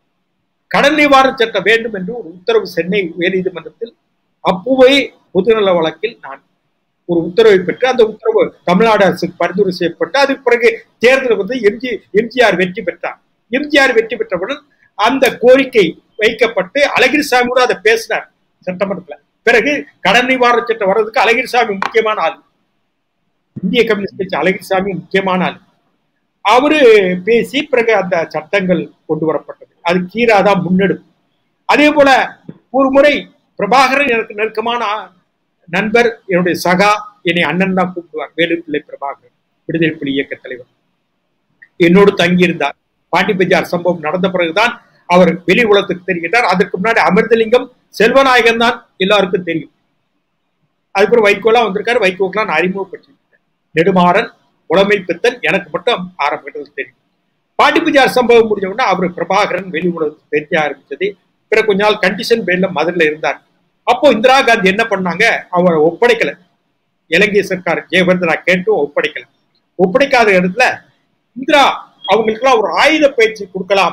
கடன் நிவாரண சட்டம் வேண்டும் என்று ஒரு உத்தரவு சென்னை உயர்நீதிமன்றத்தில் அப்போவே பொதுநல வழக்கில் நான் ஒரு உத்தரவை பெற்று, அந்த உத்தரவு தமிழ்நாடு அரசுக்கு பரிந்துரை செய்யப்பட்டு, அதுக்கு பிறகு தேர்தல் வந்து எம்ஜிஆர் வெற்றி பெற்றார். எம்ஜிஆர் வெற்றி பெற்றவுடன் அந்த கோரிக்கை வைக்கப்பட்டு அழகிரிசாமி கூட அதை பேசினார் சட்டமன்றத்தில். பிறகு கடன் நிவாரண சட்டம் வர்றதுக்கு அழகிரிசாமி முக்கியமான ஆள், இந்திய கம்யூனிஸ்ட் கட்சி அழகிரிசாமி முக்கியமான ஆள். அவரு பேசி பிறகு அந்த சட்டங்கள் கொண்டு வரப்பட்டது. அது கீரா தான் முன்னெடுப்பு. அதே போல ஒரு முறை பிரபாகரன் எனக்கு நெருக்கமான நண்பர், என்னுடைய சகா, என்னை அண்ணன் தான் கூப்பிடுவார், வேலுப்பிள்ளை பிரபாகரன், விடுதலை புலி இயக்க தலைவர், என்னோடு தங்கியிருந்தார். பாண்டி பஜார் சம்பவம் நடந்த பிறகுதான் அவர் வெளி உலகத்துக்கு தெரிகிறார். அதற்கு முன்னாடி அமிர்தலிங்கம், செல்வநாயகன் தான் எல்லாருக்கும் தெரியும். அதுக்கப்புறம் வைகோலாம் வந்திருக்காரு, வைகோக்கெல்லாம் நான் அறிமுகப்பட்டிருக்கேன். நெடுமாறன், உளமை பித்தன் எனக்கு மட்டும் ஆரம்ப கட்டத்தில் தெரியும். பாண்டி பஜார் சம்பவம் முடிஞ்சவுடனே அவர் பிரபாகரன் வெளி உலகத்துக்கு தெரிய ஆரம்பிச்சது. பிறகு கொஞ்ச நாள் கண்டிஷன் பேர்ல மதுரையில இருந்தார். அப்போ இந்திரா காந்தி என்ன பண்ணாங்க, அவரை ஒப்படைக்கல. இலங்கை சர்க்கார் ஜெயவர்தனா கேட்டும் ஒப்படைக்கல. ஒப்படைக்காத இடத்துல இந்திரா அவங்களுக்குலாம் ஒரு ஆயுத பயிற்சி கொடுக்கலாம்,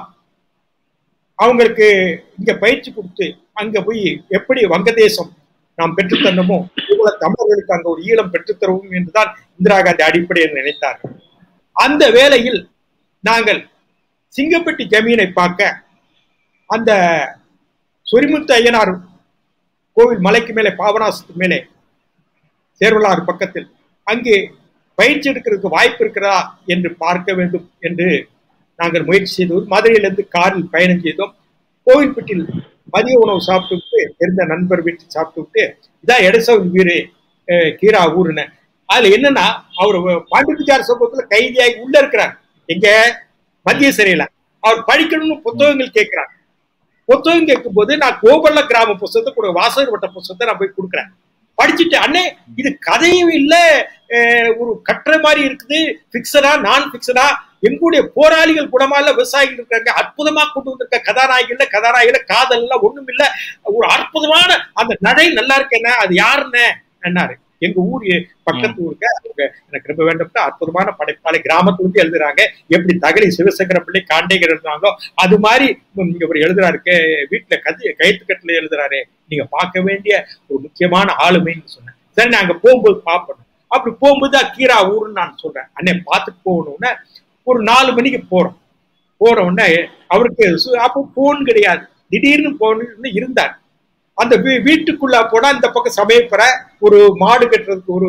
அவங்களுக்கு இங்க பயிற்சி கொடுத்து அங்க போய் எப்படி வங்கதேசம் நாம் பெற்றுத்தரணுமோ இவ்வளவு தமிழர்களுக்கு அங்க ஒரு ஈழம் பெற்றுத்தரவும் என்றுதான் இந்திரா காந்தி அடிப்படையில் நினைத்தார்கள். அந்த வேளையில் நாங்கள் சிங்கப்பட்டி ஜமீனை பார்க்க அந்த சொரிமுத்து ஐயனார் கோவில் மலைக்கு மேலே, பாபநாசத்துக்கு மேலே, சேர்வலாறு பக்கத்தில் அங்கே பயிற்சி எடுக்கிறதுக்கு வாய்ப்பு இருக்கிறதா என்று பார்க்க வேண்டும் என்று நாங்கள் முயற்சி செய்தோம். மதுரையிலிருந்து காரில் பயணம் செய்தோம். கோவில்பட்டியில் மதிய உணவு சாப்பிட்டு விட்டு, இருந்த நண்பர் வீட்டில் சாப்பிட்டு விட்டு, இதான் எடசவன் வீடு கீரா ஊருன்னு. அதுல என்னன்னா, அவர் பாண்டிபஜார் சம்பவத்துல கைதியாகி உள்ள இருக்கிறார், எங்க மத்திய சிறையில. அவர் படிக்கணும்னு புத்தகங்கள் கேட்கிறார். புத்தகம் கேட்கும் போது நான் கோபல்ல கிராம புத்தகத்தை கூட வாசகர் வட்ட புத்தகத்தை நான் போய் கொடுக்குறேன். படிச்சுட்டு அண்ணே இது கதையும் இல்ல ஒரு கட்டுற மாதிரி இருக்குது, பிக்சரா நான் பிக்சரா, எங்களுடைய போராளிகள் குணமா இல்ல, விவசாயிகள் இருக்காங்க, அற்புதமா கொண்டு வந்திருக்க கதாநாயகில காதல் இல்ல, ஒண்ணும் இல்ல, ஒரு அற்புதமான அந்த நடை நல்லா இருக்கு. என்ன அது யாருன்னு என்னாரு, எங்க ஊர் பக்கத்து ஊருக்கு எனக்கு ரொம்ப வேண்டப்பட்ட அற்புதமான படைப்பாளி, கிராமத்துல இருந்து எழுதுறாங்க. எப்படி தகழி சிவசங்கர பிள்ளை காண்டேகர் எழுதுறாங்களோ அது மாதிரி இவர் எழுதுறாரு, வீட்டுல கயிற்றுக்கட்டுல எழுதுறாரு, நீங்க பார்க்க வேண்டிய ஒரு முக்கியமான ஆளுமைன்னு சொன்னேன். சரி நான் அங்க போகும்போது பார்ப்பேன். அப்படி போகும்போது கீரா ஊருன்னு நான் சொல்றேன். அண்ணே பார்த்துட்டு போகணும்னா ஒரு 4 மணிக்கு போற உடனே அவருக்கு அப்போ போன் கிடையாது, திடீர்னு போன்னு இருந்தார். அந்த வீட்டுக்குள்ள போனா இந்த பக்கம் சமயப்பற ஒரு மாடு கட்டுறதுக்கு ஒரு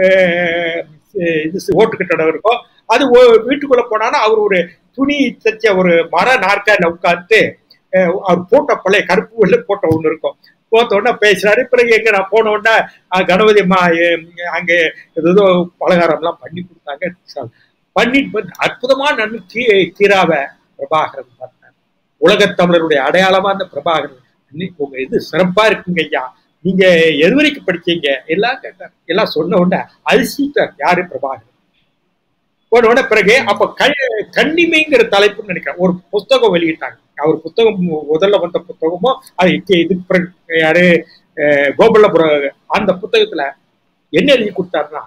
இது ஓட்டு கட்டடம் இருக்கும். அது வீட்டுக்குள்ள போனானா அவர் ஒரு துணி தச்ச ஒரு மர நாற்காலில உட்கார்ந்து அவர் போட்ட பழைய கருப்பு வெள்ள போட்ட ஒண்ணு இருக்கும். போத்த உடனே பேசுறாரு. பிறகு எங்க நான் போன உடனே கணபதி அம்மா அங்க ஏதோ பலகாரம் எல்லாம் பண்ணி கொடுத்தாங்க. பண்ணிட்டு அற்புதமா நன்னு கீராவை பிரபாகரன் பார்த்தார். உலகத்தமிழருடைய அடையாளமா அந்த பிரபாகரன், உங்க இது சிறப்பா இருக்குங்க ஐயா, நீங்க எது வரைக்கும் படிச்சீங்க எல்லாம் கேட்டார். எல்லாம் சொன்ன உடனே அரிசிட்டார் யாரு பிரபாகரன். போன உடனே பிறகு அப்ப கண்ணிமைங்கிற தலைப்புன்னு நினைக்கிறேன் ஒரு புத்தகம் வெளியிட்டாங்க. அவர் புத்தகம் முதல்ல வந்த புத்தகமும் அது இதுக்கு யாரு கோபல்லபுரம், அந்த புத்தகத்துல என்ன எழுதி கொடுத்தாருன்னா,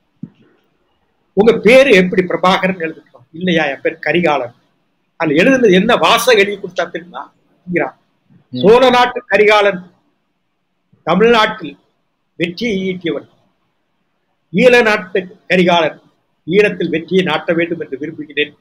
உங்க பேரு எப்படி பிரபாகரன் எழுதிட்டோம் இல்லையா, என் பேர் கரிகாலன். அதுல எழுதுனது என்ன வாசகம் எழுதி கொடுத்தா தெரியுமா, சோழ நாட்டு கரிகாலன் தமிழ்நாட்டில் வெற்றியை ஈட்டியவன், ஈழ நாட்டு கரிகாலன் ஈழத்தில் வெற்றியை நாட்ட வேண்டும் என்று விரும்புகிறேன்.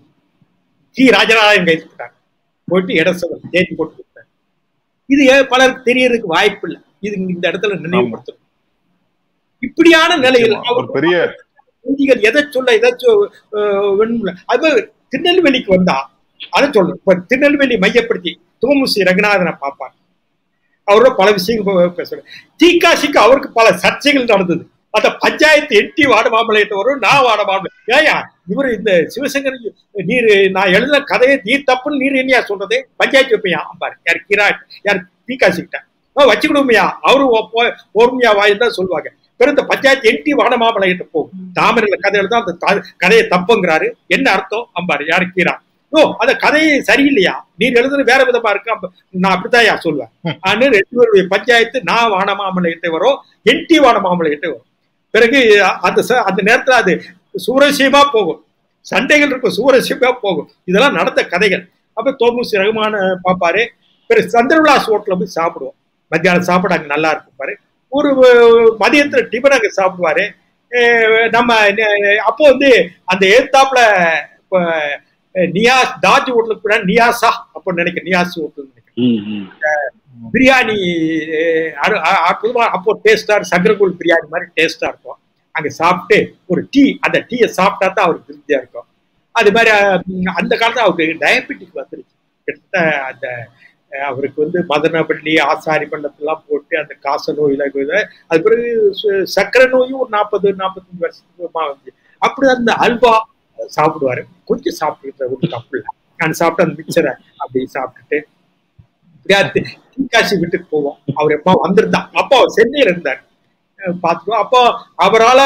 ராஜநாராயணன் கைதுட்டாங்க, போயிட்டு இடசவன் தேதி போட்டு கொடுத்தார். இது பலருக்கு தெரியறதுக்கு வாய்ப்பு இல்லை, இது இந்த இடத்துல நினைவுபடுத்தணும். இப்படியான நிலையில் அவர் பெரிய எதை சொல்ல வேணும்ல. அது திருநெல்வேலிக்கு வந்தா அதை சொல்றேன். இப்ப திருநெல்வேலி மையப்படுத்தி தோமுசி ரங்கநாதனை பார்ப்பார். அவரோட பல விஷயங்கள் பேசுறேன். தீக்காசிக்கு அவருக்கு பல சர்ச்சைகள் நடந்தது. அந்த பஞ்சாயத்து எட்டி வாட மாமலையிட்ட வரும், நான் வாட மாமலை. ஏயா இவர் இந்த சிவசங்கர் நீர் நான் எழுதுன கதையை நீர் தப்புன்னு நீர் என்னையா சொல்றது, பஞ்சாயத்து வைப்பையா பாரு, யார் யார் தீக்காசிக்கிட்ட வச்சுக்கணுமையா, அவரு பொறுமையா வாயின்னு தான் சொல்லுவாங்க. பிறகு இந்த பஞ்சாயத்து எட்டி வாட மாமலையிட்ட போகும், தாமரையில கதை எழுத அந்த கதையை தப்புங்கிறாரு, என்ன அர்த்தம் அம்பாரு யாரு கீரா, அந்த கதையை சரியில்லையா, நீர் எழுதுறது வேற விதமா இருக்கு, நான் அப்படித்தான் சொல்லுவேன். ஆனா 2 பேருடைய பஞ்சாயத்து நான் வானமாமலைகிட்ட வரும், என்டி வானமாமலைகிட்ட வரும். பிறகு அந்த நேரத்துல அது சுவரசியமா போகும், சண்டைகள் இருக்கும், சுவரசியமா போகும். இதெல்லாம் நடந்த கதைகள். அப்ப தோமுசி ரகுமான பாப்பாரு. பிறகு சந்திரவிலாஸ் ஹோட்டல்ல போய் சாப்பிடுவோம். மத்தியானம் சாப்பிட அங்க நல்லா இருக்கும் பாரு. ஒரு மதியத்துல டிபன் அங்க சாப்பிடுவாரு. நம்ம அப்போ அந்த ஏத்தாப்புல நியாஸ் தாஜ் ஹோட்டலுக்கு கூட நியாசா அப்ப நினைக்கிறேன், நியாஸ் ஹோட்டல் நினைக்கிறேன். பிரியாணி அற்புதமா அப்போ டேஸ்டா, சங்கரகோல் பிரியாணி மாதிரி டேஸ்டா இருக்கும். அங்க சாப்பிட்டு ஒரு டீ, அந்த டீயை சாப்பிட்டா தான் அவருக்கு திருப்தியா இருக்கும். அது மாதிரி அந்த காலத்துல அவருக்கு டயபெட்டிக் வந்துருச்சு. கிட்டத்தட்ட அந்த அவருக்கு மதனப்பள்ளி ஆசாரி பண்டத்தெல்லாம் போட்டு அந்த காச நோயில, அது பிறகு சக்கரை நோயும் ஒரு 40-45 வருஷத்துக்குமா வந்து. அப்படி அந்த அல்வா சாப்பிடுவாரு, கொஞ்சம் சாப்பிட்டு ஒரு கப்புல நான் சாப்பிட்டு அந்த மிக்சரை அப்படி சாப்பிட்டுட்டு தீக்காசி வீட்டுக்கு போவோம். அவர் எப்ப வந்திருந்தா, அப்போ அவர் சென்னையில இருந்தார், பார்த்துக்கோ. அப்போ அவரால்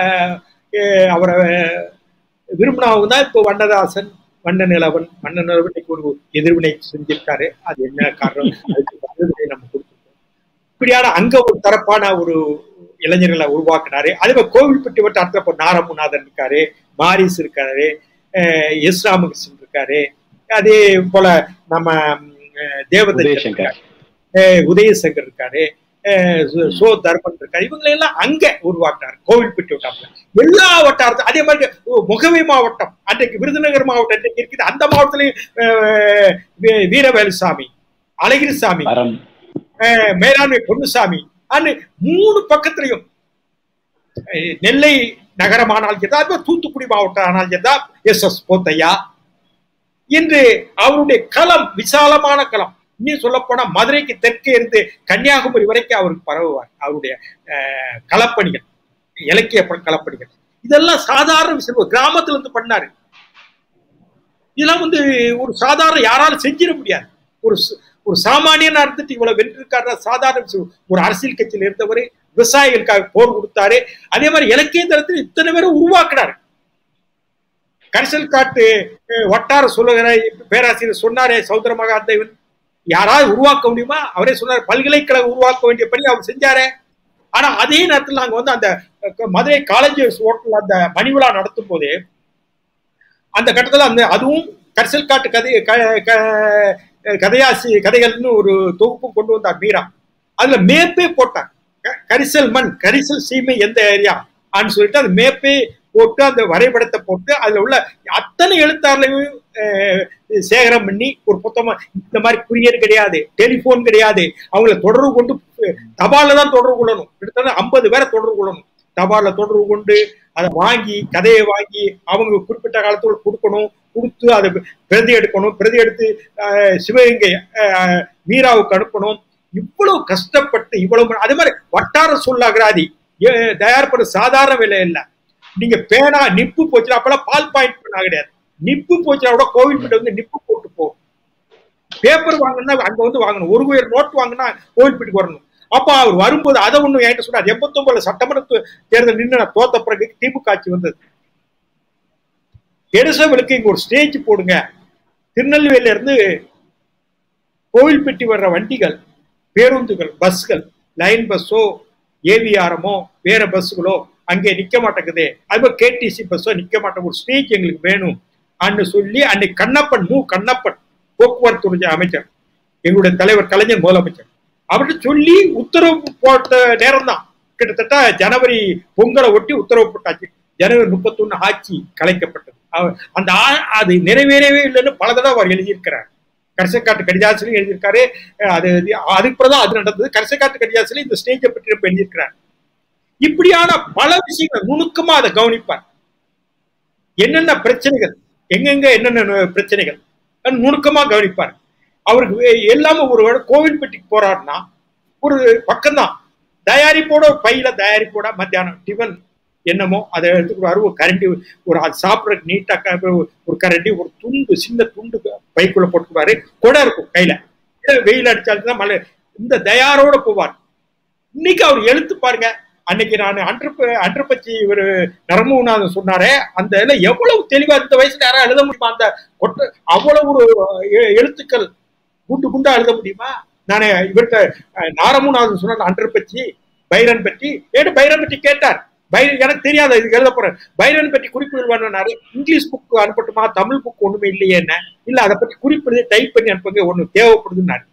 அவரை விரும்பினவங்க தான் இப்போ வண்ணதாசன், வண்ணநிலவன் இன்னைக்கு ஒரு எதிர்வினை செஞ்சிருக்காரு. அது என்ன காரணம், அதுக்கு நம்ம கொடுத்துருக்கோம். இப்படியான அங்க ஒரு தரப்பான ஒரு இளைஞர்களை உருவாக்குனாரு. அதே மாதிரி கோவில்பட்டி வட்டாரத்துல நாரமுநாதன் இருக்காரு, மாரிஸ் இருக்காரு, எஸ் ராமகிருஷ்ணன் இருக்காரு, அதே போல நம்ம தேவதேசங்கர், உதயசங்கர் இருக்காரு, சோ தர்மன் இருக்காரு. இவங்களெல்லாம் அங்க உருவாக்குனாரு கோவில்பட்டி வட்டாரத்துல. எல்லா வட்டாரத்தையும் அதே மாதிரி முகவை மாவட்டம் அன்றைக்கு விருதுநகர் மாவட்டம் அன்றைக்கு இருக்குது, அந்த மாவட்டத்திலையும் வீரவேலுசாமி, அழகிரிசாமி, மேலாண்மை பொன்னுசாமி, 3 பக்கத்திலையும் நெல்லை நகரமானால் தூத்துக்குடி மாவட்டம் ஆனால் எஸ் போத்தையா என்று அவருடைய களம் விசாலமான களம். இன்னும் சொல்ல போனா மதுரைக்கு தெற்கே இருந்து கன்னியாகுமரி வரைக்கும் அவருக்கு பரவுவார். அவருடைய களப்பணிகள், இலக்கிய களப்பணிகள் இதெல்லாம் சாதாரண விஷயம். கிராமத்துல இருந்து பண்ணாரு. இதெல்லாம் ஒரு சாதாரண யாராலும் செஞ்சிட முடியாது. ஒரு சாமானியனா இருந்துட்டு இவ்வளவு வென்றிருக்காரு. சாதாரண ஒரு அரசியல் கட்சியில் இருந்தவர், விவசாயிகளுக்காக போர் கொடுத்தாரு. அதே மாதிரி இலக்கிய தளத்தில் இத்தனை பேரை உருவாக்குறாரு. கரிசல் காட்டு வட்டார சொல்லுகிற பேராசிரியர் சொன்னாரே சௌந்தர மகாதேவன், யாராவது உருவாக்க முடியுமா? அவரே சொன்னார், பல்கலைக்கழகம் உருவாக்க வேண்டிய பணி அவர் செஞ்சாரே. ஆனா அதே நேரத்தில் நாங்க வந்து அந்த மதுரை காலேஜ் ஹோட்டல் அந்த மணிவிழா நடத்தும் போதே அந்த கட்டத்தில் அந்த அதுவும் கரிசல் காட்டு கதைகள்னு ஒரு தொகுப்பு கொண்டு வந்தார் மீரா. அதுல மேப்பே போட்டார், கரிசல் மண் கரிசல் சீமை எந்த ஏரியா அப்படின்னு சொல்லிட்டு அந்த மேப்பே போட்டு அந்த வரைபடத்தை போட்டு அதுல உள்ள அத்தனை எழுத்தாளர்களையும் சேகரம் பண்ணி ஒரு புத்தகமா. இந்த மாதிரி குரியர் கிடையாது, டெலிபோன் கிடையாது, அவங்களை தொடர்பு கொண்டு தபால தான் தொடர்பு கொள்ளணும். கிட்டத்தட்ட 50 பேரை தொடர்பு கொள்ளணும். தபால தொடர்பு கொண்டு அதை வாங்கி கதையை வாங்கி அவங்க குறிப்பிட்ட காலத்துல கொடுக்கணும், கொடுத்து அதை பிரதி எடுக்கணும், பிரதி எடுத்து சிவகங்கை மீராவுக்கு அனுப்பணும். இவ்வளவு கஷ்டப்பட்டு இவ்வளவு அதே மாதிரி வட்டார சொல்லாகிறாதி தயார் பண்ண சாதாரண வேலை இல்லை. நீங்க பேனா நிப்பு போச்சுன்னா அப்பெல்லாம் பால் பாயிண்ட் பண்ணா கிடையாது, நிப்பு போச்சுன்னா கூட கோவில்பேட்டை வந்து நிப்பு போட்டு போகும். பேப்பர் வாங்கினா அங்க வந்து வாங்கணும், ஒரு நோட் வாங்கினா கோவில்பேட்டுக்கு வரணும். அப்ப அவர் வரும்போது அதை ஒண்ணு என்கிட்ட சொன்னார். 89 சட்டமன்ற தேர்தல் நின்று நான் தோத்த பிறகு திமுக ஆட்சி வந்தது. எருசவலுக்கு இங்க ஒரு ஸ்டேஜ் போடுங்க, திருநெல்வேலியில இருந்து கோவில்பட்டி வர்ற வண்டிகள், பேருந்துகள், பஸ்கள், லைன் பஸ்ஸோ ஏவிஆரமோ வேற பஸ்ஸுகளோ அங்கே நிக்க மாட்டேங்குது, அது கேடிசி பஸ்ஸோ நிக்க மாட்டேங்குது, ஒரு ஸ்டேஜ் எங்களுக்கு வேணும் அன்னு சொல்லி அன்னைக்கு கண்ணப்பன் கண்ணப்பன் போக்குவரத்து அமைச்சர், எங்களுடைய தலைவர் கலைஞர் முதலமைச்சர், அவர்கிட்ட சொல்லி உத்தரவு போட்ட நேரம் தான். கிட்டத்தட்ட ஜனவரி பொங்கலை ஒட்டி உத்தரவு போட்டாச்சு. ஜனவரி 31 ஆட்சி கலைக்கப்பட்டது. அந்த அது நிறைவேறவே இல்லைன்னு பல தடவை அவர் எழுதியிருக்கிறார். கரிசக்காட்டு கடிதாசிலையும் எழுதியிருக்காரு. அதுக்கு பிறகுதான் அது நடந்தது. கரிசக்காட்டு கடிதாசிலையும் இந்த ஸ்டேஜை பற்றி எழுதியிருக்கிறார். இப்படியான பல விஷயங்கள் நுணுக்கமா அதை கவனிப்பார். என்னென்ன பிரச்சனைகள், எங்கெங்க என்னென்ன பிரச்சனைகள் நுணுக்கமா கவனிப்பார். அவருக்கு எல்லாமே ஒரு கோவில்பட்டிக்கு போறாருன்னா ஒரு பக்கம்தான் தயாரிப்போட, பையில தயாரிப்போட மத்தியானம் டிஃபன் என்னமோ அதை எடுத்துக்குவாரு. ஒரு கரண்டி, ஒரு அது சாப்பிட்றதுக்கு நீட்டா ஒரு கரண்டி, ஒரு துண்டு, சின்ன துண்டு பைக்குள்ள போட்டுக்குவாரு. கொடை இருக்கும் கையில, வெயில் அடிச்சால்தான் மழை, இந்த தயாரோட போவார். இன்னைக்கு அவர் எழுத்து பாருங்க. அன்னைக்கு நான் அன்றப்பச்சி இவர் நரமுநாதன் சொன்னாரே, அந்த இதில் எவ்வளவு தெளிவா, இந்த வயசுல யாராவது எழுத முடியுமா? அந்த கொட்டை அவ்வளவு ஒரு எழுத்துக்கள் குண்டு குண்டா எழுத முடியுமா? நானே இவர்கிட்ட நாரமுநாதன் சொன்ன அன்றப்பச்சி பைரன் பற்றி பைரன் பற்றி கேட்டார். பைரன் எனக்கு தெரியாத, இதுக்கு எழுத போறேன், பைரன் பற்றி குறிப்புகள் வேணும்னாரு. இங்கிலீஷ் புக் அனுப்பட்டுமா, தமிழ் புக் ஒண்ணுமே இல்லையே என்ன? இல்ல, அதை பற்றி குறிப்பிடுது டைப் பண்ணி அனுப்புங்க, ஒண்ணு தேவைப்படுதுன்னாரு.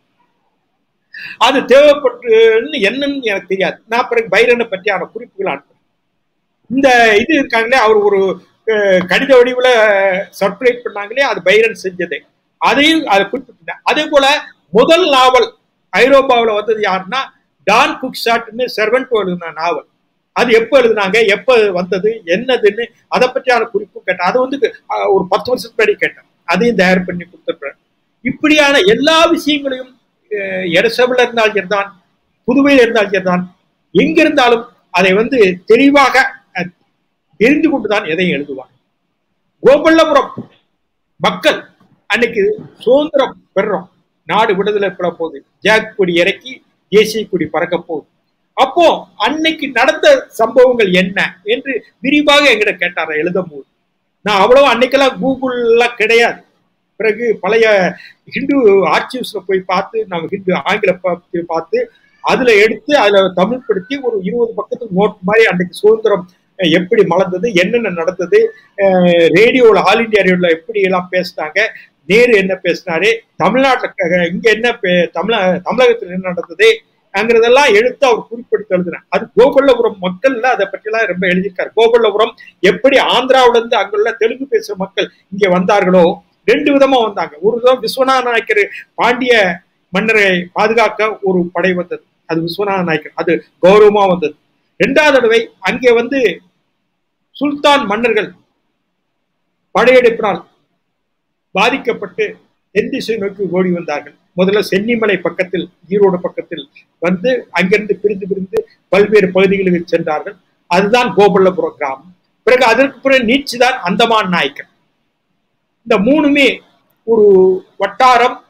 அது தேவைப்பட்டு என்னன்னு எனக்கு தெரியாது. நான் பிறகு பைரனை பற்றியான குறிப்புகள் அனுப்புறேன். இந்த இது இருக்காங்களே, அவர் ஒரு கடித வடிவுல சர்க்குலேட் பண்ணாங்களே, அது பைரன் செஞ்சது, அதையும் அதை குறிப்பிட்டேன். அதே போல முதல் நாவல் ஐரோப்பாவில் வந்தது யாருன்னா டான் குக்ஷாட்னு செர்வன்ட் எழுதின நாவல். அது எப்போ எழுதினாங்க, எப்போ வந்தது, என்னதுன்னு அதை பற்றியான குறிப்பு கேட்டேன். அது வந்து ஒரு 10 வருஷத்துக்கு முன்னாடி கேட்டேன். அதையும் தயார் பண்ணி கொடுத்துருப்பேன். இப்படியான எல்லா விஷயங்களையும் எரசபிள் இருந்தாலும் சரிதான், புதுவையில் இருந்தாலும் சரிதான், எங்கிருந்தாலும் அதை வந்து தெளிவாக தெரிந்து கொண்டுதான் எதையும் எழுதுவாங்க. கோபல்லபுரம் மக்கள் அன்னைக்கு சுதந்திரம் பெறோம், நாடு விடுதலை பெற போகுது, ஜாக் கொடி இறக்கி தேசிய கொடி பறக்க போகுது. அப்போ அன்னைக்கு நடந்த சம்பவங்கள் என்ன என்று விரிவாக எங்கிட்ட கேட்டார எழுதும் போது. நான் அவ்வளவு அன்னைக்கெல்லாம் கூகுள்லாம் கிடையாது. பிறகு பழைய ஹிந்து ஆர்ச்சிவ்ஸ்ல போய் பார்த்து, நம்ம ஹிந்து ஆங்கில பார்த்து அதுல எடுத்து அதுல தமிழ் படுத்தி ஒரு 20 பக்கத்துக்கு நோட் மாதிரி அன்னைக்கு சுதந்திரம் எப்படி மலர்ந்தது, என்னென்ன நடந்தது, ரேடியோவில் ஆல் இண்டியா ரேடியோவில் எப்படி எல்லாம் பேசினாங்க, நேரு என்ன பேசினாரு, தமிழ்நாட்டில் இங்க என்ன தமிழகத்தில் என்ன நடந்தது அங்கிறதெல்லாம் எடுத்து அவர் குறிப்பிட்டு எழுதுனார். அது கோபல்லபுரம் மக்கள்ல அதை பற்றிலாம் ரொம்ப எழுதியிருக்காரு. கோபல்லபுரம் எப்படி ஆந்திராவில இருந்து அங்குள்ள தெலுங்கு பேசுற மக்கள் இங்க வந்தார்களோ, 2 விதமா வந்தாங்க. ஒரு விதம் விஸ்வநாத நாயக்கர் பாண்டிய மன்னரை பாதுகாக்க ஒரு படை வந்தது, அது விஸ்வநாத நாயக்கர், அது கௌரவமா வந்தது. 2வது தடவை அங்கே வந்து சுல்தான் மன்னர்கள் படையெடுப்பினால் பாதிக்கப்பட்டு தென் திசை நோக்கி ஓடி வந்தார்கள். முதல்ல சென்னிமலை பக்கத்தில், ஈரோடு பக்கத்தில் வந்து அங்கிருந்து பிரிந்து பல்வேறு பகுதிகளுக்கு சென்றார்கள். அதுதான் கோபல்லபுரம் கிராமம். பிறகு அதற்கு பிறகு நீட்சிதான் அந்தமான் நாயக்கர். இந்த 3மே ஒரு வட்டாரம்,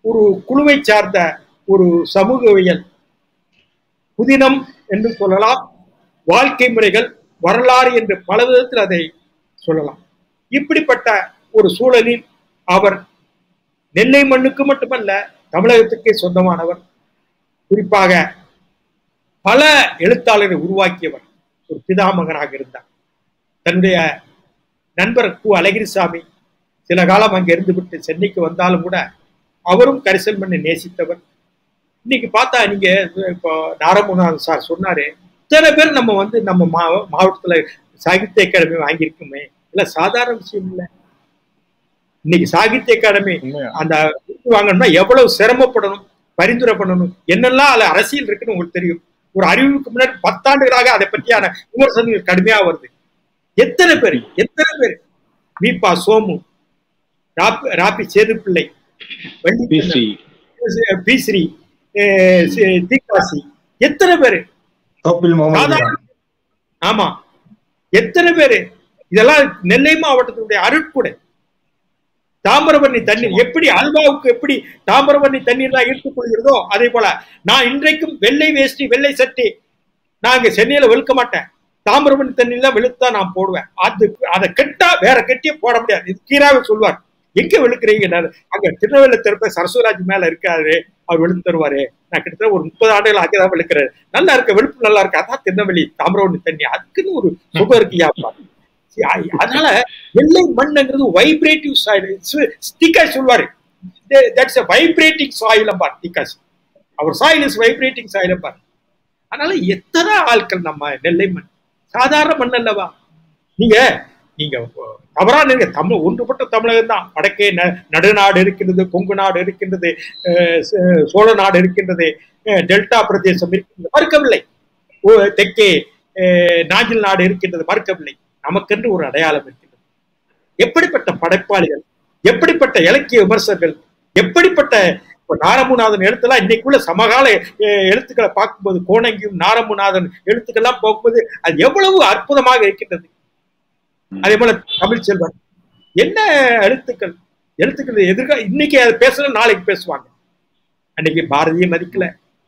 ஒரு குழுவை சார்ந்த ஒரு சமூகவியல் புதினம் என்று சொல்லலாம், வாழ்க்கை முறைகள், வரலாறு என்று பல விதத்தில் அதை சொல்லலாம். இப்படிப்பட்ட ஒரு சூழலில் அவர் நெல்லை மண்ணுக்கு மட்டுமல்ல தமிழகத்துக்கே சொந்தமானவர். குறிப்பாக பல எழுத்தாளரை உருவாக்கியவர், ஒரு பிதாமகனாக இருந்தார். தன்னுடைய நண்பர் கு. அழகிரிசாமி சில காலம் அங்கே இருந்துவிட்டு சென்னைக்கு வந்தாலும் கூட அவரும் கரிசல் மண்ணை நேசித்தவர். இன்னைக்கு பார்த்தா நீங்க இப்போ நாரமுனான் சார் சொன்னாரு, இத்தனை பேர் நம்ம நம்ம மாவட்டத்துல சாகித்ய அகாடமி வாங்கியிருக்குமே, இல்ல சாதாரண விஷயம் இல்லை. இன்னைக்கு சாகித்ய அகாடமி அந்த வாங்கணும்னா எவ்வளவு சிரமப்படணும், பரிந்துரை பண்ணணும், என்னெல்லாம் அதுல அரசியல் இருக்குன்னு உங்களுக்கு தெரியும். ஒரு அறிவுக்கு முன்னாடி 10 ஆண்டுகளாக அதை பற்றியான விமர்சனங்கள் கடுமையா வருது. எத்தனை பேர் மீபா சோமு, ராபி சேதுப்பிள்ளை, பிஸ்ரீ, தீகாசி, எத்தனை பேரு, ஆமா எத்தனை பேரு. இதெல்லாம் நெல்லை மாவட்டத்தினுடைய அருட்கொடை. தாமிரபரணி தண்ணீர் எப்படி அல்வாவுக்கு எப்படி தாமிரபரணி தண்ணீர் தான் ஈர்த்துக் கொள்கிறதோ அதே போல நான் இன்றைக்கும் வெள்ளை வேஷ்டி வெள்ளை சட்டை நான் இங்க சென்னையில வெளுக்க மாட்டேன். தாமிரபரணி தண்ணீர்ல வெளுத்தா நான் போடுவேன். அதை கெட்டா வேற கெட்டியே போட முடியாது. இது கீராவே சொல்வார். எங்க வெளுக்குறீங்க? அங்க திருநெல்வேலி திருப்ப சரஸ்வராஜ் மேல இருக்காரு, அவர் வெளுத்து தருவாரு. நான் கிட்டத்தட்ட ஒரு 30 ஆண்டுகள் அங்கேதான் வெளுக்கிறாரு. நல்லா இருக்க வெளுப்பு நல்லா இருக்கு. அதான் திருநெல்வேலி தாமிரபரணி தண்ணி, அதுக்குன்னு ஒரு சுகம் இருக்குயாப்பா. அதனால வெள்ளை மண்ணுங்கிறது வைப்ரேட்டிவ் சாயில். தீகாசி சொல்வாரு, தட்ஸ் எ வைப்ரேட்டிங் சாயில் பார். தீகாசி அவர் சாயில் இஸ் வைப்ரேட்டிங் சாயில் பார். அதனால எத்தனை ஆட்கள் நம்ம நெல்லை மண் சாதாரண மண் அல்லவா. நீங்க தவறா நீங்க தமிழ் ஒன்றுபட்ட தமிழகம் தான். வடக்கே நடுநாடு இருக்கின்றது, கொங்கு நாடு இருக்கின்றது, சோழ நாடு இருக்கின்றது, டெல்டா பிரதேசம் இருக்கின்றது, மறுக்கவில்லை. தெற்கே நாஞ்சில் நாடு இருக்கின்றது, மறுக்கவில்லை. நமக்கென்று ஒரு அடையாளம் இருக்கின்றது. எப்படிப்பட்ட படைப்பாளிகள், எப்படிப்பட்ட இலக்கிய விமர்சகர்கள், எப்படிப்பட்ட நாரமுநாதன் எழுத்தெல்லாம் இன்னைக்குள்ள சமகால எழுத்துக்களை பார்க்கும்போது, கோணங்கியும் நாரமுநாதன் எழுத்துக்கள்லாம் பார்க்கும்போது அது எவ்வளவு அற்புதமாக இருக்கின்றது. அதே போல தமிழ் செல்வன் என்ன எழுத்துக்கள் இன்னைக்கு அதை பேசல, நாளைக்கு பேசுவாங்க. அன்னைக்கு பாரதியை மதிக்கல.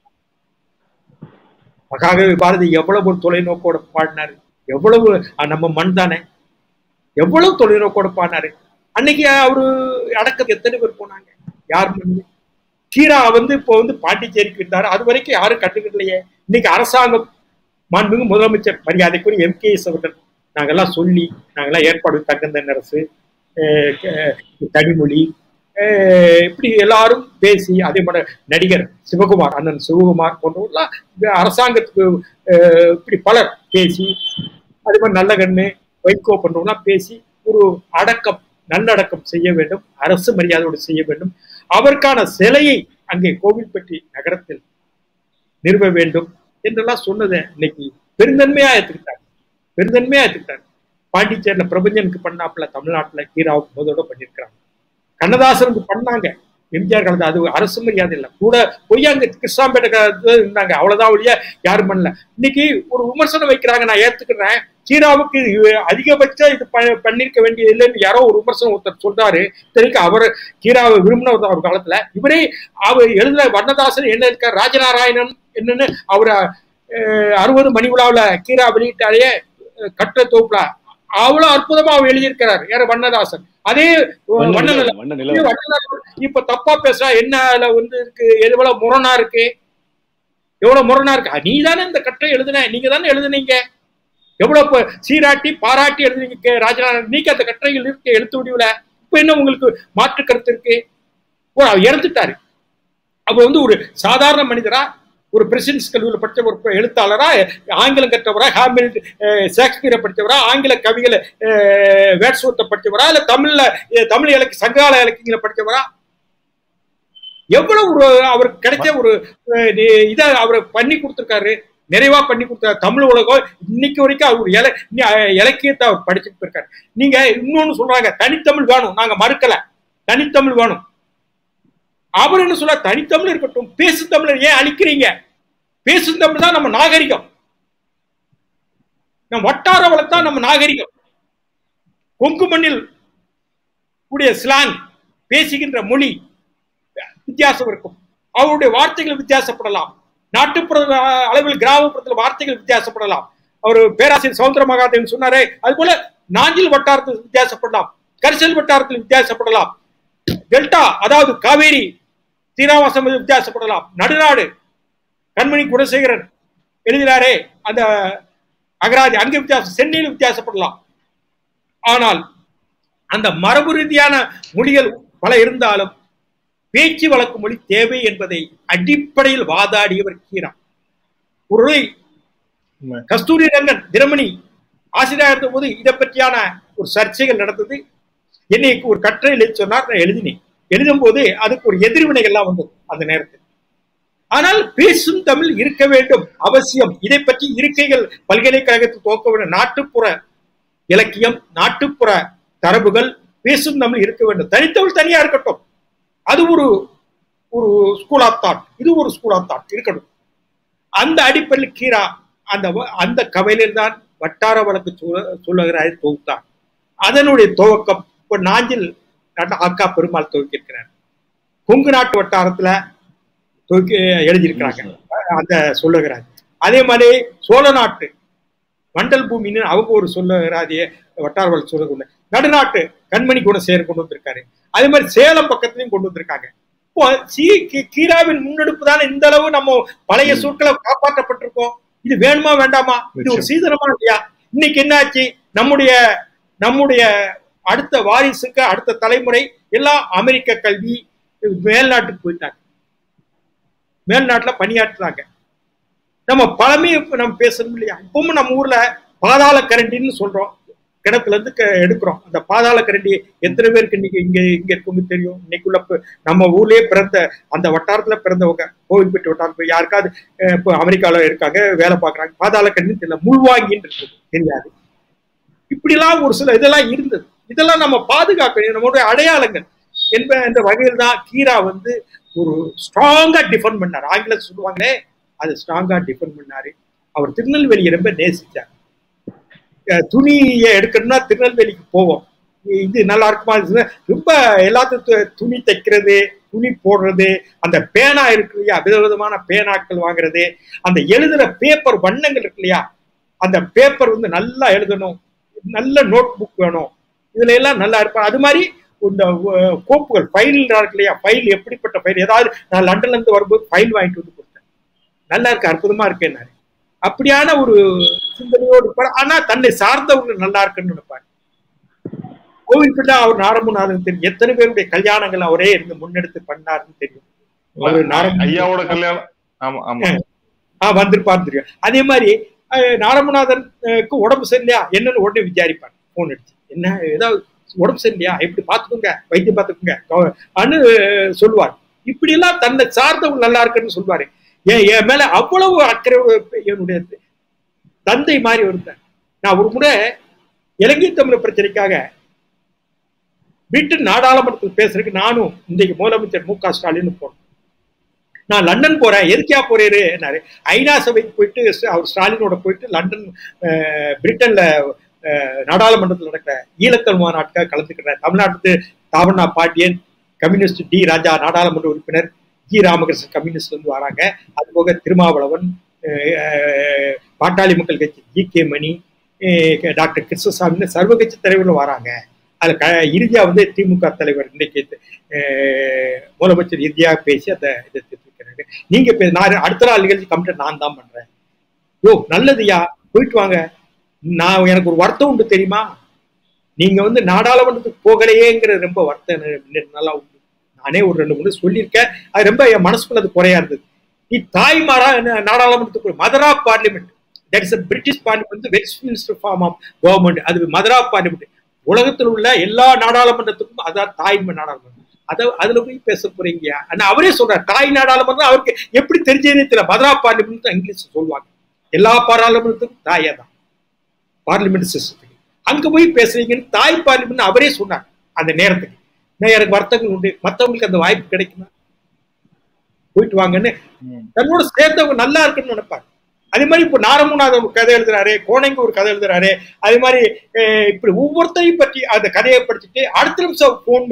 மகாகவி பாரதி எவ்வளவு ஒரு தொலைநோக்கோட பாடினாரு, எவ்வளவு நம்ம மண் தானே, எவ்வளவு தொலைநோக்கோட பாடினாரு. அன்னைக்கு அவரு அடக்கத்துக்கு எத்தனை பேர் போனாங்க, யார் மண். கீரா இப்போ பாண்டிச்சேரிக்கு விட்டாரு, அது வரைக்கும் யாரும் கண்டுக்கலையே. இன்னைக்கு அரசாங்கம் மாண்புமிகு முதலமைச்சர் மரியாதைக்குரிய MKS அவர்கள் நாங்கெல்லாம் சொல்லி, நாங்கெல்லாம் ஏற்பாடு தங்கந்தரசு, கனிமொழி, இப்படி எல்லாரும் பேசி, அதே போல நடிகர் சிவகுமார், அண்ணன் சிவகுமார் போன்றவர்கள்லாம் அரசாங்கத்துக்கு இப்படி பலர் பேசி, அதே மாதிரி நல்லகண்ணு, வைகோ போன்றவங்களாம் பேசி ஒரு அடக்கம், நல்லடக்கம் செய்ய வேண்டும், அரசு மரியாதையோடு செய்ய வேண்டும். அவருக்கான சிலையை அங்கே கோவில்பட்டி நகரத்தில் நிறுவ வேண்டும் என்றெல்லாம் சொன்னதை இன்னைக்கு பெருந்தன்மையா ஏற்றுக்கிட்டாங்க. பாண்டிச்சேரியில பிரபஞ்சனுக்கு பண்ணாப்புல, தமிழ்நாட்டுல கீராவுக்கு முதலோட பண்ணிருக்கிறாங்க. கண்ணதாசனுக்கு பண்ணாங்க, எம்ஜிஆர் காலத்து. அது அரசு மரியாதை இல்லை கூட. பொய்யாங்க கிருஷ்ணாம்பேட்டை காலத்துல இருந்தாங்க, அவ்வளவுதான் ஒழிய யாரும் பண்ணல. இன்னைக்கு ஒரு விமர்சனம் வைக்கிறாங்க, நான் ஏத்துக்கிறேன். கீராவுக்கு அதிகபட்சம் இது பண்ணிருக்க வேண்டியது இல்லைன்னு யாரோ ஒரு விமர்சனம் ஒருத்தர் சொல்றாரு. தெரிவிக்க அவர் கீராவை விரும்பினவர் ஒரு காலத்துல. இவரே அவர் எழுதுல வண்ணதாசன் என்ன இருக்கார், ராஜநாராயணன் என்னன்னு அவர் 60 மணி விழாவில் கீரா வெளியிட்டாலே கட்ட தோப்புல அவ்வளவு அற்புதமா அவர் எழுதியிருக்கிறார். யார வண்ணதாசன். அதே இப்ப தப்பா பேசுறா, என்ன இருக்கு, எவ்வளவு முரணா இருக்கு, நீ தானே இந்த கட்டை எழுதுன, நீங்க தானே எழுதுனீங்க, எவ்வளவு சீராட்டி பாராட்டி எழுதுனீங்க ராஜநாதன். நீங்க அந்த கட்டுரைகள் இருக்கு எழுத்து முடிவுல. இப்ப என்ன உங்களுக்கு மாற்று கருத்து இருக்கு? அவர் இறந்துட்டாரு. அவர் ஒரு சாதாரண மனிதரா, ஒரு பிரசிடென்சி கல்லூரியில் படித்த ஒரு எழுத்தாளரா, ஆங்கிலம் கற்றவரா, ஷேக்ஸ்பியரை படித்தவரா, ஆங்கில கவிகளை வேட்ஸ்வர்த்தை படித்தவரா, இல்ல தமிழ் இலக்கிய சங்ககால இலக்கியங்களை படித்தவரா? எவ்வளவு அவருக்கு கிடைச்ச ஒரு இதை அவர் பண்ணி கொடுத்திருக்காரு, நிறைவா பண்ணி கொடுத்தாரு. தமிழ் உலகம் இன்னைக்கு வரைக்கும் அவர் இலக்கியத்தை அவர் படிச்சுட்டு இருக்காரு. நீங்க இன்னொன்னு சொல்றாங்க, தனித்தமிழ் வேணும், நாங்க மறுக்கல, தனித்தமிழ் வேணும். அவர் என்ன சொல்ல, தனித்தமிழ் இருக்கட்டும், பேசு தமிழர் ஏன் அழிக்கிறீங்க? பேசு தமிழ் தான் நம்ம நாகரிகம், நம் வட்டார வளர்த்தான் நம்ம நாகரிகம். கொங்கு மண்ணில் கூடிய ஸ்லாங், பேசுகின்ற மொழி, வித்தியாசம் இருக்கும். அவருடைய வார்த்தைகள் வித்தியாசப்படலாம். நாட்டுப்புற அளவில் கிராமப்புறத்தில் வார்த்தைகள் வித்தியாசப்படலாம். அவர் பேராசிரியர் சவுந்தர மகாதேவன் சொன்னாரே, அது போல நாஞ்சில் வட்டாரத்தில் வித்தியாசப்படலாம், கரிசல் வட்டாரத்தில் வித்தியாசப்படலாம், டெல்டா அதாவது காவேரி தீராவாசம் வித்தியாசப்படலாம், நடுநாடு கண்மணி குணசேகரன் எழுதினாரே அந்த அகராதி அங்கே வித்தியாசம், சென்னையில் வித்தியாசப்படலாம். ஆனால் அந்த மரபு ரீதியான மொழிகள் பல இருந்தாலும் பேச்சு வழக்கு மொழி தேவை என்பதை அடிப்படையில் வாதாடியவர் கீரா. ஒரு கஸ்தூரி ரங்கன் தினமணி ஆசிரியர் இருந்த போது இதை பற்றியான ஒரு சர்ச்சைகள் நடந்தது. என்னைக்கு ஒரு கட்டுரை எழுதி சொன்னார், நான் எழுதினேன். எழுதும் போது அதுக்கு ஒரு எதிர்வினைகள்லாம் வந்தது அந்த நேரத்தில். ஆனால் பேசும் தமிழ் இருக்க வேண்டும், அவசியம். இதை பற்றி இருக்கைகள் பல்கலைக்கழகத்தில் துவக்க வேண்டும். நாட்டுப்புற இலக்கியம், நாட்டுப்புற தரவுகள், பேசும் தமிழ் இருக்க வேண்டும். தனித்தமிழ் தனியா இருக்கட்டும், அது ஒரு ஒரு ஸ்கூல் ஆஃப் தாட், இது ஒரு ஸ்கூல் ஆஃப் தாட் இருக்கணும். அந்த அடிப்படையில் கீரா அந்த கவையிலில் தான் வட்டார வழக்கு சொல்லுகிறாரை தொகுத்தார். அதனுடைய துவக்கம் இப்ப நாஞ்சில் அக்கா பெருமாள் துவக்கியிருக்கிறார். கொங்கு நாட்டு வட்டாரத்துல துவக்கி எழுதியிருக்கிறாங்க அந்த சொல்லுகிறார். அதே மாதிரி சோழ நாட்டு மண்டல் பூமின்னு அவங்க ஒரு சொல்லுகிறாதிய வட்டார வழக்கு சொல்ல, நடுநாட்டு கண்மணி குணசேகரன் கொண்டு வந்திருக்காரு. அதே மாதிரி சேலம் பக்கத்துலயும் கொண்டு வந்திருக்காங்க. கீராவின் முன்னெடுப்பு தான் இந்த அளவு நம்ம பழைய சொற்களை காப்பாற்றப்பட்டிருக்கோம். இது வேணுமா வேண்டாமா? இது ஒரு சீதனமா இல்லையா? இன்னைக்கு என்ன ஆச்சு? நம்முடைய அடுத்த வாரிசுக்கு அடுத்த தலைமுறை எல்லாம் அமெரிக்க கல்வி, மேல்நாட்டுக்கு போயிட்டாங்க, மேல்நாட்டுல பணியாற்றுறாங்க. நம்ம பழமையை நம்ம பேசணும் இல்லையா? இப்பவும் நம்ம ஊர்ல பாதாள கரண்டின்னு சொல்றோம், கிணத்துல இருந்து எடுக்கிறோம். அந்த பாதாள கரண்டி எத்தனை பேருக்கு இன்னைக்கு இங்க இருக்கவங்க தெரியும்? இன்னைக்குள்ள நம்ம ஊர்லயே பிறந்த அந்த வட்டாரத்துல பிறந்தவங்க, கோவில்பட்டி வட்டாரத்துல யாருக்காவது இப்போ அமெரிக்கால இருக்காங்க, வேலை பார்க்கறாங்க, பாதாள கரண்டி தெரியல, முள்வாங்கின்னு இருக்குது தெரியாது. இப்படிலாம் ஒரு சில இதெல்லாம் இருந்தது. இதெல்லாம் நம்ம பாதுகாக்கணும், நம்மளுடைய அடையாளங்கள் என்ற வகையில் தான் கீரா ஒரு ஸ்ட்ராங்கா டிஃபெண்ட் பண்ணார். ஆங்கிலம் சொல்லுவாங்களே, அது ஸ்ட்ராங்கா டிஃபெண்ட் பண்ணாரு. அவர் திருநெல்வேலியை ரொம்ப நேசிச்சார். துணியை எடுக்கணும்னா திருநெல்வேலிக்கு போவோம், இது நல்லா இருக்குமா, ரொம்ப எல்லாத்துக்கும் துணி தைக்கிறது, துணி போடுறது, அந்த பேனா இருக்கு இல்லையா, விதவிதமான பேனாக்கள் வாங்குறது, அந்த எழுதுற பேப்பர் வண்ணங்கள் இருக்கு இல்லையா, அந்த பேப்பர் நல்லா எழுதணும், நல்ல நோட் புக் வேணும், இதுல எல்லாம் நல்லா இருப்பாங்க. அது மாதிரி இந்த கோப்புகள், ஃபைல் இருக்கு இல்லையா, ஃபைல் எப்படிப்பட்ட ஃபைல், ஏதாவது நான் லண்டன்ல இருந்து வரும்போது ஃபைல் வாங்கிட்டு வந்து கொடுத்தேன், நல்லா இருக்கு, அற்புதமா இருக்கு என்ன, அப்படியான ஒரு சிந்தனையோடு இருப்பார். ஆனா தன்னை சார்ந்தவங்க நல்லா இருக்குன்னு நினைப்பாரு. கோவில்பட்டி அவர் நாரமுநாதன் தெரியும், எத்தனை பேருடைய கல்யாணங்கள் அவரே இருந்து முன்னெடுத்து பண்ணாருன்னு தெரியும். அவரு ஐயாவோட கல்யாணம் வந்திருப்பாரு தெரியும். அதே மாதிரி நாரமுநாதனுக்கு உடம்பு சரியில்லையா என்னன்னு உடனே விசாரிப்பார், போன் அடிச்சு, என்ன ஏதாவது உடம்பு சரியில்லையா, எப்படி பாத்துக்கோங்க, வைத்தியம் பாத்துக்கோங்க சொல்லுவார். இப்படி எல்லாம் தன்னை சார்ந்தவங்க நல்லா இருக்குன்னு சொல்லுவாரு. என் மேல அவ்வளவு அக்கறை என்னுடைய தந்தை மாதிரி இருந்தார். நான் ஒரு முறை இலங்கை தமிழ் பிரச்சனைக்காக பிரிட்டன் நாடாளுமன்றத்தில் பேசுறதுக்கு நானும் இன்றைக்கு முதலமைச்சர் மு.க. ஸ்டாலின் போனோம். நான் லண்டன் போறேன், எதுக்கா போறேரு என்னாரு, ஐநா சபைக்கு போயிட்டு அவர் ஸ்டாலினோட போயிட்டு லண்டன் பிரிட்டன்ல நாடாளுமன்றத்தில் நடக்கிற ஈழத்தமிழ் மாநாட்டுக்காக கலந்துக்கிறேன். தமிழ்நாட்டு தாவண்ணா பாண்டியன், கம்யூனிஸ்ட் டி ராஜா நாடாளுமன்ற உறுப்பினர், ஜி ராமகிருஷ்ணன் கம்யூனிஸ்ட் வராங்க, அது போக திருமாவளவன், பாட்டாளி மக்கள் கட்சி ஜி.கே. மணி, டாக்டர் கிருஷ்ணசாமின்னு சர்வ கட்சி தலைவர்களும் வராங்க. அதுல இறுதியா திமுக தலைவர் இன்னைக்கு முதலமைச்சர் இறுதியாக பேசி அந்த இதை தெரிவிக்கிறாரு. நீங்க நான் அடுத்த நாள் நிகழ்ச்சி கமிட்டர் நான் தான் பண்றேன். நல்லதுயா, போயிட்டு வாங்க. நான் எனக்கு ஒரு வருத்தம் உண்டு தெரியுமா, நீங்க நாடாளுமன்றத்துக்கு போகலையேங்கிற ரொம்ப வருத்தம் நல்லா உண்டு. நானே ஒரு 2 முறை சொல்லியிருக்கேன், அது ரொம்ப என் மனசுக்குள்ள அது குறையா இருந்தது. நீ தாய்மாரா நாடாளுமன்றத்துக்கு மதரா parliament, that is British parliament, Westminster form of government, அது மதரா பார்லிமெண்ட். உலகத்தில் உள்ள எல்லா நாடாளுமன்றத்துக்கும் அதான் தாய் நாடாளுமன்றம். அதுல போய் பேச போறீங்க. ஆனா அவரே சொல்றாரு, தாய் நாடாளுமன்றம் அவருக்கு எப்படி தெரிஞ்சதுன்னே தெரியல. மதரா பார்லிமெண்ட் இங்கிலீஷ் சொல்லுவாங்க, எல்லா பாராளுமன்றத்துக்கும் தாயா தான் பார்லிமெண்ட் சிஸ்டத்துக்கு. அங்க போய் பேசுறீங்கன்னு தாய் பார்லிமெண்ட் அவரே சொன்னார். அந்த நேரத்துக்கு எனக்கு வருத்தங்கள் உண்டு, மற்றவங்களுக்கு அந்த வாய்ப்பு கிடைக்குமா, போயிட்டு வாங்கன்னு தன்னோட சேர்ந்தவங்க நல்லா இருக்குன்னு நினைப்பாரு. அதே மாதிரி இப்போ நாரமுநாதன் ஒரு கதை எழுதுறாரு, கோணைங்க ஒரு கதை எழுதுறாரு. அதே மாதிரி இப்படி ஒவ்வொருத்தரையும் பற்றி அந்த கதையை படிச்சுட்டு அடுத்த நிமிஷம் போன் பண்ணி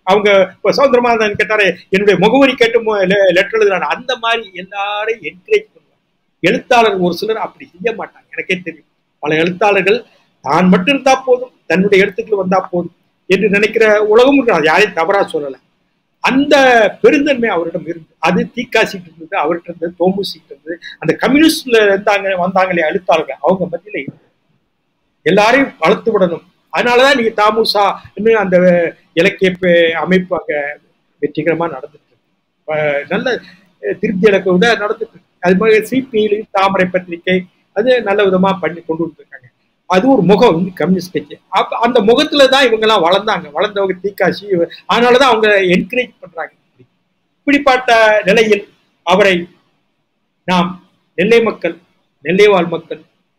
அவங்க இப்ப சௌந்தரமாதன் கேட்டாரு என்னுடைய முகவரி கேட்டு லெட்டர் எழுதுறாங்க. அந்த மாதிரி எல்லாரையும் என்கரேஜ் பண்ணுவாங்க. எழுத்தாளர் ஒரு சிலர் அப்படி செய்ய மாட்டாங்க. எனக்கே தெரியும் பல எழுத்தாளர்கள் தான் மட்டும் இருந்தா போதும், தன்னுடைய எழுத்துக்கள் வந்தா போதும் என்று நினைக்கிற உலகம் யாரையும் தவறா சொல்லலை. அந்த பெருந்தன்மை அவரிடம் இருந்து, அது தீக்காசிட்டு இருந்தது, அவர்கிட்ட இருந்தது, தோமுசிட்டு இருந்தது, அந்த கம்யூனிஸ்ட்ல வந்தாங்களே எழுத்தாளர்கள் அவங்க மத்தியில எல்லாரையும் வளர்த்து விடணும். அதனாலதான் நீங்க தாமுசா இன்னும் அந்த இலக்கிய அமைப்பு அங்க வெற்றிகரமா நடந்துட்டு இருக்கு. நல்ல திருப்தி இலக்க விட நடந்துட்டு இருக்கு. அது மாதிரி சிபிஐலையும் தாமரை பத்திரிகை அது நல்ல விதமா பண்ணி கொண்டு வந்துருக்காங்க. அது ஒரு முகம் கம்யூனிஸ்ட் கட்சி. அந்த முகத்துலதான் இவங்க எல்லாம் வளர்ந்தவங்க தீக்காசி. அதனாலதான் அவங்க என்கரேஜ் பண்றாங்க. இப்படிப்பட்ட நிலையில் அவரை நாம் நெல்லை மக்கள், நெல்லை வாழ் மக்கள்,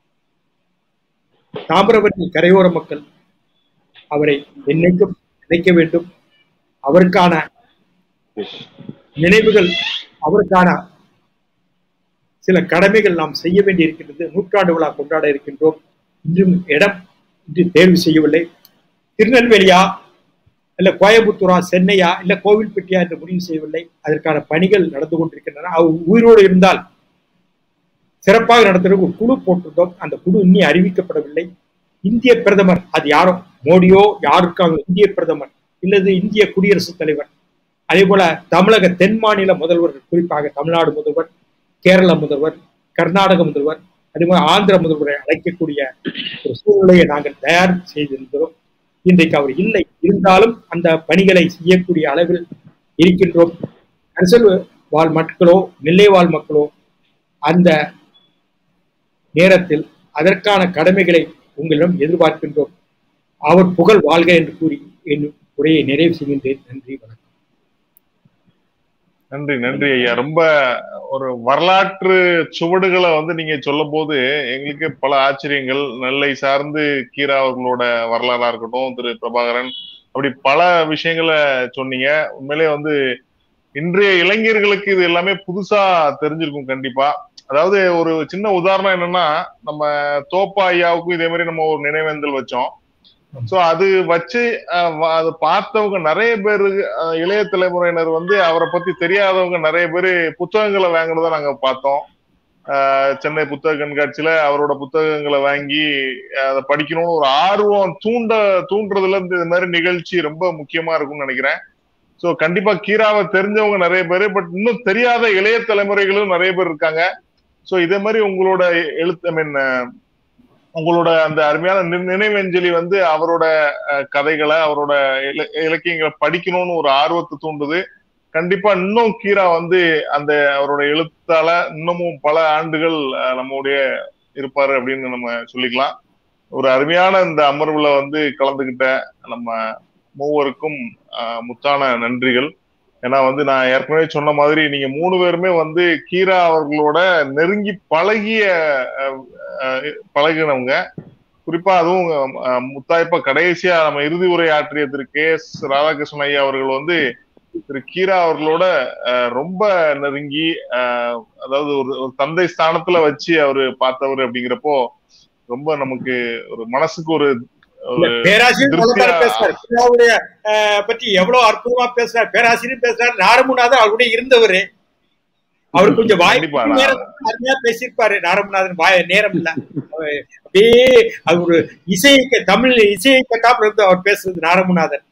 தாமிரபரணி கரையோர மக்கள் அவரை என்னைக்கும் நினைக்க வேண்டும். அவருக்கான நினைவுகள், அவருக்கான சில கடமைகள் நாம் செய்ய வேண்டி இருக்கின்றது. 100ஆண்டு விழா கொண்டாட இருக்கின்றோம். இன்றும் இடம் இன்று தேர்வு செய்யவில்லை. திருநெல்வேலியா இல்ல கோயம்புத்தூரா, சென்னையா இல்ல கோவில்பட்டியா என்று முடிவு செய்யவில்லை. அதற்கான பணிகள் நடந்து கொண்டிருக்கின்றன. அவர் உயிரோடு இருந்தால் சிறப்பாக நடத்துறதுக்கு ஒரு குழு போட்டிருந்தோம். அந்த குழு இன்னும் அறிவிக்கப்படவில்லை. இந்திய பிரதமர், அது யாரோ மோடியோ யாருக்காங்க, இந்திய பிரதமர் இல்லது இந்திய குடியரசுத் தலைவர், அதே போல தமிழக தென் மாநில முதல்வர்கள், குறிப்பாக தமிழ்நாடு முதல்வர், கேரள முதல்வர், கர்நாடக முதல்வர், அதே மாதிரி ஆந்திர முதல்வரை அழைக்கக்கூடிய ஒரு சூழ்நிலையை நாங்கள் தயார் செய்திருக்கிறோம். இன்றைக்கு அவர் இல்லை. இருந்தாலும் அந்த பணிகளை செய்யக்கூடிய அளவில் இருக்கின்றோம். அரசியல் வாழ் மக்களோ நெல்லை வாழ் மக்களோ அந்த நேரத்தில் அதற்கான கடமைகளை உங்களிடம் எதிர்பார்க்கின்றோம். அவர் புகழ் வாழ்க என்று கூறி என் உரையை நிறைவு செய்கின்றேன். நன்றி, வணக்கம். நன்றி, நன்றி ஐயா. ரொம்ப ஒரு வரலாற்று சுவடுகளை நீங்க சொல்லும் போது எங்களுக்கு பல ஆச்சரியங்கள். நெல்லை சார்ந்து கீரா அவர்களோட வரலாறா இருக்கட்டும், திரு பிரபாகரன், அப்படி பல விஷயங்களை சொன்னீங்க. உண்மையிலே இன்றைய இளைஞர்களுக்கு இது எல்லாமே புதுசா தெரிஞ்சிருக்கும் கண்டிப்பா. அதாவது ஒரு சின்ன உதாரணம் என்னன்னா, நம்ம தோப்பா ஐயாவுக்கும் இதே மாதிரி நம்ம ஒரு நினைவேந்தல் வச்சோம். சோ அது வச்சு அதை பார்த்தவங்க நிறைய பேரு, இளைய தலைமுறையினர் அவரை பத்தி தெரியாதவங்க நிறைய பேரு புத்தகங்களை வாங்குறத நாங்க பார்த்தோம். சென்னை புத்தக கண்காட்சியில அவரோட புத்தகங்களை வாங்கி அதை படிக்கணும்னு ஒரு ஆர்வம் தூண்டுறதுல இருந்து இது மாதிரி நிகழ்ச்சி ரொம்ப முக்கியமா இருக்கும்னு நினைக்கிறேன். சோ கண்டிப்பா கீராவை தெரிஞ்சவங்க நிறைய பேரு, பட் இன்னும் தெரியாத இளைய தலைமுறைகளும் நிறைய பேர் இருக்காங்க. சோ இதே மாதிரி உங்களோட உங்களோட அந்த அருமையான நினைவஞ்சலி அவரோட கதைகளை, அவரோட இலக்கியங்களை படிக்கணும்னு ஒரு ஆர்வத்தை தூண்டுது. கண்டிப்பா இன்னும் கீரா அந்த அவரோட எழுத்தால இன்னமும் பல ஆண்டுகள் நம்முடைய இருப்பாரு அப்படின்னு நம்ம சொல்லிக்கலாம். ஒரு அருமையான இந்த அமர்வுல கலந்துகிட்ட நம்ம மூவருக்கும் முத்தான நன்றிகள். ஏன்னா நான் ஏற்கனவே சொன்ன மாதிரி நீங்க 3 பேருமே கீரா அவர்களோட நெருங்கி பழகினவங்க. குறிப்பா அதுவும் முத்தாய்ப்பா கடைசியா நம்ம இறுதி உரை ஆற்றிய திரு கே.எஸ். ராதாகிருஷ்ணன் ஐயா அவர்கள் திரு கீரா அவர்களோட ரொம்ப நெருங்கி, அதாவது ஒரு தந்தை ஸ்தானத்துல வச்சு அவரு பார்த்தவர். அப்படிங்கிறப்போ ரொம்ப நமக்கு ஒரு மனசுக்கு ஒரு பேராசிரியர் பற்றி எவ்வளவு அற்புதமா பேசுறாரு. பேராசிரியர் பேசுறாரு, நாரமுநாதன் அவருடைய இருந்தவரு. அவர் கொஞ்சம் வாய்ப்பு அருமையா பேசியிருப்பாரு. நாரமுநாதன் நேரம் இல்ல, அப்படியே அது ஒரு தமிழ் இசையை கட்டாப்புல இருந்து அவர் பேசுறது நாரமுநாதன்.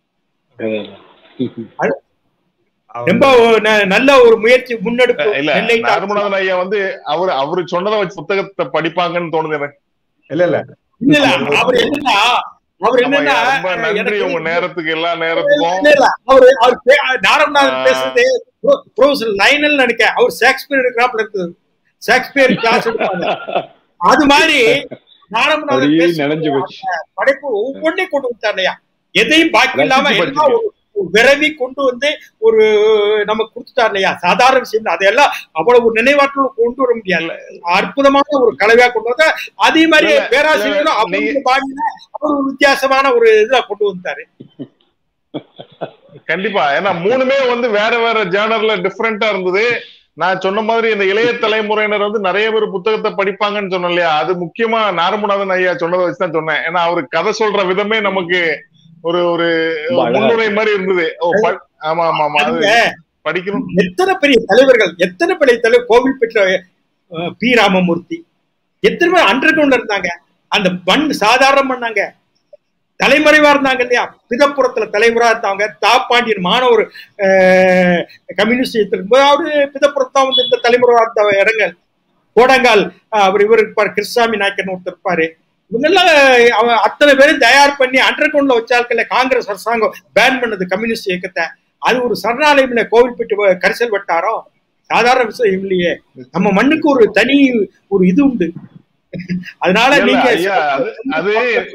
ரொம்ப நல்ல ஒரு முயற்சி முன்னெடுப்பு. நாரமுநாதன் ஐயா அவரு சொன்னதை வச்சு புத்தகத்தை படிப்பாங்கன்னு தோணுது எனக்கு. இல்ல அவர் என்னன்னா நன்றி உங்க நேரத்துக்கு, எல்லா நேரத்துக்கும். நாரமுநாதன் பேசுறது ப்ரொஃபசர் லைனல் நினைக்க அவர் ஷேக்ஸ்பியர் எடுக்கிறாப்ல இருக்குது. ஷேக்ஸ்பியர் கிளாஸ் எடுப்பாங்க. அது மாதிரி நாரமுநாதன் படைப்பு ஒவ்வொன்றையும் கொண்டு வந்தார் இல்லையா, எதையும் பாக்கி இல்லாம விரவி கொண்டு ஒரு நமக்கு கொடுத்துட்டார் இல்லையா. சாதாரண விஷயம் அதையெல்லாம் அவ்வளவு நினைவாற்றல் கொண்டு வர முடியாது. அற்புதமான ஒரு கலவையா கொண்டு வந்த, அதே மாதிரி பேராசிரியரும் அவங்க பாணியில அவர் ஒரு வித்தியாசமான ஒரு இதுல கொண்டு வந்தாரு. கண்டிப்பா. ஏன்னா 3மே வேற வேற ஜேர்னல்ல டிஃபரெண்டா இருந்தது. நான் சொன்ன மாதிரி இந்த இளைய தலைமுறையினர் நிறைய பேர் புத்தகத்தை படிப்பாங்கன்னு சொன்னேன் இல்லையா, அது முக்கியமா நாரமுநாதன் ஐயா சொன்னதை வச்சுதான் சொன்னேன். ஏன்னா அவரு கதை சொல்ற விதமே நமக்கு ஒரு ஒரு முன்னுரை மாதிரி இருந்தது. ஆமா ஆமா ஆமா, அது படிக்கணும். எத்தனை பெரிய தலைவர்கள், எத்தனை பெரிய தலைவர், கோவில் பெற்ற பி ராமமூர்த்தி, எத்தனை பேர் அண்டர் கிரவுண்ட்ல இருந்தாங்க. அந்த மண் சாதாரணம் பண்ணாங்க, தலைமறைவா இருந்தாங்க இல்லையா. பிதப்புறத்துல தலைவரா இருந்தாங்க. தாப்பாண்டியன் மாணவர் கம்யூனிஸ்ட் இருக்கும்போது அவரு பிதப்புறத்தான் வந்து இந்த தலைமுறைவா இருந்த இடங்கள். கோடங்கால் அவர் இவர் இருப்பார், கிருஷ்ணசாமி நாயக்கன் ஒருத்தர் இருப்பாரு. இவங்கெல்லாம் அத்தனை பேரும் தயார் பண்ணி அண்டர் கிரவுண்ட்ல வச்சாக்கல. காங்கிரஸ் அரசாங்கம் பேன் பண்ணது கம்யூனிஸ்ட் இயக்கத்தை. அது ஒரு சரணாலயம் இல்லை, கோவில்பட்டு கரிசல் வட்டாரம். சாதாரண விஷயம் இல்லையே. நம்ம மண்ணுக்கு ஒரு தனி ஒரு இது உண்டு. அதனால நீங்க அது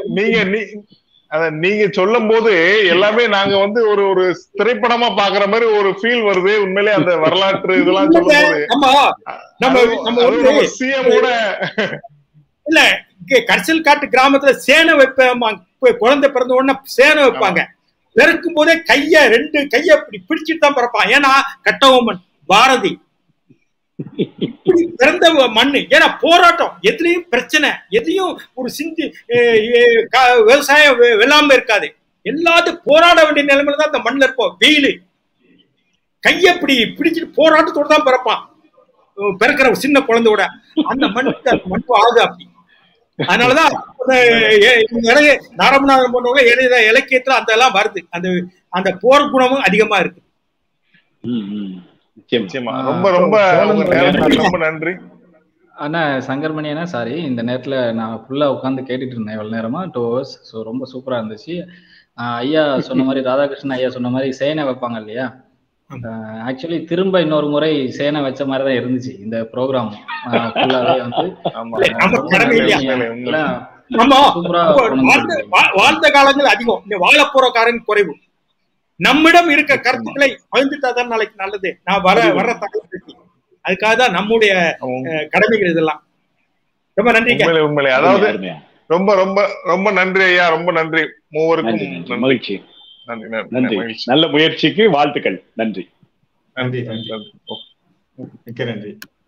நீங்க சொல்லும் போது எல்லாமே நாங்க வந்து ஒரு ஒரு திரைப்படமா பாக்குற மாதிரி ஒரு ஃபீல் வருது. உண்மையிலே அந்த வரலாற்று இதெல்லாம் இல்ல. கரிசல் காட்டு கிராமத்துல சேனை வைப்பாங்க. குழந்தை பிறந்த உடனே சேனை வைப்பாங்க. பிறக்கும் போதே ரெண்டு கைய பிடிச்சிட்டு தான் பிறப்பான். ஏன்னா கட்டபொம்மன் பாரதி இப்படி பிறந்த மண்ணு. ஏன்னா போராட்டம், எதுலயும் பிரச்சனை, எதையும் ஒரு சிந்தி விவசாயம் வெள்ளாம இருக்காது. எல்லாத்தையும் போராட வேண்டிய நிலைமையில தான் அந்த மண்ணில் இருப்போம். வெயிலு கைய பிடிச்சிட்டு போராட்டத்தோட தான் பிறப்பான். பிறக்கிற சின்ன குழந்தையோட அந்த மண்ணுக்கு அந்த மண் ஆகுது அப்படி. அதனாலதான் நாரமநாதன் போன்றவங்க எழுத இலக்கியத்துல அந்த எல்லாம் வருது. அந்த போர் குணமும் அதிகமா இருக்கு. ரொம்ப ரொம்ப ரொம்ப நன்றி அண்ணா சங்கர்மணி அண்ணா. சாரி, இந்த நேரத்துல நான் ஃபுல்லா உட்காந்து கேட்டுட்டு இருந்தேன் இவ்வளவு நேரமா, 2 hours. ஸோ ரொம்ப சூப்பரா இருந்துச்சு. ஐயா சொன்ன மாதிரி, ராதாகிருஷ்ணன் ஐயா சொன்ன மாதிரி சேனை வைப்பாங்க இல்லையா. ஆக்சுவலி திரும்ப இன்னொரு முறை சேனை வச்ச மாதிரி தான் இருந்துச்சு இந்த ப்ரோக்ராம் ஃபுல்லாவே வந்து. வாழ்ந்த காலங்கள் அதிகம், இந்த வாழப்போறக்காரன் குறைவு. நம்மிடம் இருக்க கருத்துக்களை பகிர்ந்துட்டாதான் நாளைக்கு நல்லது. நான் வர்ற தகவல் அதுக்காக தான் நம்முடைய கடமைகள் இதெல்லாம். ரொம்ப நன்றி. உண்மையிலே அதாவது ரொம்ப ரொம்ப ரொம்ப நன்றி ஐயா, ரொம்ப நன்றி மூவருக்கும். மகிழ்ச்சி, நன்றி. நல்ல முயற்சிக்கு வாழ்த்துக்கள். நன்றி. நன்றி நன்றி. மிக்க நன்றி.